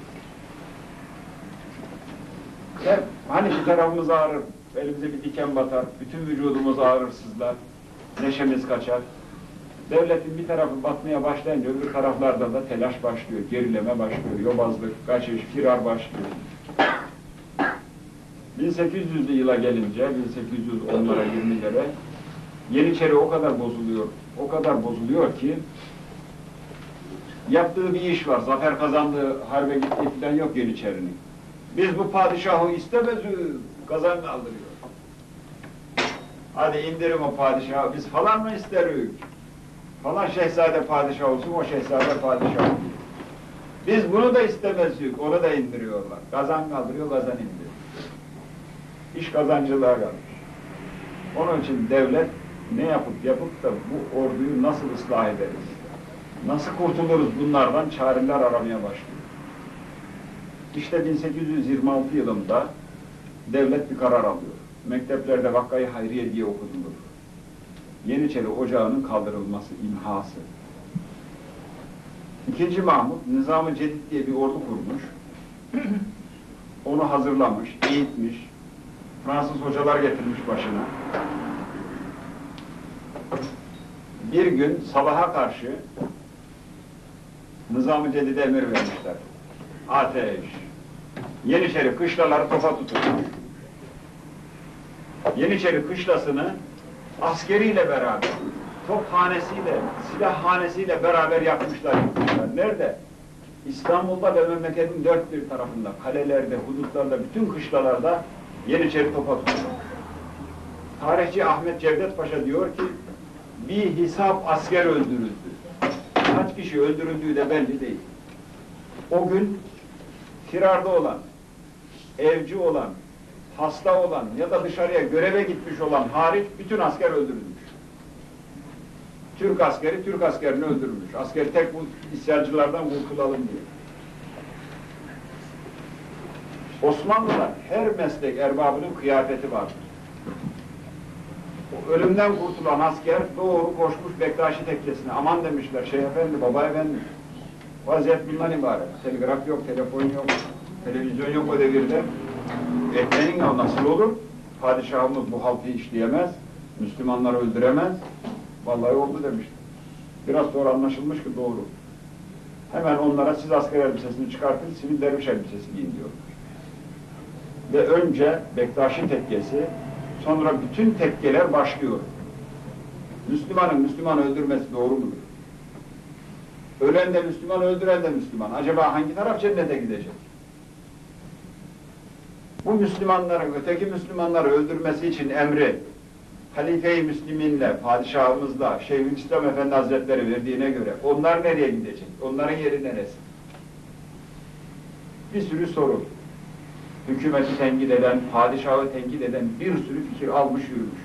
Speaker 2: Hep, hani bir tarafımız ağrır, elimize bir diken batar, bütün vücudumuz ağrır, sızlar, neşemiz kaçar. Devletin bir tarafı batmaya başlayınca öbür taraflarda da telaş başlıyor, gerileme başlıyor, yobazlık, kaçış, firar başlıyor. bin sekiz yüzlü yıla gelince, bin sekiz yüz onlara yirmilere Yeniçeri o kadar bozuluyor, o kadar bozuluyor ki yaptığı bir iş var, zafer kazandığı, harbe gittiği falan yok Yeniçerinin. Biz bu padişahı istemezük, kazan kaldırıyor. Hadi indirin o padişahı, biz falan mı isteriz? Falan şehzade padişah olsun, o şehzade padişah diyor. Biz bunu da istemezdik, onu da indiriyorlar. Kazan kaldırıyor, kazan indiriyor. İş kazancılığa kalmış. Onun için devlet ne yapıp yapıp da bu orduyu nasıl ıslah ederiz? Nasıl kurtuluruz bunlardan çareler aramaya başlıyor. İşte bin sekiz yüz yirmi altı yılında devlet bir karar alıyor. Mekteplerde Vakka-i Hayriye diye okutulur. Yeniçeri Ocağı'nın kaldırılması, imhası. İkinci Mahmut, Nizam-ı Cedid diye bir ordu kurmuş. Onu hazırlamış, eğitmiş. Fransız hocalar getirmiş başına. Bir gün sabaha karşı Nizam-ı Cedid'e emir vermişler. Ateş! Yeniçeri kışlaları topa tutun. Yeniçeri kışlasını askeriyle beraber, tophanesiyle, silahhanesiyle beraber yakmışlar, yıkmışlar. Nerede? İstanbul'da ve memleketin dört bir tarafında, kalelerde, hudutlarda, bütün kışlalarda Yeniçeri topa tutuyor. Tarihçi Ahmet Cevdet Paşa diyor ki, bir hesap asker öldürüldü. Kaç kişi öldürüldüğü de belli değil. O gün firarda olan, evci olan, hasta olan ya da dışarıya göreve gitmiş olan hariç bütün asker öldürülmüş. Türk askeri Türk askerini öldürmüş. Asker tek bu isyancılardan kurtulalım diye. Osmanlı'da her meslek erbabının kıyafeti vardır. O ölümden kurtulan asker doğru koşmuş Bektaşi tekkesine. Aman demişler, Şeyh Efendi, Baba Efendi. Vaziyet bundan ibaret. Telgraf yok, telefon yok, televizyon yok o devirde. Etmenin ya nasıl olur? Padişahımız bu halkı işleyemez, Müslümanları öldüremez. Vallahi oldu demişler. Biraz sonra anlaşılmış ki doğru. Hemen onlara siz asker elbisesini çıkartın, sivil derviş elbisesi giyin diyor. Ve önce Bektaşi tekkesi, sonra bütün tekkeler başlıyor. Müslümanın Müslümanı öldürmesi doğru mudur? Ölen de Müslüman, öldüren de Müslüman. Acaba hangi taraf cennete gidecek? Bu Müslümanların, öteki Müslümanları öldürmesi için emri Halife-i Müsliminle, padişahımızla, Şeyhülislam Efendi Hazretleri verdiğine göre onlar nereye gidecek? Onların yeri neresi? Bir sürü soru. Hükümeti tenkit eden, padişahı tenkit eden bir sürü fikir almış yürümüş.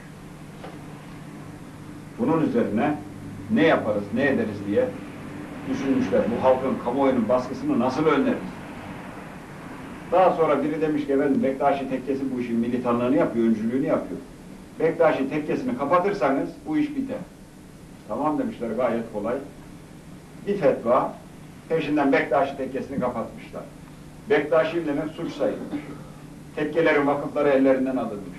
Speaker 2: Bunun üzerine ne yaparız, ne ederiz diye düşünmüşler. Bu halkın, kamuoyunun baskısını nasıl önleriz? Daha sonra biri demiş ki efendim Bektaşi tekkesi bu işin militanlığını yapıyor, öncülüğünü yapıyor. Bektaşi tekkesini kapatırsanız bu iş biter. Tamam demişler, gayet kolay. Bir fetva, peşinden Bektaşi tekkesini kapatmışlar. Bektaşi demek suç sayılmış. Tekkelerin vakıfları ellerinden alınmış.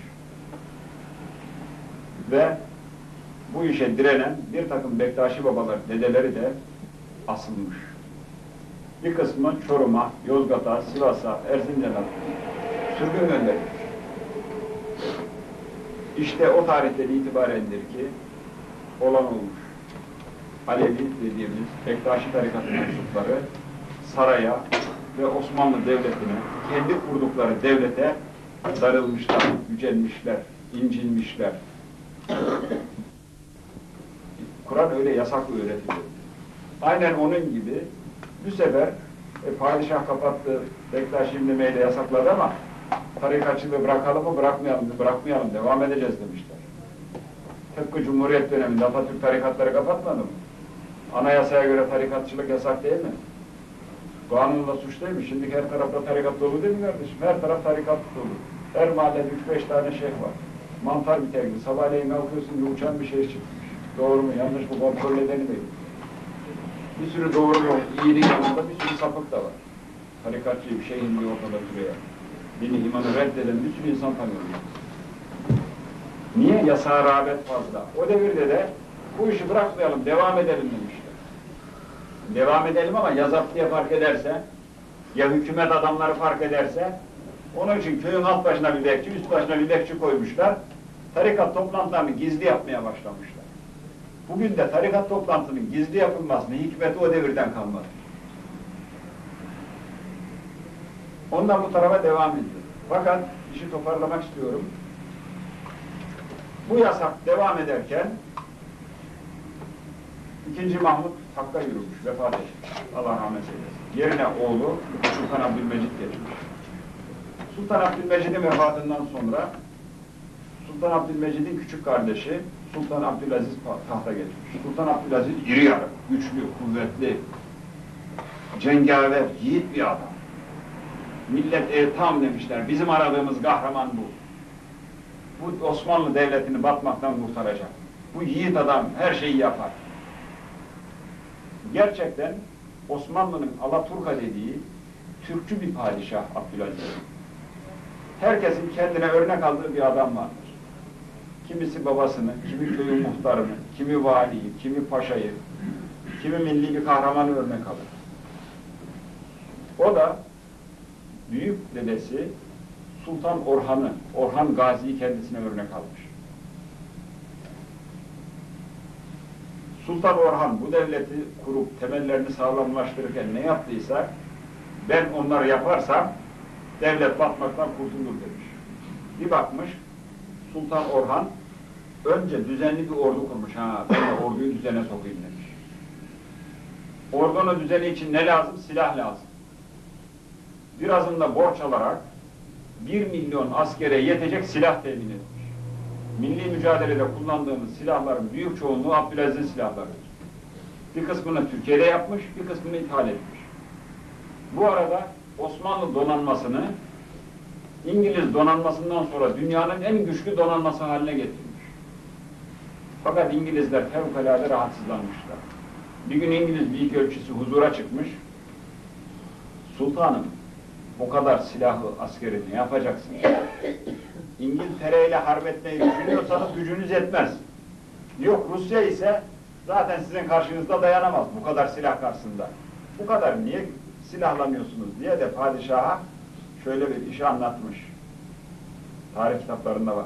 Speaker 2: Ve bu işe direnen bir takım Bektaşi babalar, dedeleri de asılmış. Bir kısmı Çorum'a, Yozgat'a, Sivas'a, Erzincan'a sürgün gönderilmiş. İşte o tarihten itibarendir ki olan olmuş. Alevi dediğimiz Bektaşi tarikatı mensupları saraya ve Osmanlı Devleti'ne, kendi kurdukları devlete darılmışlar, gücenmişler, incinmişler. Kur'an öyle yasaklı öğretiliyor. Aynen onun gibi bu sefer e, padişah kapattı, Bektaşi demeyi de yasakladı ama tarikatçılığı bırakalım mı, bırakmayalım mı, bırakmayalım, devam edeceğiz demişler. Tıpkı Cumhuriyet döneminde Atatürk tarikatları kapatmadı mı? Anayasaya göre tarikatçılık yasak değil mi? Kanunla suç değil mi? Şimdi her tarafta tarikat dolu değil mi kardeşim? Her taraf tarikat dolu. Her mahallede üç beş tane şeyh var. Mantar biterli. Sabahleyin kalkıyorsun bir uçan bir şey çıkmış. Doğru mu? Yanlış mı? Kontrol edeni değil. Bir sürü doğru yol, iyiliğin yanında bir sürü sapık da var. Tarikatçı, şeyhin bir ortada duruyor. Dini, imanı reddeden bir sürü insan tanıyorum. Niye? Yasağa rağbet fazla. O devirde de bu işi bırakmayalım, devam edelim demişler. Devam edelim ama yazap diye fark ederse, ya hükümet adamları fark ederse, onun için köyün alt başına bir bekçi, üst başına bir bekçi koymuşlar. Tarikat toplantılarını gizli yapmaya başlamışlar. Bugün de tarikat toplantısının gizli yapılmasının hikmeti o devirden kalmadı. Ondan bu tarafa devam ediyor. Fakat işi toparlamak istiyorum. Bu yasak devam ederken ikinci Mahmut Hakk'a yürümüş, vefat etmiş. Allah rahmet eylesin. Yerine oğlu Sultan Abdülmecid geçmiş. Sultan Abdülmecid'in vefatından sonra Sultan Abdülmecid'in küçük kardeşi Sultan Abdülaziz tahta geçmiş. Sultan Abdülaziz iri yarı, güçlü, kuvvetli, cengaver, yiğit bir adam. Millet e, tam demişler, bizim aradığımız kahraman bu. Bu Osmanlı Devleti'ni batmaktan kurtaracak. Bu yiğit adam her şeyi yapar. Gerçekten Osmanlı'nın Alaturka dediği Türkçü bir padişah Abdülaziz. Herkesin kendine örnek aldığı bir adam vardır. Kimisi babasını, kimi köyün muhtarını, kimi valiyi, kimi paşayı, kimi milli bir kahramanı örnek alır. O da büyük dedesi Sultan Orhan'ı, Orhan Gazi'yi kendisine örnek almış. Sultan Orhan bu devleti kurup temellerini sağlamlaştırırken ne yaptıysa ben onları yaparsam devlet batmaktan kurtulur demiş. Bir bakmış Sultan Orhan önce düzenli bir ordu kurmuş. Ha, ben de orduyu düzene sokayım demiş. Ordunun düzeni için ne lazım? Silah lazım. Birazını da borç alarak bir milyon askere yetecek silah temin etmiş. Milli mücadelede kullandığımız silahların büyük çoğunluğu Abdülaziz'in silahlarıdır. Bir kısmını Türkiye'de yapmış, bir kısmını ithal etmiş. Bu arada Osmanlı donanmasını İngiliz donanmasından sonra dünyanın en güçlü donanması haline getirmiş. Fakat İngilizler fevkalade rahatsızlanmışlar. Bir gün İngiliz büyük elçisi huzura çıkmış. Sultanım, o kadar silahlı askeri ne yapacaksınız? İngiltere ile harp etmeyi düşünüyorsanız gücünüz yetmez. Yok, Rusya ise zaten sizin karşınızda dayanamaz bu kadar silah karşısında. Bu kadar niye silahlanıyorsunuz diye de padişaha şöyle bir işi anlatmış. Tarih kitaplarında var.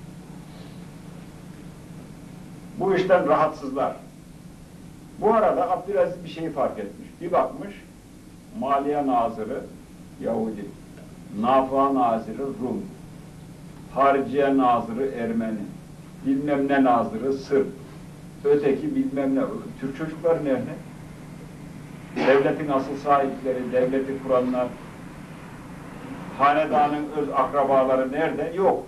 Speaker 2: Bu işten rahatsızlar. Bu arada Abdülaziz bir şeyi fark etmiş. Bir bakmış, Maliye Nazırı Yahudi, Nafa Nazırı Rum, Hariciye Nazırı Ermeni, bilmem ne Nazırı Sırp, öteki bilmem ne, Türk çocukları nerede? Devletin asıl sahipleri, devleti kuranlar, hanedanın öz akrabaları nerede? Yok.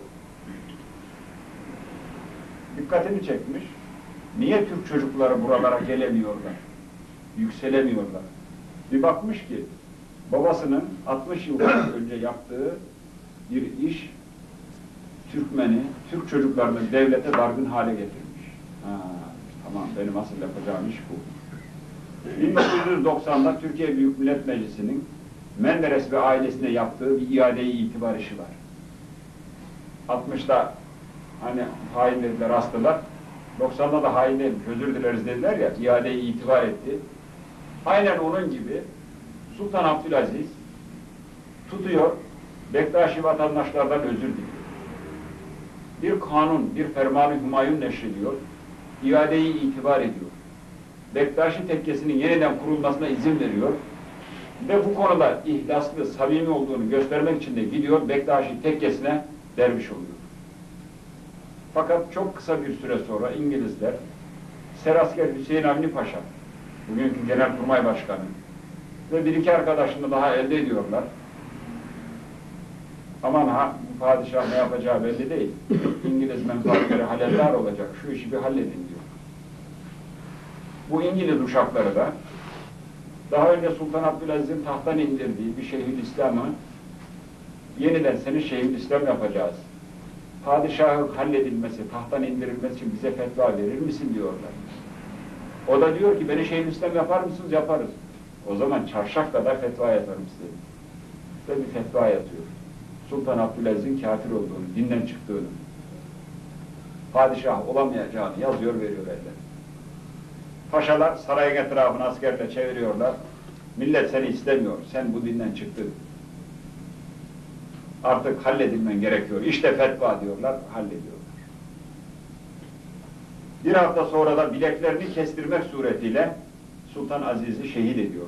Speaker 2: Dikkatini çekmiş. Niye Türk çocukları buralara gelemiyorlar? Yükselemiyorlar. Bir bakmış ki, babasının altmış yıl önce yaptığı bir iş, Türkmeni, Türk çocuklarını devlete dargın hale getirmiş. Ha, tamam, benim asıl yapacağım iş bu. bin dokuz yüz doksan'da Türkiye Büyük Millet Meclisi'nin Menderes ve ailesine yaptığı bir iade-i itibar işi var. altmış'ta hani hain dediler, astılar. doksan'da da hain değilmiş, özür dileriz dediler ya, iade-i itibar etti. Aynen onun gibi Sultan Abdülaziz tutuyor, Bektaşi vatandaşlardan özür diliyor. Bir kanun, bir ferman-ı hümayun neşrediyor, iade-i itibar ediyor. Bektaşi tekkesinin yeniden kurulmasına izin veriyor ve bu konuda ihlaslı, samimi olduğunu göstermek için de gidiyor, Bektaşi tekkesine derviş oluyor. Fakat çok kısa bir süre sonra İngilizler, Serasker Hüseyin Avni Paşa, bugünkü Genelkurmay Başkanı ve bir iki arkadaşını daha elde ediyorlar. Aman ha, bu padişah ne yapacağı belli değil. İngiliz menfaatleri halledar olacak, şu işi bir halledin diyor. Bu İngiliz uşakları da Daha önce Sultan Abdülaziz'in tahttan indirdiği bir Şeyhülislam'ı yeniden seni Şeyhülislam yapacağız. Padişahın halledilmesi, tahttan indirilmesi için bize fetva verir misin diyorlar. O da diyor ki beni Şeyhülislam yapar mısınız? Yaparız. O zaman çarşaf kadar fetva yaparım size. Ve bir fetva yatıyor. Sultan Abdülaziz'in kafir olduğunu, dinden çıktığını, padişah olamayacağını yazıyor, veriyor eline. Paşalar sarayın etrafını askerle çeviriyorlar. Millet seni istemiyor, sen bu dinden çıktın. Artık halledilmen gerekiyor. İşte fetva diyorlar, hallediyorlar. Bir hafta sonra da bileklerini kestirmek suretiyle Sultan Aziz'i şehit ediyor.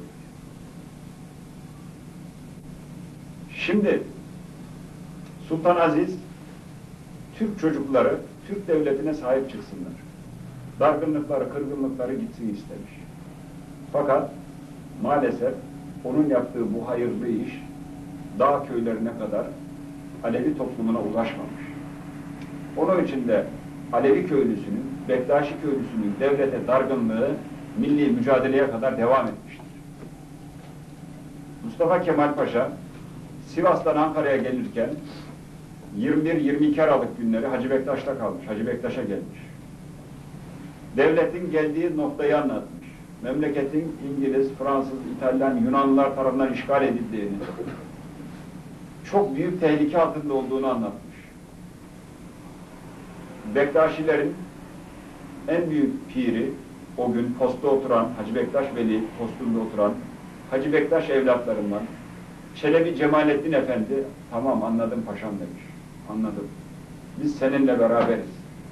Speaker 2: Şimdi Sultan Aziz Türk çocukları Türk devletine sahip çıksınlar. Dargınlıkları, kırgınlıkları gitsin istemiş. Fakat maalesef onun yaptığı bu hayırlı iş dağ köylerine kadar Alevi toplumuna ulaşmamış. Onun için de Alevi köylüsünün, Bektaşi köylüsünün devlete dargınlığı milli mücadeleye kadar devam etmiştir. Mustafa Kemal Paşa Sivas'tan Ankara'ya gelirken yirmi bir yirmi iki Aralık günleri Hacı Bektaş'ta kalmış, Hacı Bektaş'a gelmiş. Devletin geldiği noktayı anlatmış. Memleketin İngiliz, Fransız, İtalyan, Yunanlılar tarafından işgal edildiğini, çok büyük tehlike altında olduğunu anlatmış. Bektaşilerin en büyük piri, o gün posta oturan, Hacı Bektaş Veli postunda oturan, Hacı Bektaş evlatlarından Çelebi Cemalettin Efendi, tamam anladım paşam demiş, anladım. Biz seninle beraberiz.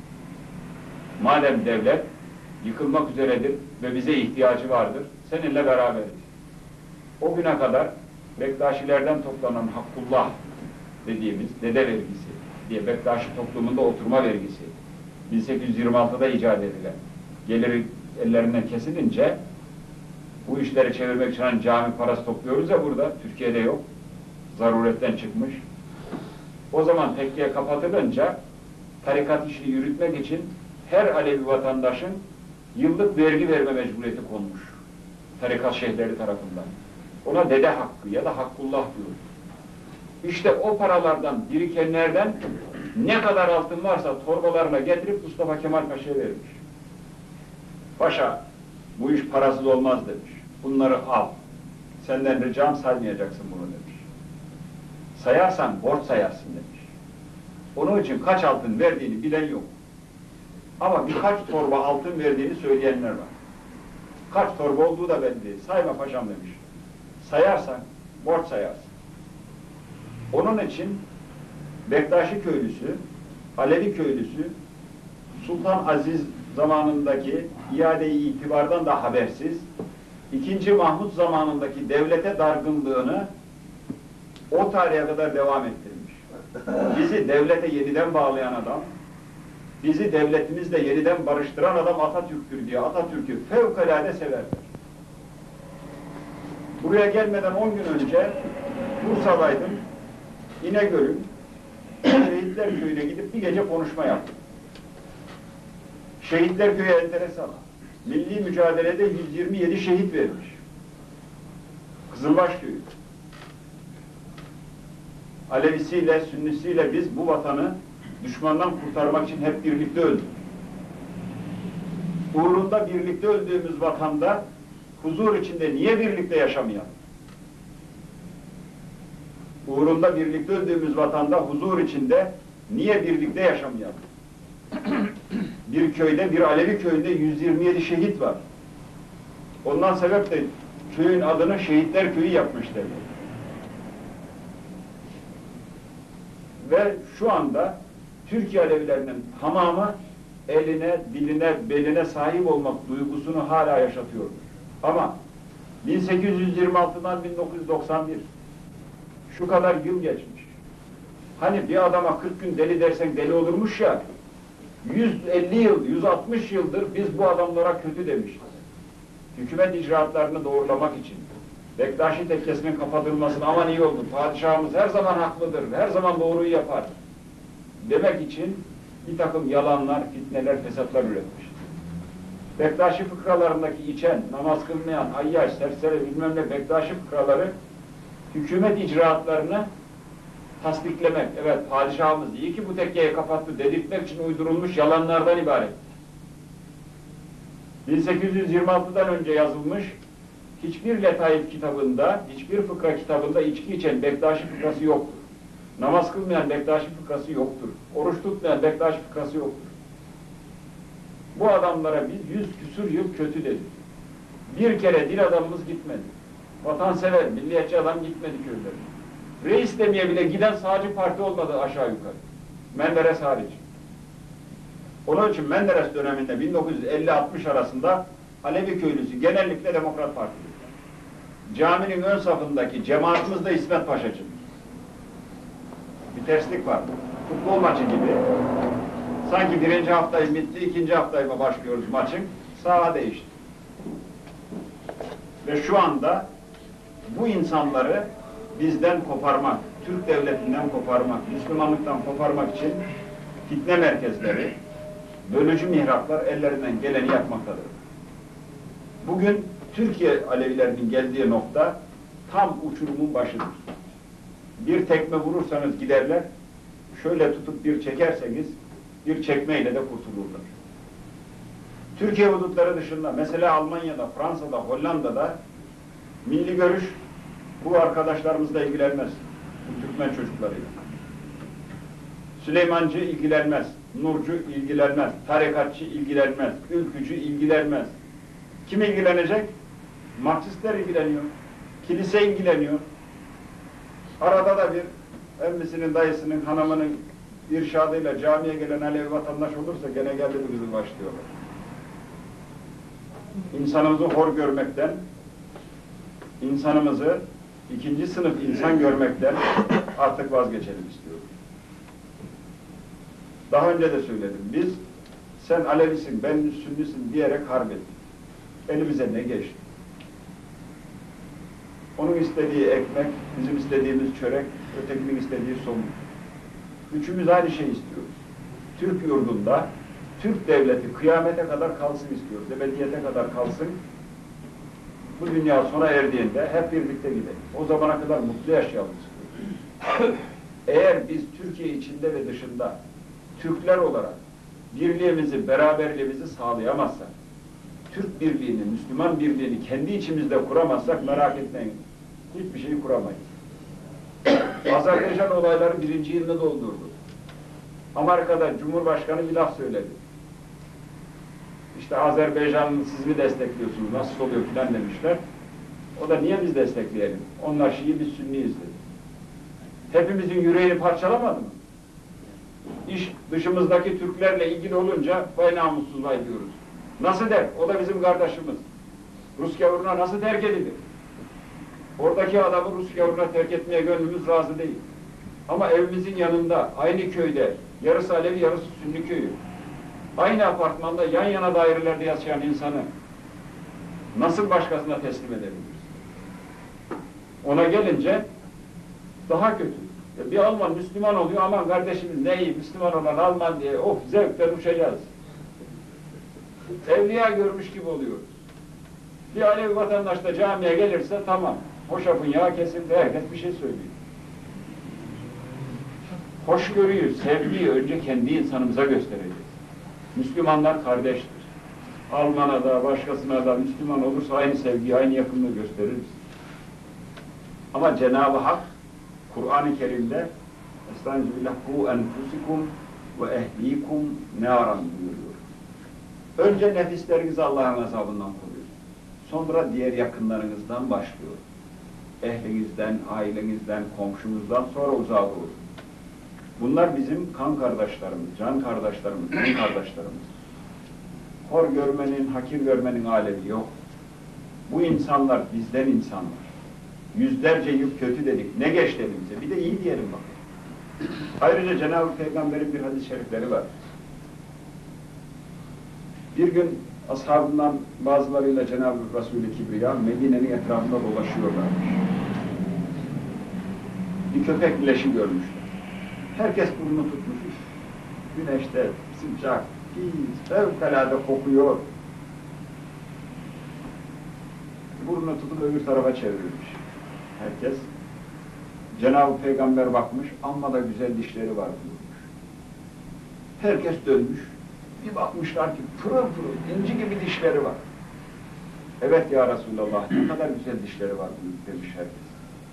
Speaker 2: Madem devlet yıkılmak üzeredir ve bize ihtiyacı vardır, seninle beraberiz. O güne kadar Bektaşilerden toplanan Hakkullah dediğimiz dede vergisi diye Bektaşi toplumunda oturma vergisi bin sekiz yüz yirmi altıda icat edilen geliri ellerinden kesilince bu işleri çevirmek için hani cami parası topluyoruz ya burada, Türkiye'de yok. Zaruretten çıkmış. O zaman tekkiye kapatılınca tarikat işini yürütmek için her Alevi vatandaşın yıllık vergi verme mecburiyeti konmuş. Tarikat şeyhleri tarafından. Ona dede hakkı ya da Hakkullah diyor. İşte o paralardan, birikenlerden ne kadar altın varsa torbalarla getirip Mustafa Kemal Paşa'ya vermiş. Paşa, bu iş parasız olmaz demiş. Bunları al. Senden ricam saymayacaksın bunu demiş. Sayarsan borç sayarsın demiş. Onun için kaç altın verdiğini bilen yok. Ama birkaç torba altın verdiğini söyleyenler var. Kaç torba olduğu da belli değil. Sayma paşam demiş. Sayarsan borç sayarsın. Onun için Bektaşi köylüsü, Alevi köylüsü Sultan Aziz zamanındaki iade-i itibardan da habersiz, ikinci Mahmud zamanındaki devlete dargınlığını o tarihe kadar devam ettirmiş. Bizi devlete yeniden bağlayan adam, bizi devletimizle yeniden barıştıran adam Atatürk'tür diye Atatürk'ü fevkalade severler. Buraya gelmeden on gün önce Bursa'daydım, İnegöl'ün Şehitler Köyü'ne gidip bir gece konuşma yaptım. Şehitler Köyü enteresan. Milli mücadelede yüz yirmi yedi şehit vermiş. Kızılbaş Köyü. Alevisiyle, Sünnisiyle biz bu vatanı düşmandan kurtarmak için hep birlikte öldük. Uğrunda birlikte öldüğümüz vatanda huzur içinde niye birlikte yaşamayalım? Uğrunda birlikte öldüğümüz vatanda huzur içinde niye birlikte yaşamayalım? Bir köyde, bir Alevi köyünde yüz yirmi yedi şehit var. Ondan sebep de köyün adını Şehitler Köyü yapmışlar. Ve şu anda Türkiye Alevilerinin tamamı eline, diline, beline sahip olmak duygusunu hala yaşatıyordur. Ama bin sekiz yüz yirmi altıdan bin dokuz yüz doksan bir şu kadar yıl geçmiş. Hani bir adama kırk gün deli dersen deli olurmuş ya, yüz elli yıl, yüz altmış yıldır biz bu adamlara kötü demişiz. Hükümet icraatlarını doğrulamak için, Bektaşi tekkesinin kapatılmasına aman iyi oldu, padişahımız her zaman haklıdır, her zaman doğruyu yapar demek için bir takım yalanlar, fitneler, fesatlar üretmiş. Bektaşi fıkralarındaki içen, namaz kılmayan, ayyaş, serseri, bilmem ne Bektaşi fıkraları hükümet icraatlarını tasdiklemek, evet padişahımız iyi ki bu tekkeyi kapattı dedirtmek için uydurulmuş yalanlardan ibaret. bin sekiz yüz yirmi altı'dan önce yazılmış hiçbir letaif kitabında, hiçbir fıkra kitabında içki içen Bektaşi fıkrası yoktur. Namaz kılmayan Bektaşi fıkrası yoktur. Oruç tutmayan Bektaşi fıkrası yoktur. Bu adamlara biz yüz küsur yıl kötü dedik. Bir kere dil adamımız gitmedi. Vatansever, milliyetçi adam gitmedi köylerine. Reis demeye bile giden sağcı parti olmadı aşağı yukarı. Menderes hariç. Onun için Menderes döneminde bin dokuz yüz elli altmış arasında Alevi köylüsü genellikle Demokrat Partili. Caminin ön safındaki cemaatimiz de İsmet Paşacı. Bir terslik var. Futbol maçı gibi. Sanki birinci haftayı bitti, ikinci haftayı mı başlıyoruz maçın? Saha değişti. Ve şu anda bu insanları bizden koparmak, Türk devletinden koparmak, Müslümanlıktan koparmak için fitne merkezleri, bölücü mihraplar ellerinden geleni yapmaktadır. Bugün Türkiye Alevilerinin geldiği nokta tam uçurumun başıdır. Bir tekme vurursanız giderler, şöyle tutup bir çekerseniz bir çekmeyle de kurtulurlar. Türkiye hudutları dışında, mesela Almanya'da, Fransa'da, Hollanda'da milli görüş bu arkadaşlarımızla ilgilenmez. Bu Türkmen çocuklarıyla. Süleymancı ilgilenmez, Nurcu ilgilenmez, tarikatçı ilgilenmez, ülkücü ilgilenmez. Kim ilgilenecek? Marksistler ilgileniyor, kilise ilgileniyor. Arada da bir emmisinin, dayısının, hanımının irşadıyla camiye gelen Alevi vatandaş olursa gene geldi mi bizi başlıyorlar. İnsanımızı hor görmekten, insanımızı ikinci sınıf insan görmekten artık vazgeçelim istiyorum. Daha önce de söyledim. Biz, sen Alevisin, ben Sünnisin diyerek harp ettik. Elimize ne geçti? Onun istediği ekmek, bizim istediğimiz çörek, ötekinin istediği somun. Üçümüz aynı şeyi istiyoruz. Türk yurdunda, Türk devleti kıyamete kadar kalsın istiyoruz. Ebediyete kadar kalsın. Bu dünya sona erdiğinde hep birlikte gidelim. O zamana kadar mutlu yaşayalım istiyoruz. Eğer biz Türkiye içinde ve dışında Türkler olarak birliğimizi, beraberliğimizi sağlayamazsak, Türk birliğini, Müslüman birliğini kendi içimizde kuramazsak merak etmeyin. Hiçbir şeyi kuramayız. Azerbaycan olayları birinci yılını doldurdu. Amerika'da Cumhurbaşkanı bir laf söyledi. İşte Azerbaycan'ı siz mi destekliyorsunuz, nasıl oluyor filan demişler. O da niye biz destekleyelim? Onlar Şii, biz Sünniyiz dedi. Hepimizin yüreğini parçalamadı mı? İş dışımızdaki Türklerle ilgili olunca vay namussuz vay diyoruz. Nasıl der? O da bizim kardeşimiz. Rus gavuruna nasıl terk edilir? Oradaki adamı Rus gavuruna terk etmeye gönlümüz razı değil. Ama evimizin yanında, aynı köyde, yarısı Alevi, yarısı Sünni köyü, aynı apartmanda, yan yana dairelerde yaşayan insanı nasıl başkasına teslim edebiliriz? Ona gelince daha kötü. Bir Alman Müslüman oluyor, aman kardeşimiz ne iyi, Müslüman olan Alman diye, of zevkten uçacağız. Evliya görmüş gibi oluyoruz. Bir Alevi vatandaş da camiye gelirse tamam, hoşafın yağı kesildi, herkes bir şey söylüyor. Hoşgörüyü, sevgiyi önce kendi insanımıza göstereceğiz. Müslümanlar kardeştir. Alman'a da, başkasına da Müslüman olursa aynı sevgiyi, aynı yakınlığı gösteririz. Ama Cenab-ı Hak, Kur'an-ı Kerim'de Estağfirullah ku enfusikum ve ehlikum nâran buyuruyor. Önce nefislerinizi Allah'ın azabından koruyun. Sonra diğer yakınlarınızdan başlıyor. Ehlinizden, ailenizden, komşunuzdan sonra uzağa doğru. Bunlar bizim kan kardeşlerimiz, can kardeşlerimiz, din kardeşlerimiz. Hor görmenin, hakir görmenin alemi yok. Bu insanlar bizden insanlar. Yüzlerce yıl kötü dedik, ne geçti elimize? Bir de iyi diyelim bakın. Ayrıca Cenab-ı Peygamber'in bir hadis-i şerifleri var. Bir gün ashabından bazılarıyla Cenab-ı Resul-i Kibriya Medine'nin etrafında dolaşıyorlarmış. Bir köpek leşi görmüşler. Herkes burnunu tutmuş. Güneşte sıcak, pis, fevkalade kokuyor. burnunu tutup öbür tarafa çevirmiş. Herkes. Cenab-ı Peygamber bakmış, amma da güzel dişleri var buyurmuş. Herkes dönmüş. Bir bakmışlar ki pırıl pırıl, inci gibi dişleri var. Evet ya Resulallah, ne kadar güzel dişleri var demiş herkes.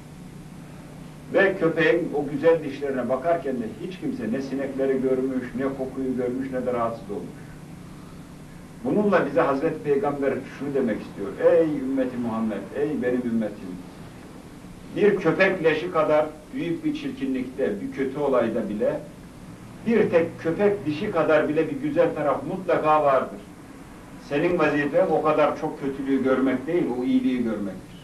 Speaker 2: Ve köpeğin o güzel dişlerine bakarken de hiç kimse ne sinekleri görmüş, ne kokuyu görmüş, ne de rahatsız olmuş. Bununla bize Hazreti Peygamber şunu demek istiyor. Ey ümmeti Muhammed, ey benim ümmetim. Bir köpek leşi kadar büyük bir çirkinlikte, bir kötü olayda bile, bir tek köpek dişi kadar bile bir güzel taraf mutlaka vardır. Senin vazifen o kadar çok kötülüğü görmek değil, o iyiliği görmektir.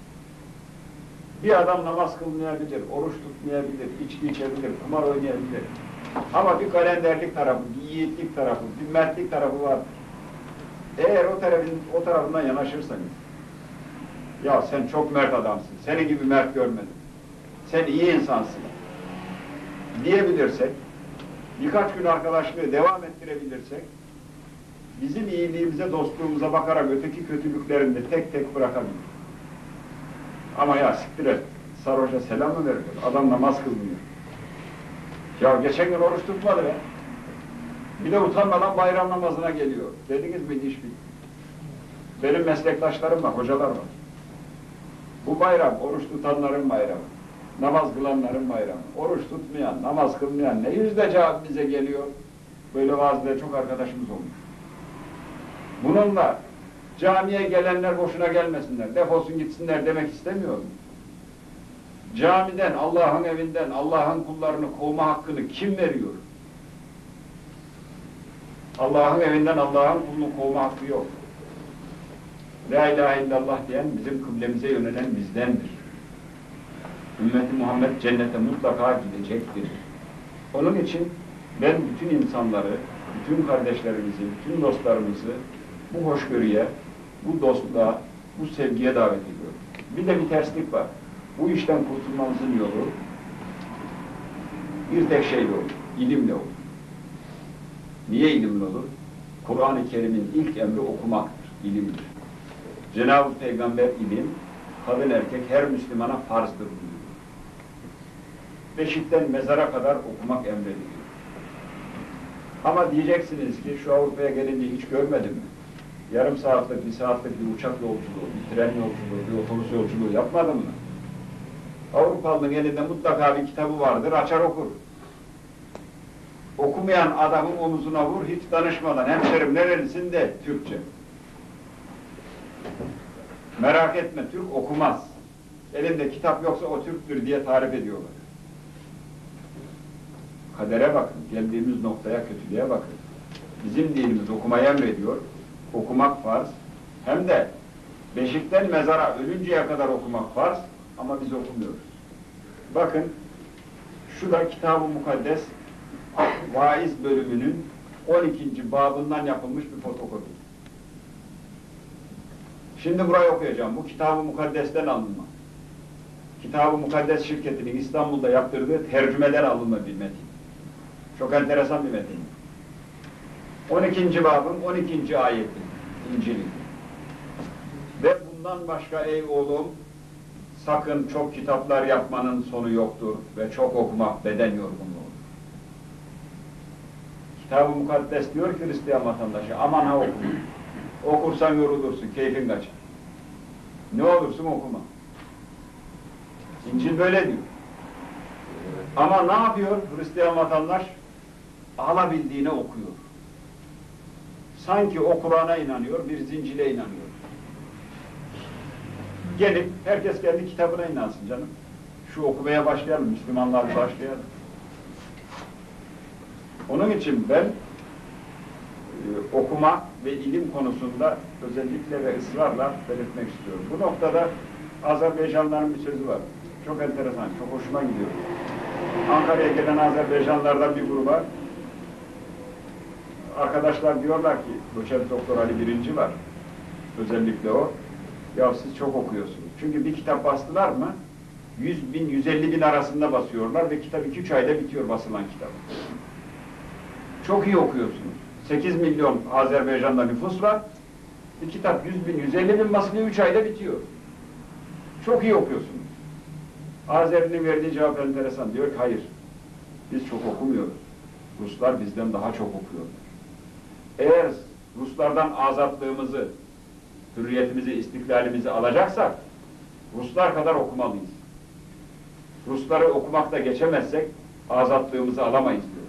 Speaker 2: Bir adam namaz kılmayabilir, oruç tutmayabilir, içki içebilir, kumar oynayabilir. Ama bir kalenderlik tarafı, bir yiğitlik tarafı, bir mertlik tarafı vardır. Eğer o tarafın, o tarafından yanaşırsanız, ya sen çok mert adamsın, senin gibi mert görmedim, sen iyi insansın diyebilirsek, birkaç gün arkadaşlığı devam ettirebilirsek, bizim iyiliğimize, dostluğumuza bakarak öteki kötülüklerini de tek tek bırakabilir. Ama ya siktir et, sarhoşa selam mı verilir? Adam namaz kılmıyor. Ya geçen gün oruç tutmadı be. Bir de utanmadan bayram namazına geliyor. Dediniz mi iş bitti. Benim meslektaşlarım var, hocalar var. Bu bayram, oruç tutanların bayramı. Namaz kılanların bayramı. Oruç tutmayan, namaz kılmayan ne yüzde bize geliyor. Böyle vaazda çok arkadaşımız olmuş. Bununla camiye gelenler boşuna gelmesinler, defolsun gitsinler demek istemiyorum. Camiden, Allah'ın evinden, Allah'ın kullarını kovma hakkını kim veriyor? Allah'ın evinden Allah'ın kulunu kovma hakkı yok. La ilahe illallah diyen bizim kıblemize yönelen bizdendir. Ümmeti Muhammed cennete mutlaka gidecektir. Onun için ben bütün insanları, bütün kardeşlerimizi, bütün dostlarımızı bu hoşgörüye, bu dostluğa, bu sevgiye davet ediyorum. Bir de bir terslik var. Bu işten kurtulmamızın yolu bir tek şeyle olur, ilimle olur. Niye ilimle olur? Kur'an-ı Kerim'in ilk emri okumaktır, ilimdir. Cenab-ı Peygamber ilim, kadın erkek her Müslümana farzdır buyuruyor. Beşikten mezara kadar okumak emrediliyor. Ama diyeceksiniz ki şu Avrupa'ya gelince hiç görmedim mi? Yarım saatlik, bir saatlik bir uçak yolculuğu, bir tren yolculuğu, bir otobüs yolculuğu yapmadım mı? Avrupalı'nın elinde mutlaka bir kitabı vardır, açar okur. Okumayan adamın omuzuna vur, hiç danışmadan, hemşerim nerelisin de Türkçe. Merak etme, Türk okumaz. Elinde kitap yoksa o Türktür diye tarif ediyorlar. Kadere bakın, geldiğimiz noktaya, kötülüğe bakın. Bizim dinimiz okumayı emrediyor, okumak farz. Hem de beşikten mezara ölünceye kadar okumak farz ama biz okumuyoruz. Bakın, şu da Kitab-ı Mukaddes vaiz bölümünün on ikinci babından yapılmış bir fotokopi. Şimdi burayı okuyacağım. Bu Kitab-ı Mukaddes'ten alınma. Kitab-ı Mukaddes şirketinin İstanbul'da yaptırdığı tercümeden alınma bir metin. Çok enteresan bir metin. on ikinci babın on ikinci ayeti İncil'in. Ve bundan başka ey oğlum sakın çok kitaplar yapmanın sonu yoktur ve çok okumak beden yorgunluğu. Kitab-ı Mukaddes diyor ki Hristiyan vatandaşı aman ha okuma. Okursan yorulursun, keyfin kaçar. Ne olursun okuma. İncil böyle diyor. Ama ne yapıyor Hristiyan vatandaş? Alabildiğine okuyor. Sanki o Kur'an'a inanıyor, bir zincile inanıyor. Gelip herkes kendi kitabına inansın canım. Şu okumaya başlayalım, Müslümanlar başlayalım. Onun için ben e, okuma ve ilim konusunda özellikle ve ısrarla belirtmek istiyorum. Bu noktada Azerbaycanlıların bir sözü var. Çok enteresan, çok hoşuma gidiyor. Ankara'ya gelen Azerbaycanlılardan bir gruba arkadaşlar diyorlar ki, doçent doktor Ali Birinci var, özellikle o, ya siz çok okuyorsunuz. Çünkü bir kitap bastılar mı, yüz bin, yüz elli bin arasında basıyorlar ve kitap iki üç ayda bitiyor basılan kitap. Çok iyi okuyorsunuz. sekiz milyon Azerbaycan'da nüfus var, Bir kitap yüz bin, yüz elli bin baskıya üç ayda bitiyor. Çok iyi okuyorsunuz. Azeri'nin verdiği cevap enteresan. Diyor ki hayır, biz çok okumuyoruz. Ruslar bizden daha çok okuyorlar. Eğer Ruslardan azatlığımızı, hürriyetimizi, istiklalimizi alacaksak Ruslar kadar okumalıyız. Rusları okumakta geçemezsek azatlığımızı alamayız diyor.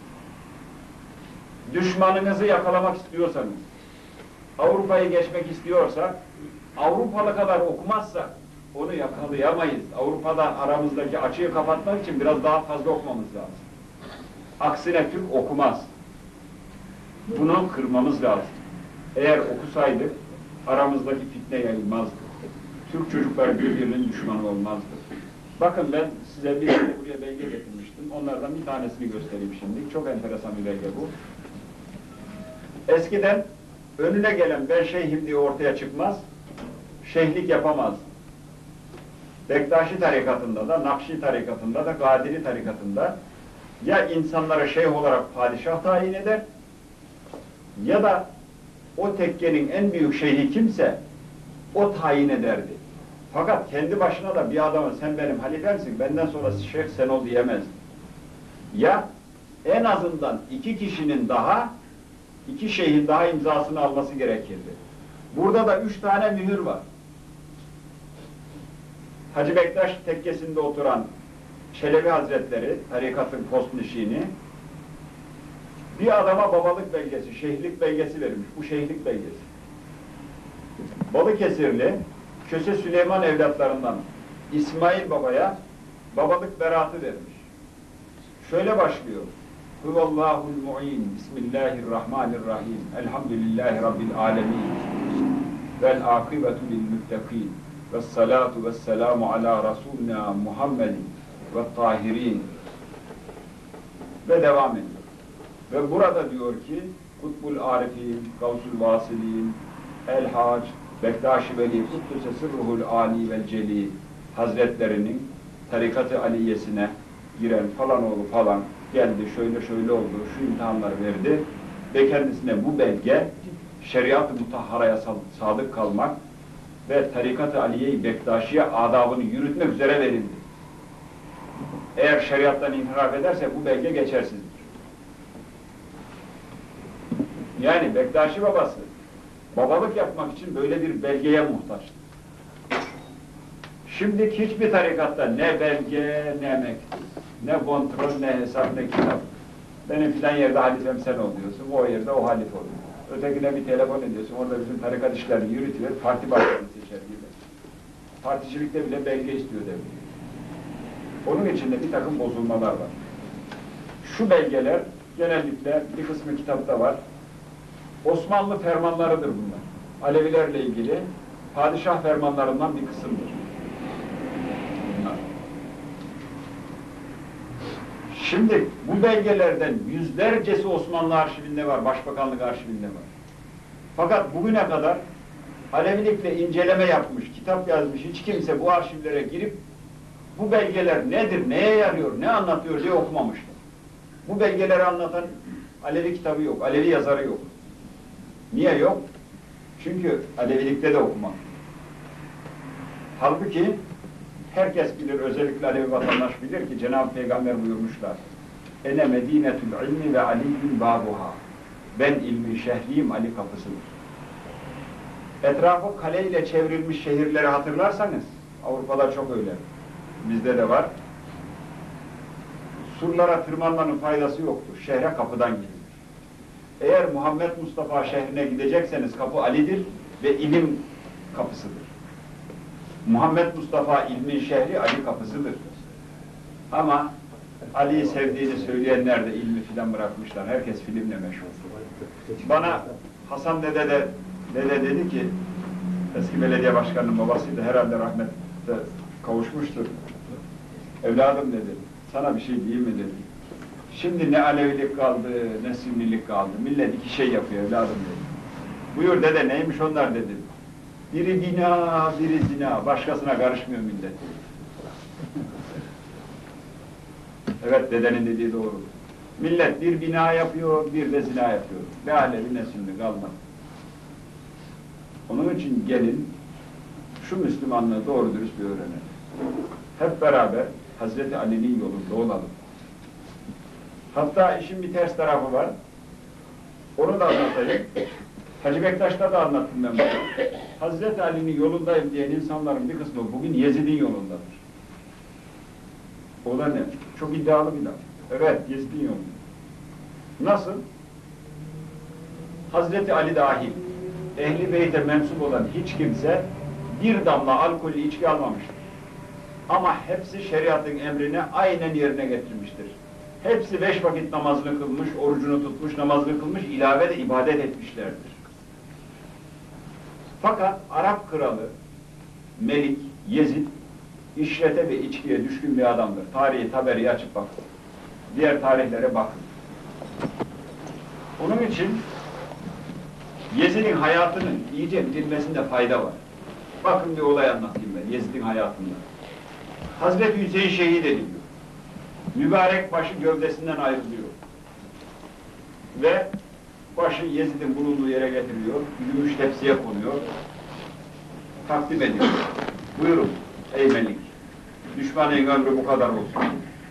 Speaker 2: Düşmanınızı yakalamak istiyorsanız, Avrupa'yı geçmek istiyorsak, Avrupalı kadar okumazsak onu yakalayamayız. Avrupa'da aramızdaki açığı kapatmak için biraz daha fazla okumamız lazım. Aksine Türk okumaz. Bunu kırmamız lazım. Eğer okusaydık aramızdaki fitne yayılmazdı. Türk çocuklar birbirinin düşmanı olmazdı. Bakın ben size bir de buraya belge getirmiştim. Onlardan bir tanesini göstereyim şimdi. Çok enteresan bir belge bu. Eskiden önüne gelen ben şeyhim diye ortaya çıkmaz, şeyhlik yapamaz. Bektaşi tarikatında da, Nakşi tarikatında da, Kadiri tarikatında ya insanlara şeyh olarak padişah tayin eder ya da o tekkenin en büyük şeyhi kimse o tayin ederdi. Fakat kendi başına da bir adamı sen benim halifemsin, benden sonra şeyh sen ol diyemez. Ya en azından iki kişinin daha, iki şeyhin daha imzasını alması gerekirdi. Burada da üç tane mühür var. Hacı Bektaş tekkesinde oturan Çelebi Hazretleri, tarikatın postnişini, bir adama babalık belgesi, şeyhlik belgesi verilmiş. Bu şeyhlik belgesi. Balıkesirli, Köse Süleyman evlatlarından İsmail Baba'ya babalık beratı vermiş. Şöyle başlıyor. Huvallahul mu'in, Bismillahirrahmanirrahim, Elhamdülillahi Rabbil alemin, vel akibetu lil müttakîn, ve salatu ve selamu ala Rasulina Muhammedin ve tahirin. Ve devam ediyor. Ve burada diyor ki, Kutbul Arifin, Gavsul Vasilin, El-Hac, Bektaş-ı Veli, Kuddüse Sırruhul Ali vel Celi Hazretlerinin tarikat-ı aliyesine giren falan oğlu falan geldi, şöyle şöyle oldu, şu imtihanları verdi ve kendisine bu belge şeriat-ı mutahharaya sadık kalmak ve tarikat-ı aliye-i Bektaşi'ye adabını yürütmek üzere verildi. Eğer şeriattan inhiraf ederse bu belge geçersizdir. Yani Bektaşi babası babalık yapmak için böyle bir belgeye muhtaçtır. Şimdi hiçbir tarikatta ne belge, ne mektup, ne kontrol, ne hesap, ne kitap. Benim filan yerde halifem sen oluyorsun, o yerde o halif oluyor. Ötekine bir telefon ediyorsun, orada bizim tarikat işlerini yürütüyor, parti başkanı seçer gibi. Particilikte bile belge istiyor devlet. Onun içinde bir takım bozulmalar var. Şu belgeler genellikle bir kısmı kitapta var. Osmanlı fermanlarıdır bunlar. Alevilerle ilgili padişah fermanlarından bir kısımdır. Bunlar. Şimdi bu belgelerden yüzlercesi Osmanlı arşivinde var, Başbakanlık arşivinde var. Fakat bugüne kadar Alevilikle inceleme yapmış, kitap yazmış hiç kimse bu arşivlere girip bu belgeler nedir, neye yarıyor, ne anlatıyor diye okumamıştır. Bu belgeleri anlatan Alevi kitabı yok, Alevi yazarı yok. Niye yok? Çünkü Alevilikte de okumak. Halbuki herkes bilir, özellikle Alevi vatandaş bilir ki Cenab-ı Peygamber buyurmuşlar. Ene medinetül ilmi ve aliyyün babuha. Ben ilmi şehriyim, Ali kapısıdır. Etrafı kaleyle çevrilmiş şehirleri hatırlarsanız, Avrupa'da çok öyle. Bizde de var. Surlara tırmanmanın faydası yoktur. Şehre kapıdan gidilir. Eğer Muhammed Mustafa şehrine gidecekseniz kapı Ali'dir ve ilim kapısıdır. Muhammed Mustafa ilmin şehri Ali kapısıdır. Ama Ali'yi sevdiğini söyleyenler de ilmi filan bırakmışlar. Herkes filmle meşhur. Bana Hasan dede de dede dedi ki, eski belediye başkanının babasıydı, herhalde rahmete kavuşmuştur. Evladım dedi, sana bir şey diyeyim mi dedi. Şimdi ne Alevilik kaldı, ne Sünnilik kaldı. Millet iki şey yapıyor evladım dedi. Buyur dede, neymiş onlar dedi. Biri bina, biri zina. Başkasına karışmıyor millet dedi. Evet, dedenin dediği doğru. Millet bir bina yapıyor, bir de zina yapıyor. Ne Alevi ne Sünni kalmadı. Onun için gelin şu Müslümanlığı doğru dürüst bir öğrenelim. Hep beraber Hazreti Ali'nin yolunda olalım. Hatta işin bir ters tarafı var. Onu da anlatayım. Hacı Bektaş'ta da anlattım ben bunu. Hazreti Ali'nin yolundayım diyen insanların bir kısmı bugün Yezid'in yolundadır. O da ne? Çok iddialı bir laf. Evet, Yezid'in yolunda. Nasıl? Hazreti Ali dahil, Ehl-i Beyt'e mensup olan hiç kimse bir damla alkolü içki almamıştır. Ama hepsi şeriatın emrine aynen yerine getirmiştir. Hepsi beş vakit namazını kılmış, orucunu tutmuş, namazını kılmış, ilave de ibadet etmişlerdir. Fakat Arap kralı, Melik, Yezid, işrete ve içkiye düşkün bir adamdır. Tarihi taberiyi açıp bakın. Diğer tarihlere bakın. Onun için Yezid'in hayatının iyice bilinmesinde fayda var. Bakın bir olay anlatayım ben Yezid'in hayatında. Hazreti Hüseyin şehit ediliyor. Mübarek başı gövdesinden ayrılıyor. Ve başı Yezid'in bulunduğu yere getiriliyor, gümüş tepsiye konuyor, takdim ediyor. Buyurun ey Melik, düşmanın ömrü bu kadar olsun.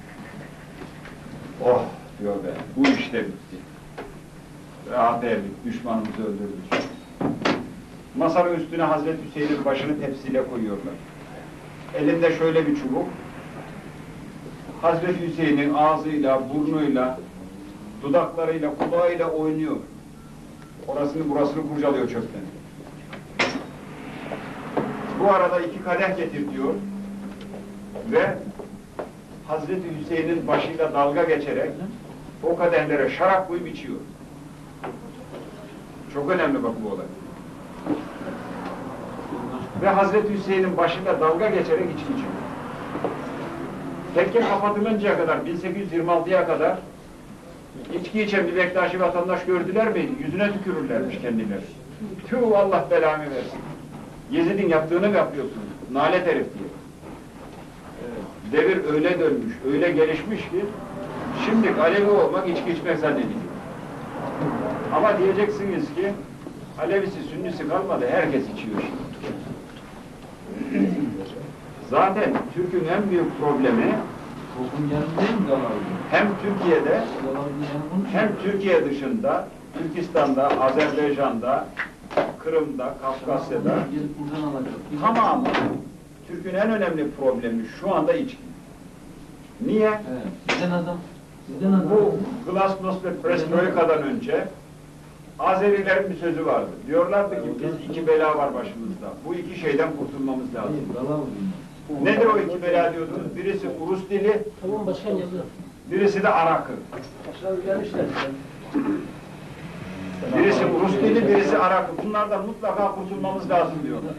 Speaker 2: Oh diyor be, bu işte bitti. Rahat erdik, düşmanımızı öldürdük. Masanın üstüne Hazreti Hüseyin'in başını tepsiyle koyuyorlar. Elinde şöyle bir çubuk, Hazreti Hüseyin'in ağzıyla, burnuyla, dudaklarıyla, kulağıyla oynuyor. Orasını burasını kurcalıyor çöpten. Bu arada iki kadeh getir diyor ve Hazreti Hüseyin'in başıyla dalga geçerek o kadehlere şarap koyup içiyor. Çok önemli bak bu olay. Ve Hazreti Hüseyin'in başıyla dalga geçerek içki içiyor. Tekke kapatılıncaya kadar, bin sekiz yüz yirmi altıya kadar içki içen bir Bektaşi vatandaş gördüler mi? Yüzüne tükürürlermiş kendileri. Tüh Allah belanı versin. Yezid'in yaptığını mı yapıyorsun? Nalet herif diye. Devir öyle dönmüş, öyle gelişmiş ki şimdi Alevi olmak içki içmek zannediliyor. Ama diyeceksiniz ki Alevisi, Sünnisi kalmadı, herkes içiyor şimdi. Zaten Türk'ün en büyük problemi hem Türkiye'de hem Türkiye dışında, Türkistan'da, Azerbaycan'da, Kırım'da, Kafkasya'da tamamı Türk'ün en önemli problemi şu anda içki. Niye? Bu Glasnost ve Perestroika'dan önce Azerilerin bir sözü vardı. Diyorlardı ki biz iki bela var başımızda. Bu iki şeyden kurtulmamız lazım. Nedir o iki bela diyordunuz? Birisi Urus dili, birisi de Arakı. Birisi Urus dili, birisi Arakı. Bunlardan mutlaka kurtulmamız lazım diyorlar.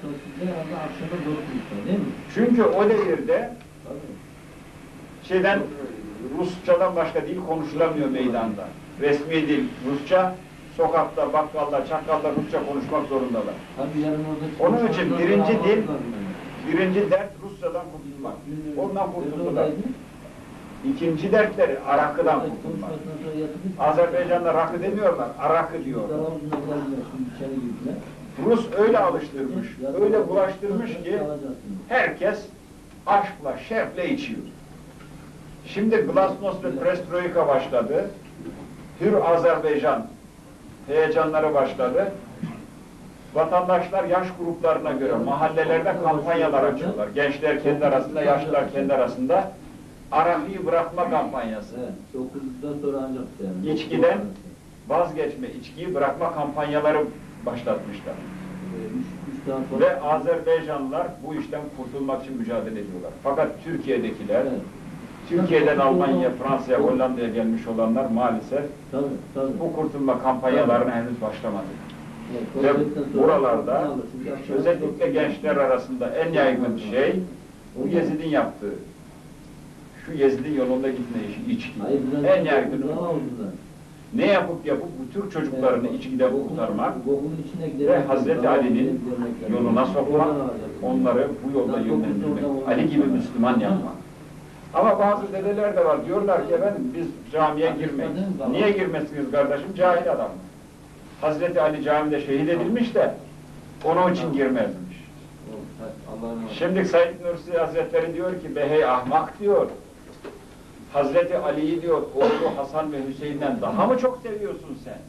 Speaker 2: Çünkü o devirde şeyden Rusçadan başka dil konuşulamıyor meydanda. Resmi dil Rusça, sokakta, bakkalda, çakkalda Rusça konuşmak zorundalar. Onun için birinci dil, birinci dert Rusçadan kurtulmak. Ondan kurtuldular. İkinci dertleri Arakı'dan kurtulmak. Azerbaycan'da rakı demiyorlar, Arakı diyorlar. Rus öyle alıştırmış, öyle bulaştırmış ki herkes aşkla, şevkle içiyor. Şimdi Glasnost ve Perestroika başladı. Hür Azerbaycan heyecanları başladı. Vatandaşlar yaş gruplarına göre mahallelerde kampanyalar açıyorlar. Gençler kendi arasında, yaşlılar kendi arasında. Arakıyı bırakma kampanyası. İçkiden vazgeçme, içkiyi bırakma kampanyaları başlatmışlar. Ve Azerbaycanlılar bu işten kurtulmak için mücadele ediyorlar. Fakat Türkiye'dekiler, Türkiye'den Almanya, Fransa'ya, Hollanda'ya gelmiş olanlar maalesef tabii, tabii. bu kurtulma kampanyalarına henüz başlamadı. Evet, ve buralarda özellikle gençler arasında en yaygın şey bu Yezid'in yaptığı. Şu Yezid'in yolunda gitme işi, içki. En yaygın. Ne yapıp yapıp bu Türk çocuklarını içkiden kurtarmak ve Hazreti Ali'nin yoluna sokmak, onları bu yolda yönlendirmek, Ali gibi Müslüman yapmak. Ama bazı dedeler de var, diyorlar ki efendim biz camiye girmeyiz. Niye girmezsiniz kardeşim? Cahil adam. Hazreti Ali camide şehit edilmiş de Onun için girmezmiş. Şimdi Said Nursi Hazretleri diyor ki, be hey ahmak diyor. Hazreti Ali'yi diyor, oğlu Hasan ve Hüseyin'den daha mı çok seviyorsun sen?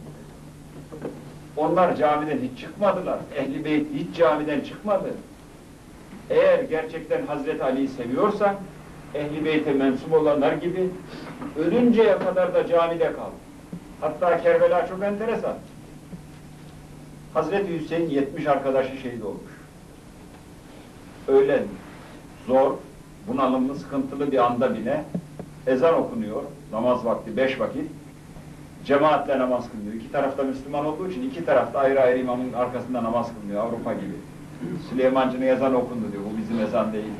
Speaker 2: Onlar camiden hiç çıkmadılar. Ehl-i Beyt hiç camiden çıkmadı. Eğer gerçekten Hazreti Ali'yi seviyorsan, Ehl-i Beyt'e mensup olanlar gibi ölünceye kadar da camide kal. Hatta Kerbela çok enteresan. Hazreti Hüseyin yetmiş arkadaşı şehit olmuş. Öyle zor, bunalımlı, sıkıntılı bir anda bile ezan okunuyor, namaz vakti, beş vakit. Cemaatle namaz kılınıyor. İki tarafta Müslüman olduğu için iki tarafta ayrı ayrı imamın arkasında namaz kılınıyor, Avrupa gibi. Süleymancı'nın ezan okundu diyor, bu bizim ezan değil.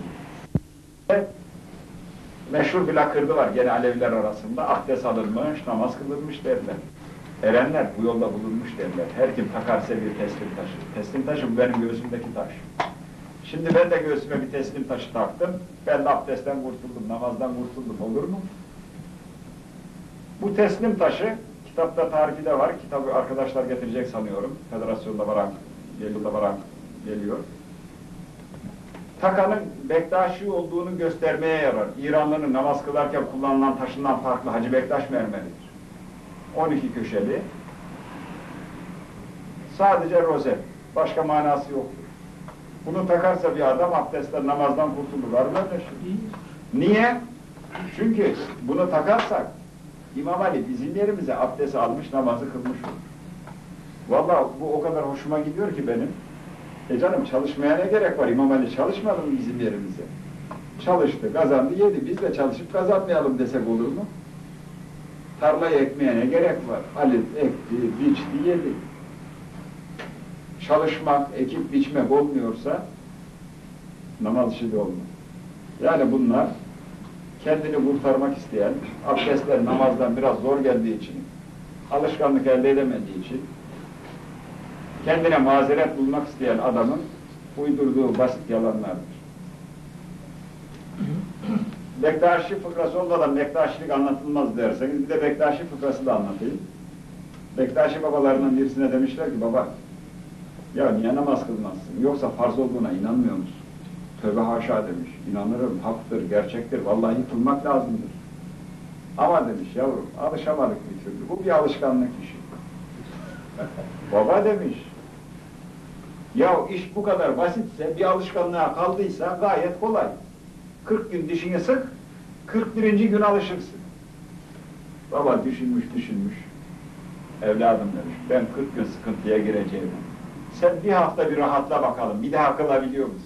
Speaker 2: Meşhur bir lakırdı var gene Aleviler arasında, abdest alınmış, namaz kılınmış derler. Erenler bu yolda bulunmuş derler. Her kim takarsa bir teslim taşı. Teslim taşı bu benim göğsümdeki taş. Şimdi ben de göğsüme bir teslim taşı taktım. Ben de abdestten kurtuldum, namazdan kurtuldum. Olur mu? Bu teslim taşı, kitapta tarifi de var. Kitabı arkadaşlar getirecek sanıyorum. Federasyonda varan, Yelil'de varan geliyor. Takanın Bektaşi olduğunu göstermeye yarar. İranlı'nın namaz kılarken kullanılan taşından farklı Hacı Bektaş mermeridir. on iki köşeli. Sadece rozet. Başka manası yoktur. Bunu takarsa bir adam abdestten, namazdan kurtulur. Var mı öyle şey? Niye? Çünkü bunu takarsak İmam Ali bizim yerimize abdest almış, namazı kılmış olur. Vallahi bu o kadar hoşuma gidiyor ki benim. E canım çalışmaya ne gerek var? İmam Ali çalışmadı mı bizim yerimize? Çalıştı, kazandı, yedi. Biz de çalışıp kazanmayalım desek olur mu? Tarlayı ekmeye ne gerek var? Ali ekti, biçti, yedi. Çalışmak, ekip biçmek olmuyorsa namaz işi de olmaz. Yani bunlar kendini kurtarmak isteyen, abdestler namazdan biraz zor geldiği için, alışkanlık elde edemediği için, kendine mazeret bulmak isteyen adamın uydurduğu basit yalanlardır. Bektaşi fıkrası olmadan Bektaşilik anlatılmaz derseniz, bir de Bektaşi fıkrası da anlatayım. Bektaşi babalarından birisine demişler ki, baba, ya niye namaz kılmazsın? Yoksa farz olduğuna inanmıyor musun? Tövbe haşa demiş, inanırım, haktır, gerçektir, vallahi kılmak lazımdır. Ama demiş yavrum, alışamadık bir türlü, bu bir alışkanlık işi. Baba demiş, ya iş bu kadar basitse, bir alışkanlığa kaldıysa gayet kolay. kırk gün dişini sık, kırk birinci gün alışırsın. Baba düşünmüş düşünmüş, evladım demiş, ben kırk gün sıkıntıya gireceğim. Sen bir hafta bir rahatla bakalım, bir daha kılabiliyor musun?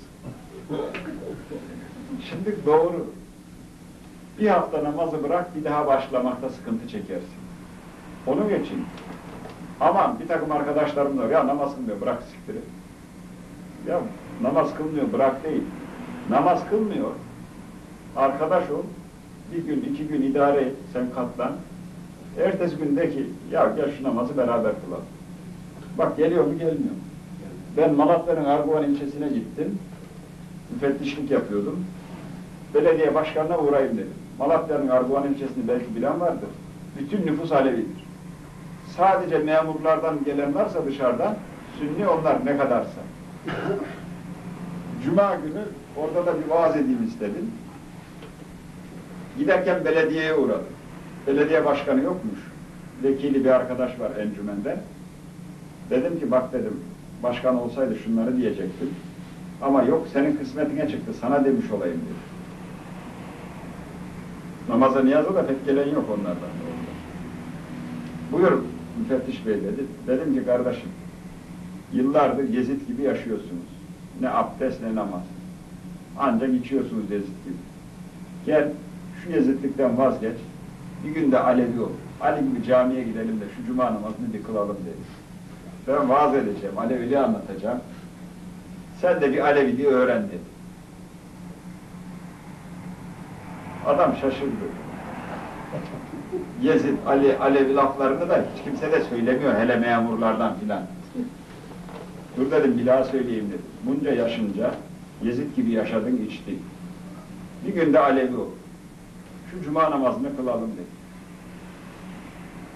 Speaker 2: Şimdi doğru. Bir hafta namazı bırak, bir daha başlamakta sıkıntı çekersin. Onu geçin. Aman bir takım arkadaşlarım var, ya namaz kılmıyor, bırak siktiri. Ya namaz kılmıyor, bırak değil. Namaz kılmıyor, arkadaş ol, bir gün, iki gün idare et, sen katlan. Ertesi gündeki, ya gel şu namazı beraber kılalım. Bak geliyor mu, gelmiyor mu? Ben Malatya'nın Arguvan ilçesine gittim, müfettişlik yapıyordum. Belediye başkanına uğrayayım dedim. Malatya'nın Arguvan ilçesini belki bilen vardır. Bütün nüfus Alevidir. Sadece memurlardan gelen varsa dışarıdan, Sünni onlar ne kadarsa. Cuma günü orada da bir vaaz edeyim istedim. Giderken belediyeye uğradım. Belediye başkanı yokmuş. Vekili bir arkadaş var encümende. Dedim ki bak dedim, başkan olsaydı şunları diyecektim. Ama yok, senin kısmetine çıktı, sana demiş olayım dedi. Namaza niyaza da pek gelen yok onlardan. Buyur müfettiş bey dedi. Dedim ki kardeşim, yıllardır Yezid gibi yaşıyorsunuz. Ne abdest ne namaz. Ancak içiyorsunuz Yezid gibi. Gel şu Yezidlikten vazgeç, bir günde Alevi ol. Ali gibi camiye gidelim de şu cuma namazını bir kılalım dedi. Ben vaaz edeceğim, Aleviliği anlatacağım. Sen de bir Aleviliği öğren dedi. Adam şaşırdı. Yezid, Ali, Alevi laflarını da hiç kimse de söylemiyor, hele memurlardan filan. Dur dedim, bir daha söyleyeyim dedim. Bunca yaşınca Yezid gibi yaşadın, içtin. Bir günde Alevi ol. Şu cuma namazını kılalım dedi.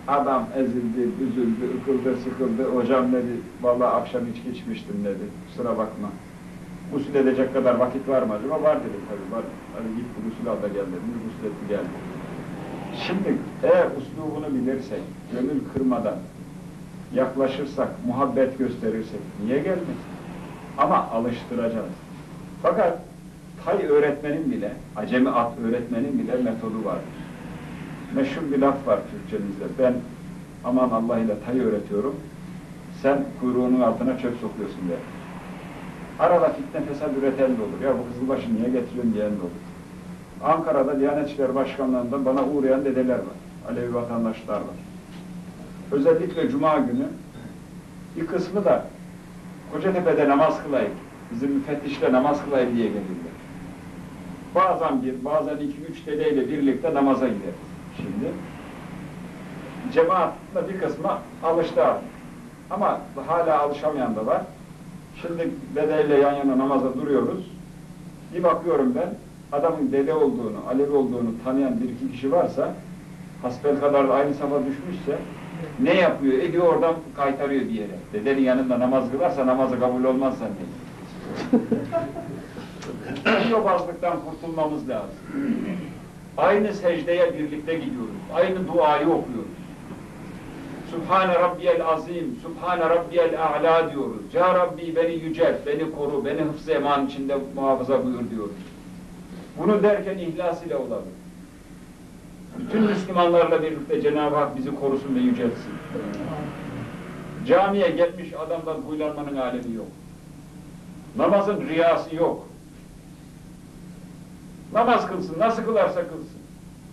Speaker 2: Adam ezildi, üzüldü, ıkıldı, sıkıldı. Hocam dedi, vallahi akşam içki içmiştim dedi. Kusura bakma. Gusül edecek kadar vakit var mı acaba? Var dedim tabii var. Hadi git gusül al da gel dedim. Gusül etti geldi. Şimdi eğer uslubunu bilirsek, gönül kırmadan yaklaşırsak, muhabbet gösterirsek niye gelmesin? Ama alıştıracağız. Fakat tay öğretmenin bile, acemi at öğretmenin bile metodu vardır. Meşhur bir laf var Türkçemizde. Ben aman Allah ile tay öğretiyorum, sen kuyruğunun altına çöp sokuyorsun der. Arada fitne fesat üreten de olur. Ya bu Kızılbaşı niye getiriyorsun diyen de olur. Ankara'da Diyanet İşleri Başkanlığı'nda bana uğrayan dedeler var. Alevi vatandaşlar var. Özellikle Cuma günü bir kısmı da Kocatepe'de namaz kılayım, bizim müfettişle namaz kılayım diye gelirler. Bazen bir, bazen iki, üç dedeyle birlikte namaza gideriz. Şimdi cemaatla bir kısmı alıştı artık. Ama hala alışamayan da var. Şimdi dedeyle yan yana namaza duruyoruz. Bir bakıyorum ben, adamın dede olduğunu, Alevi olduğunu tanıyan bir iki kişi varsa, hasbelkadar da aynı safa düşmüşse, ne yapıyor? Ediyor oradan kaytarıyor bir yere. Dedenin yanında namaz kılarsa namazı kabul olmaz zannediyor. Yobazlıktan kurtulmamız lazım. Aynı secdeye birlikte gidiyoruz. Aynı duayı okuyoruz. Subhane Rabbiyel Azim, Subhane Rabbiyel A'la diyoruz. Ya Rabbi beni yücelt, beni koru, beni hıfz-ı eman içinde muhafaza buyur diyoruz. Bunu derken ihlas ile olabilir. Bütün Müslümanlarla birlikte Cenab-ı Hak bizi korusun ve yüceltsin. Camiye gelmiş adamdan huylanmanın alemi yok. Namazın riyası yok. Namaz kılsın, nasıl kılarsa kılsın.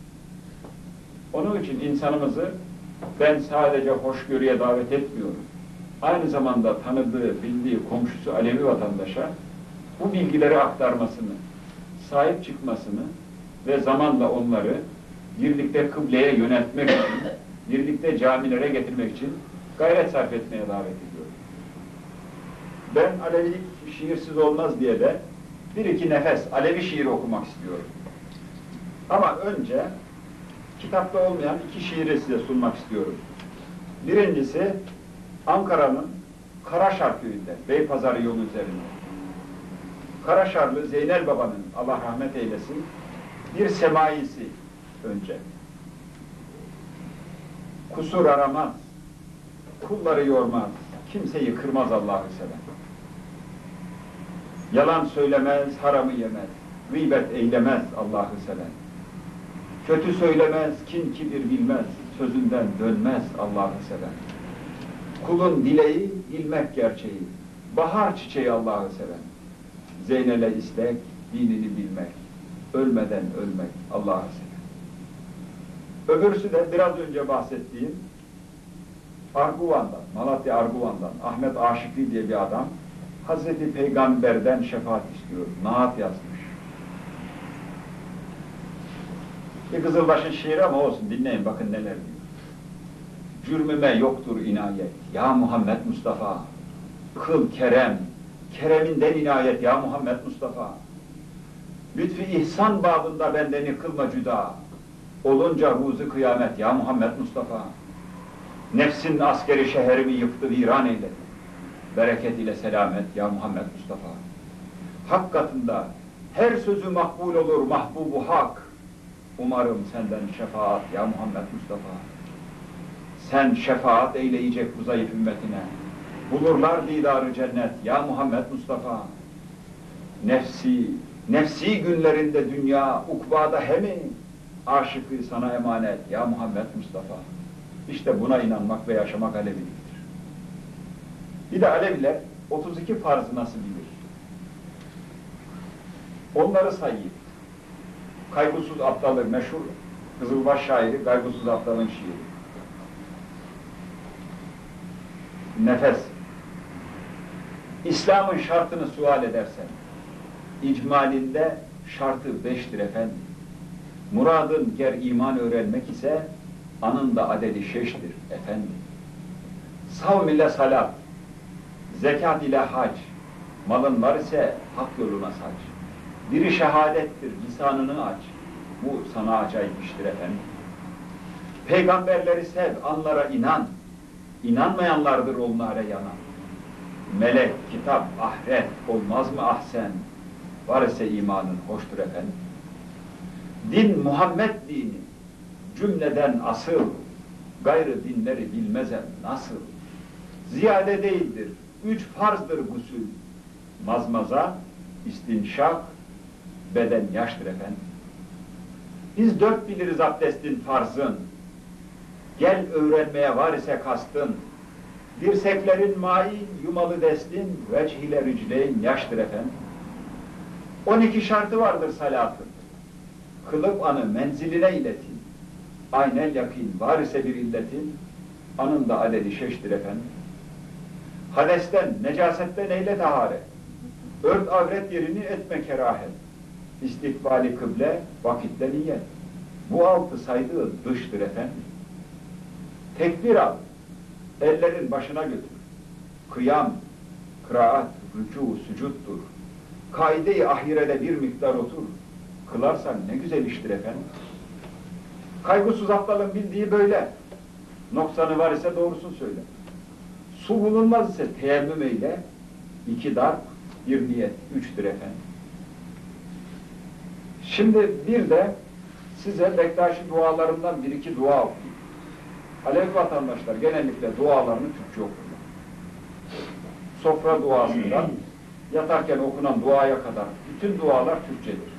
Speaker 2: Onun için insanımızı ben sadece hoşgörüye davet etmiyorum. Aynı zamanda tanıdığı, bildiği komşusu Alevi vatandaşa bu bilgileri aktarmasını, sahip çıkmasını ve zamanla onları birlikte kıbleye yöneltmek için, birlikte camilere getirmek için gayret sarf etmeye davet ediyorum. Ben Alevilik şiirsiz olmaz diye de bir iki nefes Alevi şiiri okumak istiyorum. Ama önce kitapta olmayan iki şiiri size sunmak istiyorum. Birincisi Ankara'nın Karaşar köyünde, Beypazarı yolu üzerinde. Karaşarlı Zeynel Baba'nın, Allah rahmet eylesin, bir semaisi önce. Kusur aramaz, kulları yormaz, kimseyi kırmaz Allah'ı seven. Yalan söylemez, haramı yemez, gıybet eylemez Allah'ı seven. Kötü söylemez, kin kibir bilmez, sözünden dönmez Allah'ı seven. Kulun dileği, bilmek gerçeği, bahar çiçeği Allah'ı seven. Zeynel'e istek, dinini bilmek, ölmeden ölmek Allah'ı seven. Öbürsü de biraz önce bahsettiğim Arguvan'dan, Malatya Arguvan'dan, Ahmet Aşıklı diye bir adam, Hazreti Peygamber'den şefaat istiyor, naat yazmış. Bir Kızılbaşı şiiri ama olsun, dinleyin bakın neler diyor. Cürmüme yoktur inayet, ya Muhammed Mustafa. Kıl kerem, kereminden inayet, ya Muhammed Mustafa. Lütfi ihsan babında bendeni kılma cüda. Olunca ruzu kıyamet, ya Muhammed Mustafa. Nefsin askeri şehrimi yıktı, viran eyledi. Bereket ile selamet, ya Muhammed Mustafa. Hak katında her sözü makbul olur mahbubu hak. Umarım senden şefaat, ya Muhammed Mustafa. Sen şefaat eyleyecek bu zayıf ümmetine. Bulurlar didarı cennet, ya Muhammed Mustafa. Nefsi, nefsi günlerinde dünya, ukbada hemi, aşıkı sana emanet, ya Muhammed Mustafa. İşte buna inanmak ve yaşamak Aleviliktir. Bir de Aleviler otuz iki farzı nasıl bilir? Onları sayayım. Kaygısız Aptal'ın meşhur Kızılbaş şairi Kaygısız Aptal'ın şiiri. Nefes. İslam'ın şartını sual edersen, icmalinde şartı beştir efendim. Muradın ger iman öğrenmek ise, anında adedi şeştir efendim. Savm ile salat, zekat ile hac, malın var ise hak yoluna saç. Biri şehadettir, lisanını aç. Bu sana acayip iştir efendim.
Speaker 4: Peygamberleri sev, anlara inan. İnanmayanlardır onlara yanan. Melek, kitap, ahiret olmaz mı ahsen? Var ise imanın hoştur efendim. Din Muhammed dini, cümleden asıl. Gayrı dinleri bilmezem nasıl? Ziyade değildir, üç farzdır gusül. Mazmaza, istinşak, beden yaştır efendim. Biz dört biliriz abdestin farzın. Gel öğrenmeye var ise kastın. Dirseklerin main, yumalı destin, vecihle ricleyn yaştır efendim. On iki şartı vardır salatın. Kılıp anı menziline iletin. Aynel yakin var ise bir illetin, anında adedi şeştir efendim. Hadesten, necasetten eyle taharet. Ört avret yerini etme kerahet. İstikbali kıble, vakitte niyet. Bu altı saydığı dıştır efendim. Tekbir al, ellerin başına götür. Kıyam, kıraat, rükû, sücuttur. Kaide-i ahirede bir miktar otur. Kılarsan ne güzel iştir efendim. Kaygısız aptalın bildiği böyle. Noksanı var ise doğrusunu söyle. Su bulunmaz ise teyemmüm eyle. İki darp, bir niyet, üçtür efendim. Şimdi bir de size Bektaşi dualarından bir iki dua okuyayım. Alevi vatandaşlar genellikle dualarını Türkçe okurlar. Sofra duasından yatarken okunan duaya kadar bütün dualar Türkçedir.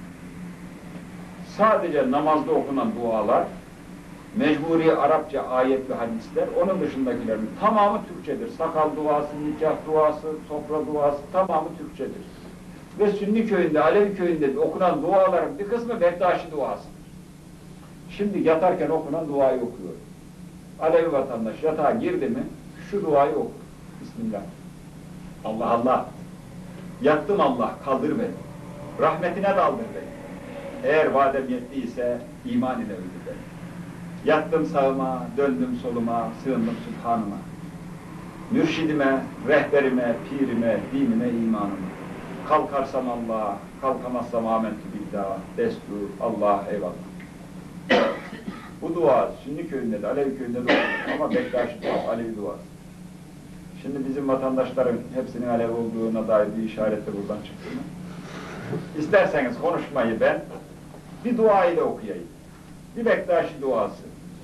Speaker 4: Sadece namazda okunan dualar, mecburi Arapça ayet ve hadisler, onun dışındakilerin tamamı Türkçedir. Sakal duası, nikah duası, sofra duası tamamı Türkçedir. Ve Sünni köyünde, Alevi köyünde okunan duaların bir kısmı Bektaşi duasıdır. Şimdi yatarken okunan duayı okuyor. Alevi vatandaş yatağa girdi mi, şu duayı okur. Bismillah. Allah Allah. Yattım Allah, kaldır beni. Rahmetine daldır beni. Eğer vadem yettiyse iman ile öldür beni. Yattım sağıma, döndüm soluma, sığındım Sübhanıma. Mürşidime, rehberime, pirime, dinime, imanıma. Kalkarsam Allah, kalkamazsam amentü billah, destur, Allah, eyvallah. Bu dua Sünni köyünde de, Alevi köyünde de olur ama Bektaşi duası, Alevi duası. Şimdi bizim vatandaşların hepsinin Alevi olduğuna dair bir işaret de buradan çıktı mı? İsterseniz konuşmayı ben bir dua ile okuyayım. Bir Bektaşi duası.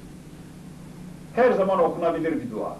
Speaker 4: Her zaman okunabilir bir dua.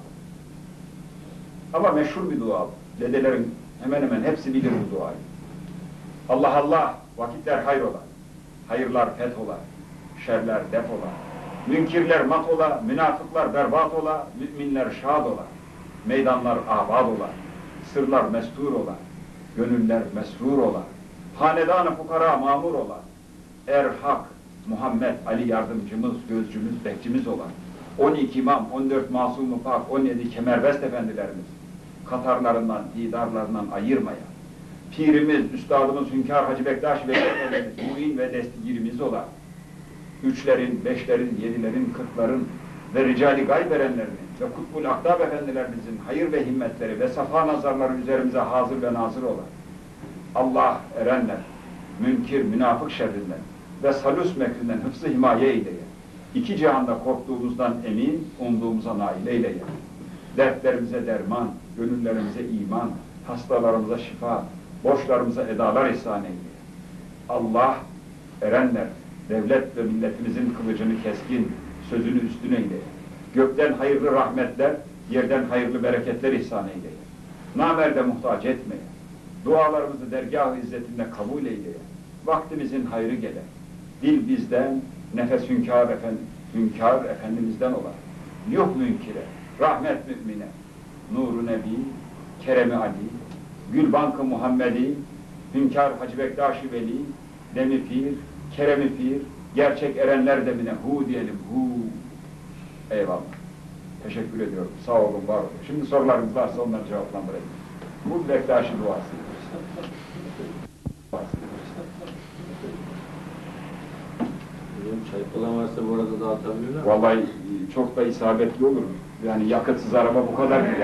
Speaker 4: Ama meşhur bir dua. Dedelerin hemen hemen hepsi bilir bu duayı. Allah Allah, vakitler hayrola. Hayırlar fethola, şerler defola. Münkirler mat ola, münafıklar berbat ola, müminler şad ola. Meydanlar abad ola, sırlar mestur ola, gönüller mesrur ola. Hanedan-ı fukara mamur ola. Erhak, Muhammed, Ali yardımcımız, gözcümüz, bekçimiz olan. on iki imam, on dört masum-u pak, on yedi kemerbest efendilerimiz. Katarlarından, didarlarından ayırmaya. Pirimiz, üstadımız Hünkâr Hacı Bektaş ve Efendimiz, muin ve destigirimiz olan. Üçlerin, beşlerin, yedilerin, kırkların ve ricali gayb erenlerinin ve kutbul aktab efendilerimizin hayır ve himmetleri ve safa nazarları üzerimize hazır ve nazır olan. Allah erenler, münkir, münafık şerrinden ve salus mekrinden hıfzı himaye eyleye. İki cihanda korktuğumuzdan emin, umduğumuza nail eyleye. Dertlerimize derman, gönüllerimize iman, hastalarımıza şifa, borçlarımıza edalar ihsan eyleye. Allah erenler, devlet ve milletimizin kılıcını keskin, sözünü üstün eyleye. Gökten hayırlı rahmetler, yerden hayırlı bereketler ihsan eyleye. Namerde muhtaç etmeye. Dualarımızı dergâh-ı izzetinde kabul eyleye. Vaktimizin hayrı gele. Dil bizden, nefes hünkâr, efendi, hünkâr efendimizden olar. Yuh münkire, rahmet mümine, nuru nebi, keremi Ali, gülbankı Muhammedi, hünkâr Hacı Bektaş-ı Veli, demi pir, keremi pir, gerçek erenler demine hu diyelim, hu. Eyvallah. Teşekkür ediyorum. Sağ olun, var olun. Şimdi sorularınız varsa onları cevaplandırayım. Bu Bektaşi duası.
Speaker 5: Çay falan varsa bu arada dağıtabilirler.
Speaker 2: Vallahi çok da isabetli olur. Yani yakıtsız araba bu kadar gider.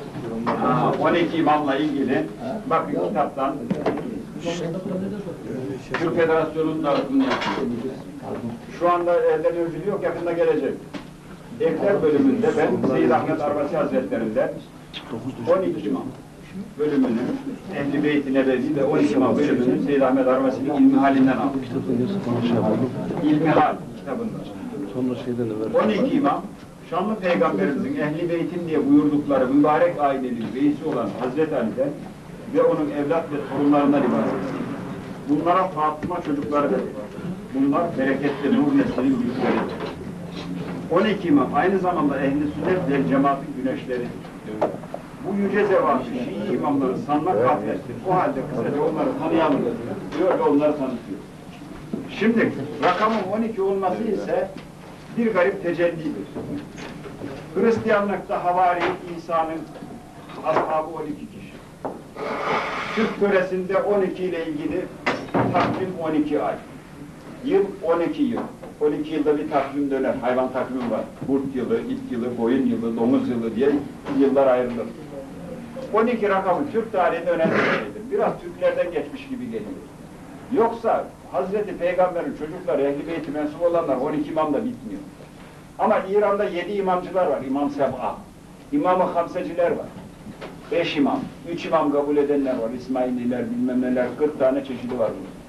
Speaker 2: on iki imamla ilgili bakın kitaptan
Speaker 4: Türk Federasyonu'nun dağıtımını yapıyor. Şu anda elden ölçülü yok, yakında gelecek. Ekler bölümünde ben Seyyid Ahmet Arvasi Hazretleri'nden on iki imam bölümünü, Ehl-i Beyt-i Nebevi ve on iki imam bölümünü Seyyid Ahmet Arvasi'nin İlmihalinden aldım. İlmihal kitabında. on iki imam, Şanlı Peygamberimizin Ehl-i Beyt'in diye buyurdukları mübarek ailenin reisi olan Hazreti Ali'den ve onun evlat ve torunlarından ibaret. Bunlara Fatıma çocukları dedi. Bunlar bereketli nur neslinin büyükleridir. on iki imam aynı zamanda ehl-i sünnet ve cemaatin güneşleri. Bu yüce zevatı Şii imamları sanmak gaflettir. O halde kısaca onları tanıyalım diyor ve onları tanıtıyor. Şimdi rakamın on iki olması ise bir garip tecellidir. Hristiyanlıkta Havari İsa'nın ashabı on iki kişi. Türk töresinde on iki ile ilgili takvim on iki ay. Yıl on iki yıl. on iki yılda bir takvim döner. Hayvan takvimi var. Kurt yılı, it yılı, koyun yılı, domuz yılı diye yıllar ayrılır. on iki rakamı Türk tarihinde önemli bir şeydir. Biraz Türklerden geçmiş gibi geliyor. Yoksa Hazreti Peygamber'in çocukları, Ehl-i Beyt'e mensup olanlar on iki imam da bitmiyor. Ama İran'da yedi imamcılar var. İmam Seb'a. İmam-ı Hamseciler var. Beş imam. Üç imam kabul edenler var. İsmaililer, bilmem neler. kırk tane çeşidi var bunun.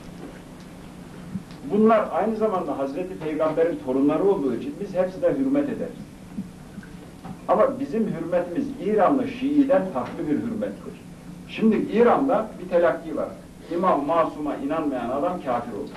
Speaker 4: Bunlar aynı zamanda Hazreti Peygamber'in torunları olduğu için biz hepsine hürmet ederiz. Ama bizim hürmetimiz İranlı Şii'den farklı bir hürmettir. Şimdi İran'da bir telakki var. İmam masuma inanmayan adam kafir olur.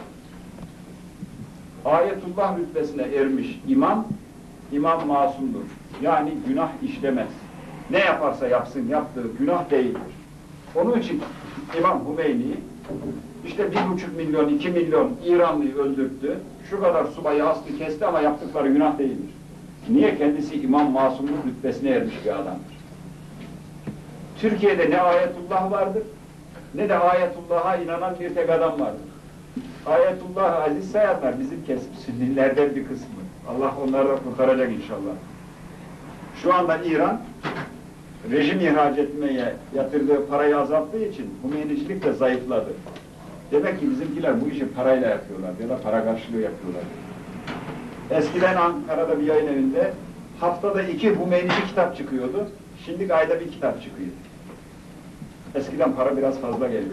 Speaker 4: Ayetullah rütbesine ermiş imam, imam masumdur. Yani günah işlemez. Ne yaparsa yapsın, yaptığı günah değildir. Onun için İmam Hümeyni, işte bir buçuk milyon, iki milyon İranlıyı öldürttü, şu kadar subayı astı, kesti ama yaptıkları günah değildir. Niye? Kendisi imam masumluk rütbesine ermiş bir adamdır. Türkiye'de ne ayetullah vardır, ne de ayetullah'a inanan bir tek adam vardır. Ayetullah aziz sayanlar bizim kesip sünnilerden bir kısmı. Allah onları da kurtaracak inşallah. Şu anda İran, rejim ihraç etmeye yatırdığı parayı azalttığı için Hümeynicilik de zayıfladı. Demek ki bizimkiler bu işi parayla yapıyorlar ya da para karşılığı yapıyorlar. Eskiden Ankara'da bir yayın evinde haftada iki Hümeynici kitap çıkıyordu. Şimdi ayda bir kitap çıkıyor. Eskiden para biraz fazla geliyor.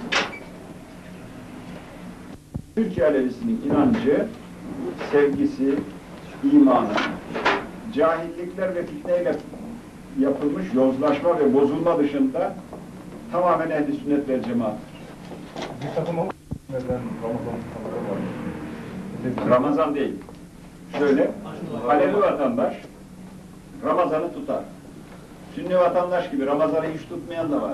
Speaker 4: Türkiye Alevisinin inancı, sevgisi, imanı, cahillikler ve fitneyle yapılmış yozlaşma ve bozulma dışında tamamen ehl-i sünnet ve cemaattir. Ramazan değil. Şöyle, Alevi vatandaş Ramazan'ı tutar. Sünni vatandaş gibi Ramazan'ı hiç tutmayan da var.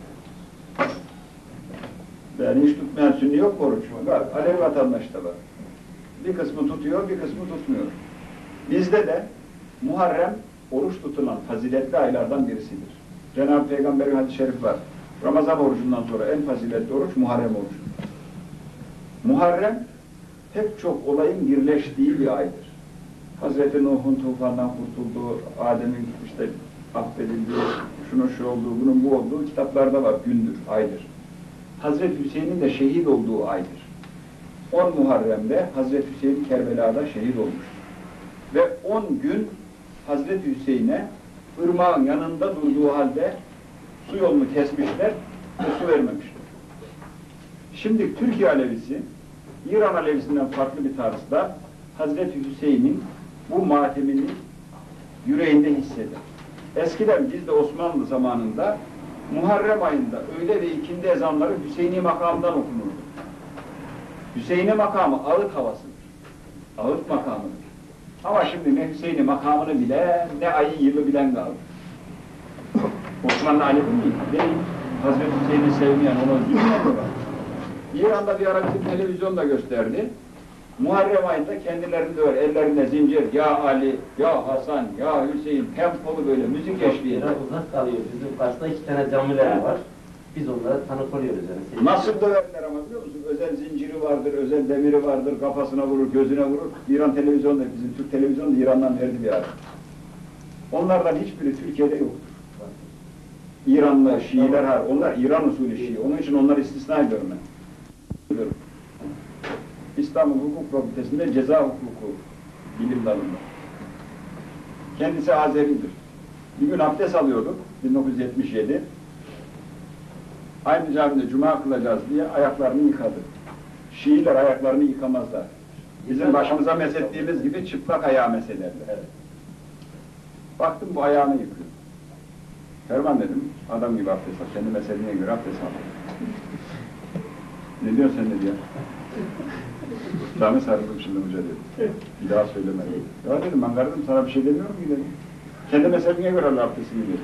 Speaker 4: Yani hiç tutmayan Sünni yok mu oruç? Var. Alevi vatandaş da var. Bir kısmı tutuyor, bir kısmı tutmuyor. Bizde de Muharrem oruç tutulan faziletli aylardan birisidir. Cenab-ı Peygamber'in hadis-i şerif var. Ramazan orucundan sonra en faziletli oruç Muharrem orucudur. Muharrem pek çok olayın birleştiği bir aydır. Hazreti Nuh'un tufandan kurtulduğu, Adem'in işte affedildiği, şunun şu olduğu, bunun bu olduğu kitaplarda var, gündür, aydır. Hazreti Hüseyin'in de şehit olduğu aydır. on Muharrem'de Hazreti Hüseyin Kerbela'da şehit olmuştur. Ve on gün Hazreti Hüseyin'e ırmağın yanında durduğu halde su yolunu kesmişler ve su vermemişler. Şimdi Türkiye Alevisi, İran Alevisinden farklı bir tarzda Hazreti Hüseyin'in bu matemini yüreğinde hisseder. Eskiden bizde Osmanlı zamanında Muharrem ayında öğle ve ikindi ezanları Hüseyini makamından okunurdu. Hüseyini makamı ağıt havasıdır. Ağıt makamıdır. Ama şimdi ne Hüseyini makamını bilen, ne ayı yılı bilen kaldı. Osmanlı Alevi miydi? Değil. Hazreti Hüseyin'i sevmeyen, onu üzülmeyen de var. İran'da bir ara bizim televizyonda gösterdi. Muharrem ayında kendilerini döver, ellerinde zincir, ya Ali, ya Hasan, ya Hüseyin, tempolu böyle müzik eşliğinde.
Speaker 6: Uzak kalıyor. Bizim karşıda iki tane camiler var. Biz onlara tanık oluyoruz yani.
Speaker 2: Nasıl döverler ama biliyor musun? Özel zinciri vardır, özel demiri vardır, kafasına vurur, gözüne vurur. İran televizyonda, bizim Türk televizyonu da İran'dan verdi bir ara. Onlardan hiçbiri Türkiye'de yoktur. İranlı Şiiler var, onlar İran usulü Şii. Onun için onları istisna ediyorum ben. İstanbul Hukuk Fakültesi'nde ceza hukuku bilim dalında. Kendisi Azeridir. Bir gün abdest alıyorduk, bin dokuz yüz yetmiş yedi. Aynı camide cuma kılacağız diye ayaklarını yıkadı. Şiiler ayaklarını yıkamazlar. Bizim başımıza mesettiğimiz gibi çıplak ayağı meselerler. Evet. Baktım bu ayağını yıkıyor. Ferman dedim, adam gibi abdest al, kendi meselene göre abdest al. Ne diyorsun sen ne diyor? Dame sarıldım şimdi hoca dedi. Bir daha söyleme dedi. Ya dedim ben kardeşim sana bir şey demiyorum ki dedim. Kendi meselene göre Allah abdestini dedi.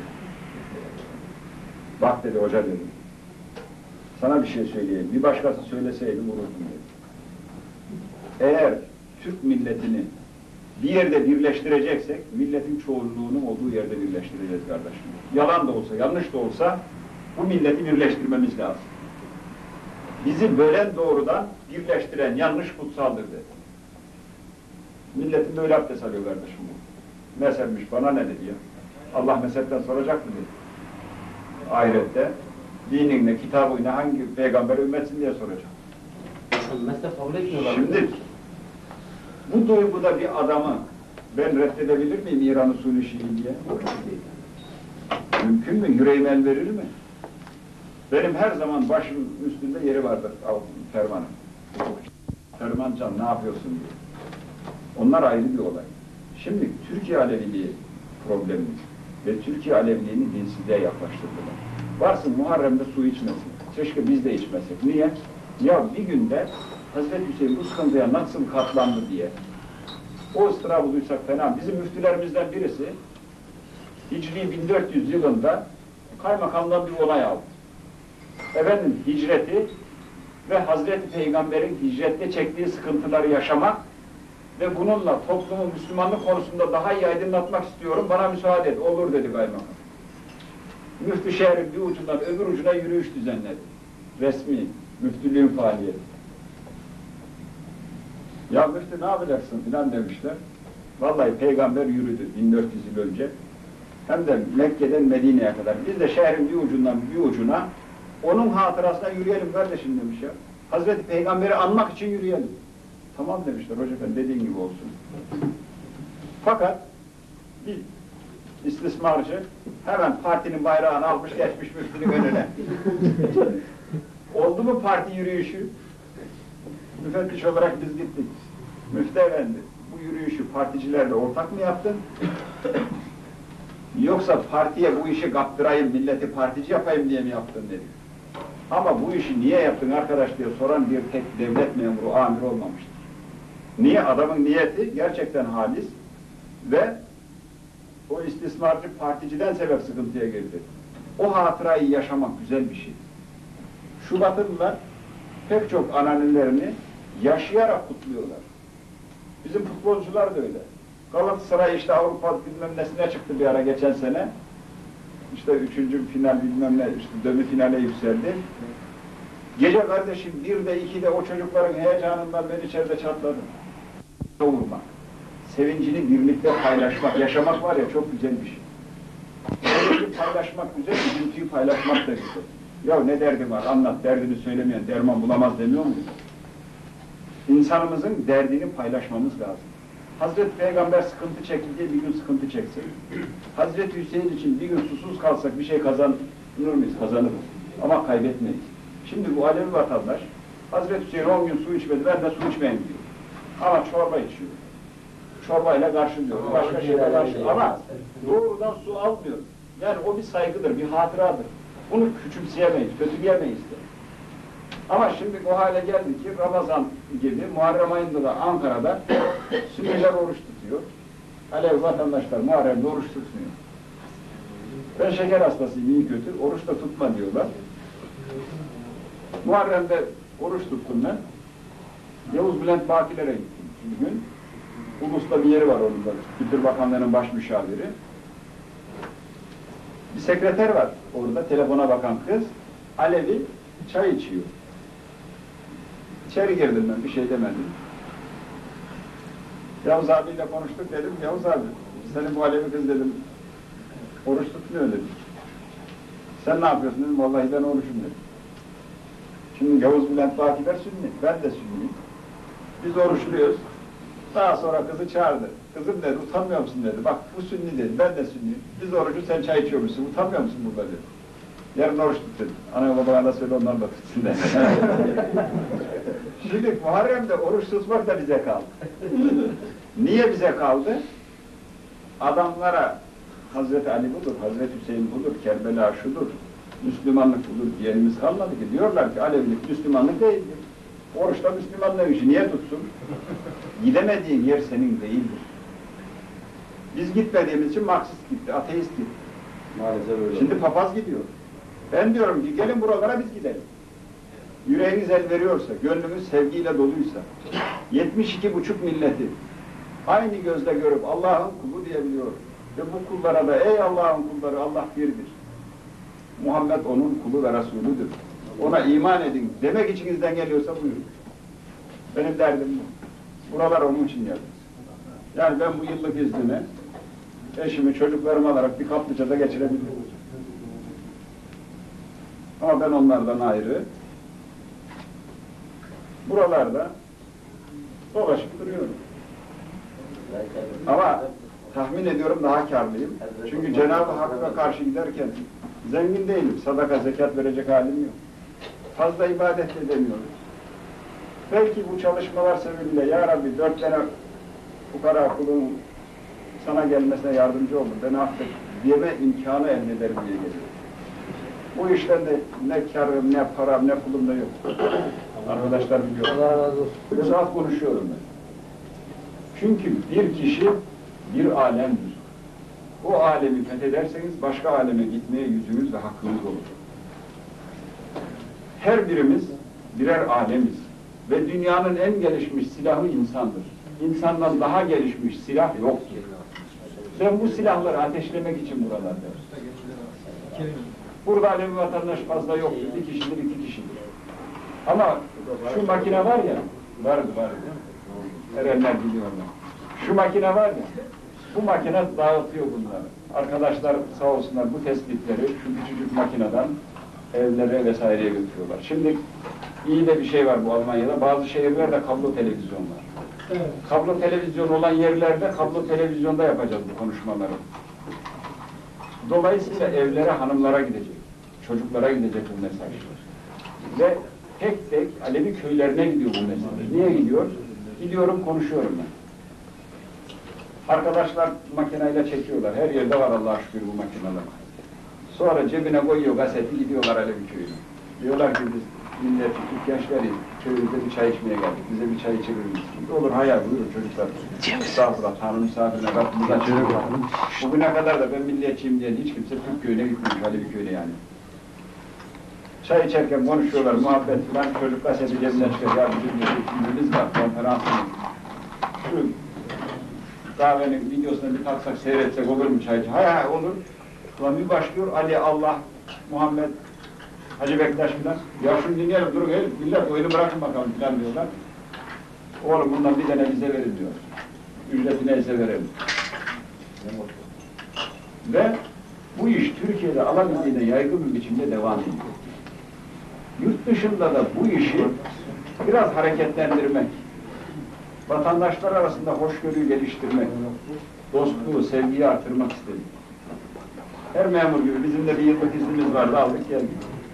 Speaker 2: Bak dedi hoca dedi. Sana bir şey söyleyeyim. Bir başkası söyleseydi vururdum dedi. Eğer Türk milletini bir yerde birleştireceksek, milletin çoğunluğunu olduğu yerde birleştireceğiz kardeşim. Yalan da olsa, yanlış da olsa bu milleti birleştirmemiz lazım. Bizi bölen doğrudan, birleştiren yanlış kutsaldır dedi. Milletin böyle abdest alıyor kardeşim bu. Mezhepmiş, bana ne dedi ya? Allah mezhepten soracak mı dedi. Ahirette, dinine, kitabına hangi peygamber ümmetsin diye soracak.
Speaker 6: Mezhep kabul etmiyorlar.
Speaker 2: Şimdi, bu duyguda bir adamı ben reddedebilir miyim İran usulü Şii diye? Mümkün mü? Yüreğim el verir mi? Benim her zaman başım üstünde yeri vardır fermanım. Ferman can ne yapıyorsun diye. Onlar ayrı bir olay. Şimdi Türkiye Aleviliği problemimiz ve Türkiye Aleviliğini dinsizliğe yaklaştırdılar. Varsın Muharrem'de su içmesin. Keşke biz de içmesek. Niye? Ya bir günde Hazreti Hüseyin bu sıkıntıya nasıl katlandı diye. O ıstırabı duysak fena. Bizim müftülerimizden birisi Hicri bin dört yüz yılında kaymakamdan bir onay aldı. Efendim hicreti ve Hazreti Peygamber'in hicrette çektiği sıkıntıları yaşamak ve bununla toplumu Müslümanlık konusunda daha iyi aydınlatmak istiyorum, bana müsaade et. Olur dedi kaymakam. Müftü şehrin bir ucundan öbür ucuna yürüyüş düzenledi. Resmi, müftülüğün faaliyeti. Ya müftü ne yapacaksın filan demişler. Vallahi peygamber yürüdü bin dört yüz yıl önce. Hem de Mekke'den Medine'ye kadar. Biz de şehrin bir ucundan bir ucuna onun hatırasına yürüyelim kardeşim demiş ya. Hazreti Peygamber'i anmak için yürüyelim. Tamam demişler hoca efendi dediğin gibi olsun. Fakat bir istismarcı hemen partinin bayrağını almış geçmiş müftünün önüne. Oldu mu parti yürüyüşü? Müfettiş olarak biz gittik. Müftü efendi, bu yürüyüşü particilerle ortak mı yaptın? Yoksa partiye bu işi kaptırayım, milleti partici yapayım diye mi yaptın dedi. Ama bu işi niye yaptın arkadaş diye soran bir tek devlet memuru, amir olmamıştır. Niye? Adamın niyeti gerçekten halis ve o istismarcı particiden sebep sıkıntıya girdi. O hatırayı yaşamak güzel bir şey. Şu Batılılar pek çok ananelerini yaşayarak kutluyorlar. Bizim futbolcular da öyle. Galatasaray işte Avrupa bilmem nesine çıktı bir ara geçen sene. İşte üçüncü final bilmem ne, işte dönü finale yükseldi. Gece kardeşim birde ikide o çocukların heyecanından ben içeride çatladım. Vurmak, sevincini birlikte paylaşmak, yaşamak var ya çok güzel bir şey. Sevinci paylaşmak güzel, üzüntüyü paylaşmak da güzel. Ya ne derdin var anlat, derdini söylemeyen derman bulamaz demiyor muyuz? İnsanımızın derdini paylaşmamız lazım. Hazreti Peygamber sıkıntı çekti diye bir gün sıkıntı çeksin. Hazreti Hüseyin için bir gün susuz kalsak bir şey kazanır mıyız? Kazanırız. Ama kaybetmeyiz. Şimdi bu Alevi vatandaş, Hazreti Hüseyin on gün su içmedi, ben de su içmeyeyim diyor. Ama çorba içiyor. Çorbayla karşılıyor. Başka şeyle karşılıyor. Ama doğrudan su almıyor. Yani o bir saygıdır, bir hatıradır. Bunu küçümseyemeyiz, kötüleyemeyiz de. Ama şimdi o hale geldi ki Ramazan gibi Muharrem ayında da Ankara'da Sünniler oruç tutuyor. Alevi vatandaşlar Muharrem'de oruç tutmuyor. Ben şeker hastasıyım, iyi kötü, oruç da tutma diyorlar. Muharrem'de oruç tuttum ben. Yavuz Bülent Bakilere gittim bir gün. Ulus'ta bir yeri var onun da, Kültür Bakanlığı'nın baş müşaviri. Bir sekreter var orada, telefona bakan kız. Alevi çay içiyor. İçeri girdim ben, bir şey demedim. Yavuz abiyle konuştuk dedim, Yavuz abi, senin bu Alevi kız dedim, oruç tutmuyor dedim. Sen ne yapıyorsun dedim, vallahi ben oruçum dedim. Şimdi Yavuz Bülent Bakiler Sünni, ben de Sünniyim. Biz oruçluyuz. Daha sonra kızı çağırdı. Kızım dedi, utanmıyor musun dedi. Bak bu Sünni dedi, ben de Sünniyim. Biz orucu, sen çay içiyormuşsun, utanmıyor musun burada dedi. Yarın oruç tut dedi. Ana babana da söyle, onlar da tutsun dedi. Şimdi Muharrem'de oruç tutmak da bize kaldı. Niye bize kaldı? Adamlara Hazreti Ali budur, Hazreti Hüseyin budur, Kerbela şudur, Müslümanlık budur diyenimiz kalmadı ki. Diyorlar ki Alevilik Müslümanlık değildir. Oruçta Müslümanlık işi niye tutsun? Gidemediğin yer senin değildir. Biz gitmediğimiz için Marksist gitti, ateist gitti.
Speaker 3: Maalesef öyle.
Speaker 2: Şimdi papaz gidiyor. Ben diyorum ki gelin buralara biz gidelim. Yüreğiniz el veriyorsa, gönlümüz sevgiyle doluysa, yetmiş iki buçuk milleti aynı gözle görüp Allah'ın kulu diyebiliyor. Ve bu kullara da ey Allah'ın kulları, Allah birdir. Muhammed onun kulu ve Resulüdür. Ona iman edin demek içinizden geliyorsa buyurun. Benim derdim bu. Buralar onun için geldi. Yani ben bu yıllık iznimi eşimi, çocuklarımı alarak bir kaplıcada geçirebilirim. Ama ben onlardan ayrı buralarda dolaşıp duruyorum. Ama tahmin ediyorum daha kârlıyım. Çünkü Cenab-ı Hakk'a karşı giderken zengin değilim. Sadaka, zekat verecek halim yok. Fazla ibadet edemiyoruz. Belki bu çalışmalar sebebiyle ya Rabbi dört tane fukara kulun sana gelmesine yardımcı olur, beni affet diyeme imkanı elde ederim diye geliyor. Bu işten de ne karım, ne param, ne pulum da yok. Arkadaşlar biliyor.
Speaker 1: Allah razı olsun.
Speaker 2: Bir saat konuşuyorum ben. Çünkü bir kişi bir alemdir. O alemi fethederseniz başka aleme gitmeye yüzünüz ve hakkınız olur. Her birimiz birer alemiz. Ve dünyanın en gelişmiş silahı insandır. İnsandan daha gelişmiş silah yoktur. Ben bu silahları ateşlemek için buralardayım. Burada Alevi vatandaş fazla yoktur. Bir kişidir, iki kişidir. Ama şu makine var ya, vardı vardı. Erenler biliyorlar. Şu makine var ya, bu makine dağıtıyor bunları. Arkadaşlar sağ olsunlar bu tespitleri şu küçücük makineden evlere vesaireye götürüyorlar. Şimdi iyi de bir şey var bu Almanya'da. Bazı şehirlerde kablo televizyon var.
Speaker 1: Evet.
Speaker 2: Kablo televizyon olan yerlerde kablo televizyonda yapacağız bu konuşmaları. Dolayısıyla evlere, hanımlara gidecek. Çocuklara gidecek bu mesaj. Ve tek tek Alevi köylerine gidiyor bu mesaj. Niye gidiyor? Gidiyorum, konuşuyorum ben. Arkadaşlar makineyle çekiyorlar. Her yerde var Allah'a şükür bu makineler. Sonra cebine koyuyor gaseti, gidiyorlar Alevi köyüne. Diyorlar ki biz millet, Türk gençleriyiz. Köyümüzde bir çay içmeye geldik. Bize bir çay içirir misiniz? Olur, hayal buyurun çocuklar. Estağfurullah, Tanrı misafirine kapımızdan çıkıyor. Bugüne kadar da ben milliyetçiyim diyen hiç kimse Türk köyüne gitmemiş, Alevi köyüne yani. Çay içerken konuşuyorlar, muhabbet falan, çocuk gaseti cebinden çıkıyor. Ya bizim bir kimimiz var, konferansımız. Şu kahvenin videosunu bir taksak, seyretsek olur mu çaycı? Hay hay olur. Ulan bir başlıyor, Ali, Allah, Muhammed, Hacı Bektaş filan. Ya şunu dinleyelim, durun el, millet oyunu bırakın bakalım filan diyorlar. Oğlum bundan bir tane bize verin diyor. Ücreti neyse verelim. Ve bu iş Türkiye'de alabildiğine yaygın bir biçimde devam ediyor. Yurt dışında da bu işi biraz hareketlendirmek, vatandaşlar arasında hoşgörüyü geliştirmek, dostluğu, sevgiyi artırmak istedik. Her memur gibi bizim de bir yıllık iznimiz vardı, aldık geldik.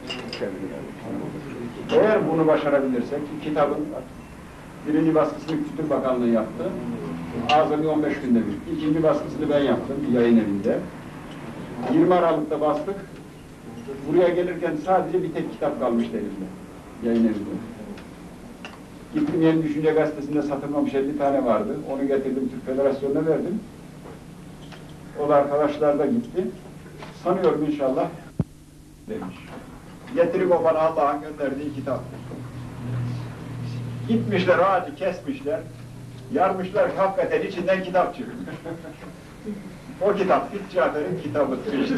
Speaker 2: Eğer bunu başarabilirsek, kitabın birinci baskısını Kültür Bakanlığı yaptı, azami on beş günde bir. İkinci baskısını ben yaptım, bir yayın evinde. yirmi Aralık'ta bastık. Buraya gelirken sadece bir tek kitap kalmıştı elimde, yayın evinde. Gittim Yeni Düşünce Gazetesi'nde satılmamış elli tane vardı. Onu getirdim, Türk Federasyonu'na verdim. O da arkadaşlar da gitti. Sanıyorum inşallah demiş. Getirip o bana Allah'ın gönderdiği kitaptır. Gitmişler, ağacı kesmişler. Yarmışlar ki hakikaten içinden kitap çıkmış. O kitap, Fit Cafer'in kitabıdır işte.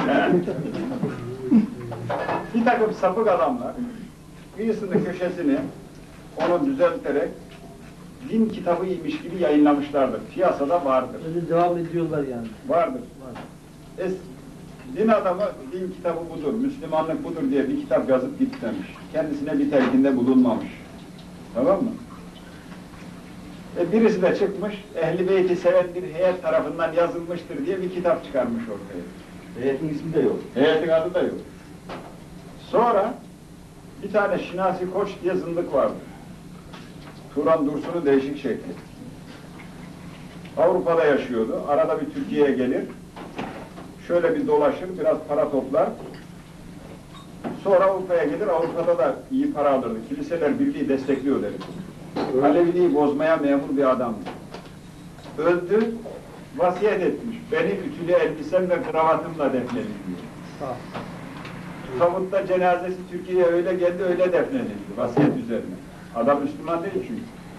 Speaker 2: Bir takım sapık adamlar kıyısını, köşesini onu düzelterek din kitabıymış gibi yayınlamışlardır. Piyasada vardır.
Speaker 1: Öyle devam ediyorlar yani.
Speaker 2: Vardır. Es din adamı, din kitabı budur, Müslümanlık budur diye bir kitap yazıp gitmemiş. Kendisine bir telkinde bulunmamış. Tamam mı? E birisi de çıkmış, Ehl-i Beyt'i seven bir heyet tarafından yazılmıştır diye bir kitap çıkarmış ortaya.
Speaker 3: Heyetin ismi de yok.
Speaker 2: Heyetin adı da yok. Sonra bir tane Şinasi Koç diye zındık vardı. Turan Dursun'un değişik şekli. Avrupa'da yaşıyordu. Arada bir Türkiye'ye gelir. Şöyle bir dolaşır, biraz para toplar. Sonra Avrupa'ya gelir, Avrupa'da da iyi para alırdı. Kiliseler Birliği destekliyor dedi. Aleviliği bozmaya memur bir adamdı. Öldü, vasiyet etmiş. Beni ütülü elbisem ve kravatımla defnedin diyor. Tabutta cenazesi Türkiye'ye öyle geldi, öyle defnedildi vasiyet üzerine. Adam Müslüman değil çünkü.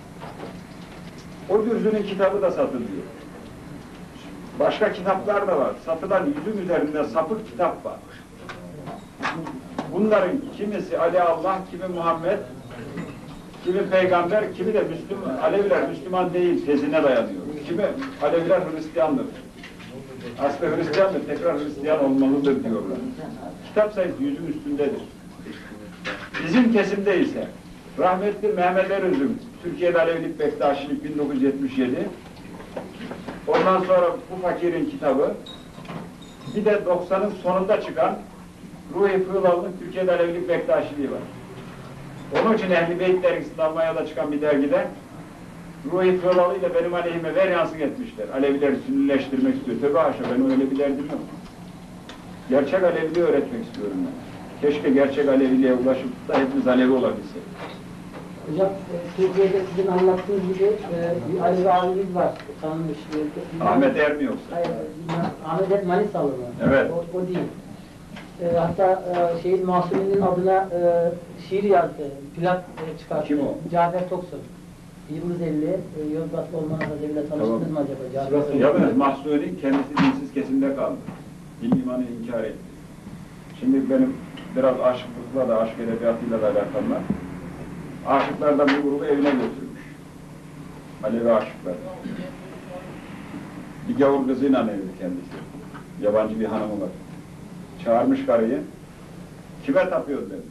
Speaker 2: O Dürzü'nün kitabı da satılıyor. Başka kitaplar da var. Satılan yüzün üzerinde sapık kitap var. Bunların kimisi Ali Allah, kimi Muhammed, kimi peygamber, kimi de Müslüman, Aleviler Müslüman değil tezine dayanıyor. Kimi Aleviler Hristiyandır. Aslında Hristiyandır, tekrar Hristiyan olmalıdır diyorlar. Kitap sayısı yüzün üstündedir. Bizim kesimde ise rahmetli Mehmet Erözüm, Türkiye'de Alevilik Bektaşilik bin dokuz yüz yetmiş yedi, ondan sonra bu fakirin kitabı, bir de doksanın sonunda çıkan Ruhi Fığlal'ın Türkiye'de Alevilik Bektaşiliği var. Onun için Ehl-i Beyt dergisinde Almanya'da çıkan bir dergide Ruhi Fığlalı ile benim aleyhime veryansın etmişler. Alevileri sünnileştirmek istiyor. Tövbe haşa, benim öyle bir derdim yok. Gerçek Aleviliği öğretmek istiyorum ben. Keşke gerçek Aleviliğe ulaşıp da hepimiz Alevi olabilsek.
Speaker 1: Hocam, e, Türkiye'de sizin anlattığınız gibi e, bir Alevi abimiz var, tanınmış. E,
Speaker 2: Ahmet Er mi yoksa?
Speaker 1: Hayır, Ahmet hep Manisalı mı?
Speaker 2: Evet.
Speaker 1: O, o değil. E, hatta e, şeyin Mahsuni'nin adına e, şiir yazdı, plak e, çıkarttı.
Speaker 2: Kim o?
Speaker 1: Cafer Toksun. Yıldız elli, e, Yozgatlı olmanın adıyla tanıştınız
Speaker 2: Tamam.
Speaker 1: mı acaba? Cafer
Speaker 2: Yalnız Mahsuni kendisi dinsiz kesimde kaldı. Din imanı inkar etti. Şimdi benim biraz aşıklıkla da, aşk edebiyatıyla da alakam var. Aşıklardan bir grubu evine götürmüş. Alevi aşıklar. Bir gavur kızıyla evli kendisi. Yabancı bir hanımı var. Çağırmış karıyı. Kime tapıyorsun demiş.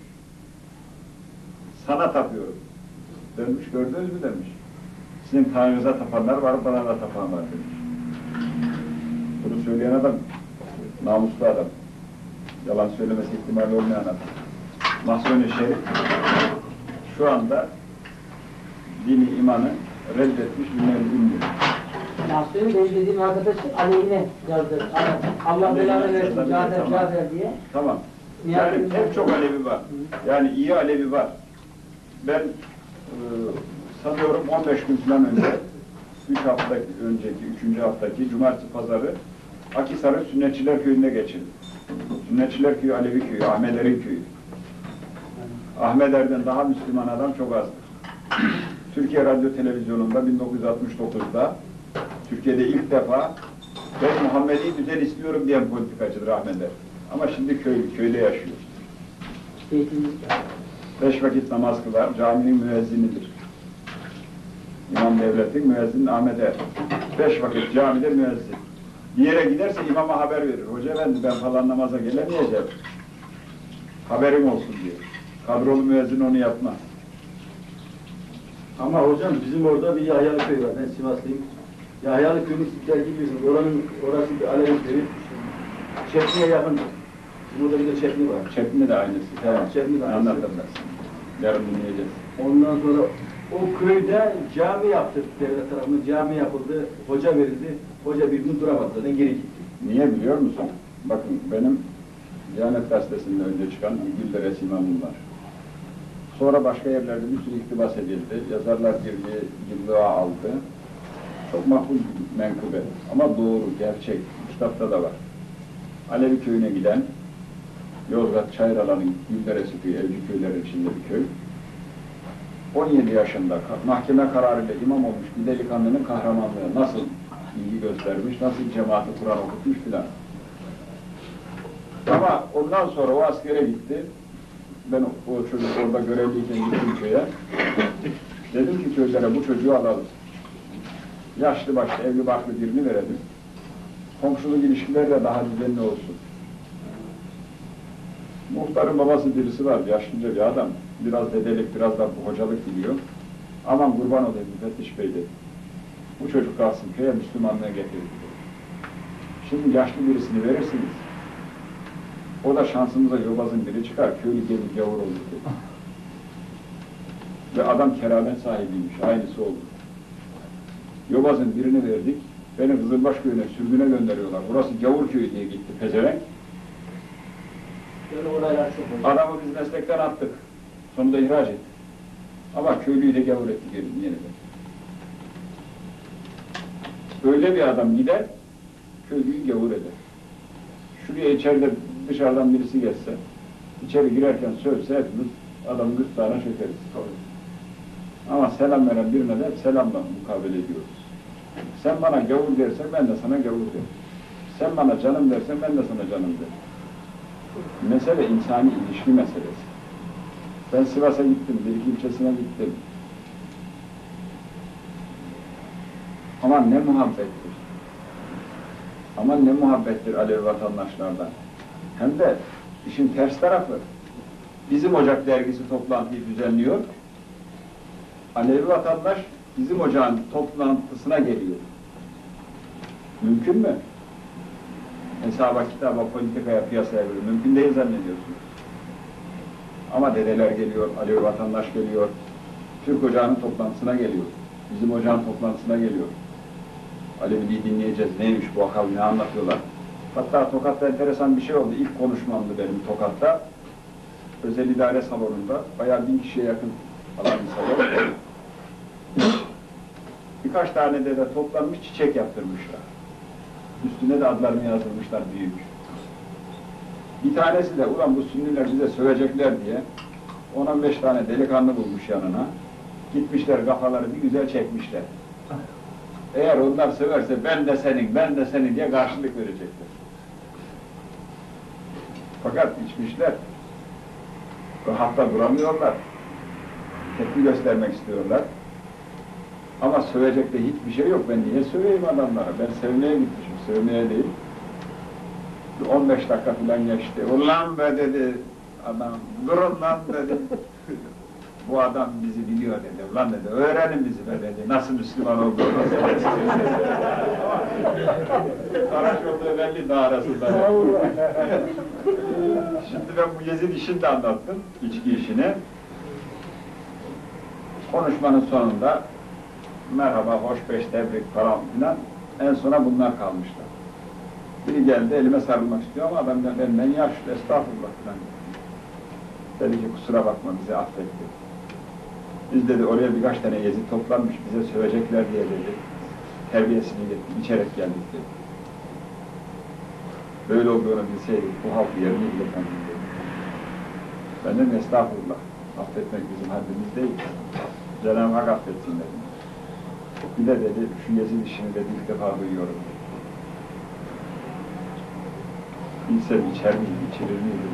Speaker 2: Sana tapıyorum. Dönmüş, gördünüz mü demiş. Sizin tanrınıza tapanlar var, bana da tapan var demiş. Bunu söyleyen adam, namuslu adam. Yalan söylemesi ihtimali olmayan adam. Mahsuni Şerif, şu anda dini imanı reddetmiş bir mevzumdur.
Speaker 1: Mahsuni benim dediğim arkadaşı aleyhine yazdı. Allah belanı versin, Cafer,
Speaker 2: tamam.
Speaker 1: Cafer diye.
Speaker 2: Tamam. Yani pek çok Alevi var. Yani iyi Alevi var. Ben e, sanıyorum on beş gün falan önce, üç hafta önceki, üçüncü haftaki cumartesi pazarı Akhisar'ın Sünnetçiler Köyü'nde geçirdim. Sünnetçiler Köyü Alevi Köyü, Ahmet Er'in köyü. Ahmet Er'den daha Müslüman adam çok azdır. Türkiye Radyo Televizyonu'nda bin dokuz yüz altmış dokuz'da Türkiye'de ilk defa ben Muhammedi düzen istiyorum diyen politikacıdır Ahmet Er. Ama şimdi köylü, köyde yaşıyor. Beş vakit namaz kılar, caminin müezzinidir. İmam devletin müezzini Ahmet Er. Beş vakit camide müezzin. Bir yere giderse imama haber verir. Hoca efendi ben falan namaza gelemeyeceğim. Haberim olsun diyor. Kadrolu müezzin onu yapmaz.
Speaker 3: Ama hocam bizim orada bir Yahyalı köy var. Ben Sivaslıyım. Yahyalı köyünü sizler biliyorsunuz. Oranın, orası bir Alevi köyü. Çepli'ye yakındır. Bizim orada bir de Çepli var.
Speaker 2: Çepni de aynısı.
Speaker 3: Evet, Çepni de aynısı.
Speaker 2: Anlatırlar. Yarın dinleyeceğiz.
Speaker 3: Ondan sonra o köyde cami yaptırdı devlet tarafından. Cami yapıldı, hoca verildi. Hoca bir gün duramadı zaten geri gitti.
Speaker 2: Niye biliyor musun? Bakın benim Diyanet Gazetesi'nde önce çıkan Gülderes İmamım var. Sonra başka yerlerde bir sürü iktibas edildi. Yazarlar Birliği yıllığa aldı. Çok makbul bir menkıbe. Ama doğru, gerçek. Kitapta da var. Alevi köyüne giden Yozgat Çayralan'ın Gülderesi köyü, evci köylerin içinde bir köy. on yedi yaşında mahkeme kararıyla imam olmuş bir delikanlının kahramanlığı nasıl ilgi göstermiş, nasıl cemaati Kur'an okutmuş filan. Ama ondan sonra o askere gitti. Ben o, o çocuk orada görevliyken gittim köye. Dedim ki köylere bu çocuğu alalım. Yaşlı başlı evli barklı birini verelim. Komşuluk ilişkileri de daha düzenli olsun. Muhtarın babası birisi var, yaşlıca bir adam. Biraz dedelik, biraz da hocalık biliyor. Aman kurban olayım müfettiş bey dedi. Bu çocuk kalsın köye Müslümanlığa getirdi. Şimdi yaşlı birisini verirsiniz. O da şansımıza yobazın biri çıkar, köylü gelip yavur olur dedi. Ve adam keramet sahibiymiş, aynısı oldu. Yobazın birini verdik, beni Kızılbaş köyüne sürgüne gönderiyorlar. Burası gavur köyü diye gitti pezevenk.
Speaker 1: Böyle olaylar çok oluyor.
Speaker 2: Adamı biz meslekten attık. Sonunda ihraç ettik. Ama köylüyü de gavur ettik yeniden. Öyle bir adam gider, köylüyü gavur eder. Şuraya içeride dışarıdan birisi geçse, içeri girerken sövse hepimiz adamın gırtlağına çökeriz. Ama selam veren birine de selamla mukabele ediyoruz. Sen bana gavur dersen ben de sana gavur derim. Sen bana canım dersen ben de sana canım derim. Mesele insani ilişki meselesi. Ben Sivas'a gittim, bir iki ilçesine gittim. Aman ne muhabbettir. Aman ne muhabbettir Alevi vatandaşlardan. Hem de işin ters tarafı. Bizim Ocak dergisi toplantıyı düzenliyor. Alevi vatandaş bizim ocağın toplantısına geliyor. Mümkün mü? Hesaba, kitaba, politikaya, piyasaya göre mümkün değil zannediyorsunuz. Ama dedeler geliyor, Alevi vatandaş geliyor. Türk ocağının toplantısına geliyor. Bizim ocağın toplantısına geliyor. Aleviliği dinleyeceğiz. Neymiş bu akıl, ne anlatıyorlar? Hatta Tokat'ta enteresan bir şey oldu. İlk konuşmamdı benim Tokat'ta. Özel idare salonunda. Bayağı bin kişiye yakın alan bir salon. Birkaç tane dede toplanmış, çiçek yaptırmışlar. Üstüne de adlarını yazdırmışlar büyük. Bir tanesi de ulan bu Sünniler bize sövecekler diye on on beş tane delikanlı bulmuş yanına. Gitmişler kafaları bir güzel çekmişler. Eğer onlar söverse ben de senin, ben de senin diye karşılık verecekler. Fakat içmişler. Rahatta duramıyorlar. Tepki göstermek istiyorlar. Ama sövecek de hiçbir şey yok. Ben niye söveyim adamlara? Ben sevmeye gitmişim, sövmeye değil. on beş dakika falan geçti. Ulan be dedi adam, durun lan dedi. Bu adam bizi biliyor dedi. Ulan dedi, öğrenin bizi be dedi. Nasıl Müslüman olduğunu. Araç olduğu belli dağ arasında. Şimdi ben bu Yezid işini de anlattım, içki işini. Konuşmanın sonunda merhaba, hoş beş, tebrik falan filan. En sona bunlar kalmışlar. Biri geldi, elime sarılmak istiyor ama adam benden yaşlı, estağfurullah filan. Dedi ki kusura bakma, bizi affetti. Biz dedi oraya birkaç tane Yezid toplanmış, bize sövecekler diye dedi. Terbiyesini getirdik, içerek geldik dedi. Böyle olduğunu bilseydik, bu halk yerini bile kendim dedi. Ben dedim estağfurullah, affetmek bizim haddimiz değil. Cenab-ı Hak affetsin dedim. Bir de dedi, şu Yezid işini dedi ilk defa duyuyorum. Bilsem içer miydim, içirir miydim?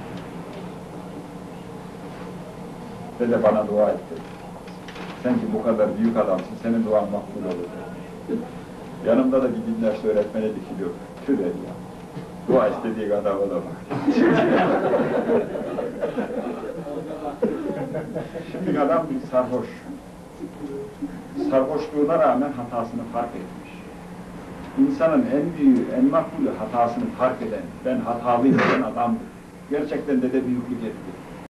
Speaker 2: Ve de bana dua etti. Sen ki bu kadar büyük adamsın, senin duan makbul olur. Yanımda da bir din dersi öğretmene dikiliyor. Tüh dedi ya. Dua istediği adama da bak. Şimdi adam bir sarhoş. Sarhoşluğuna rağmen hatasını fark etmiş. İnsanın en büyüğü, en makbulü hatasını fark eden, ben hatalıyım diyen adamdır. Gerçekten de de büyüklük etti.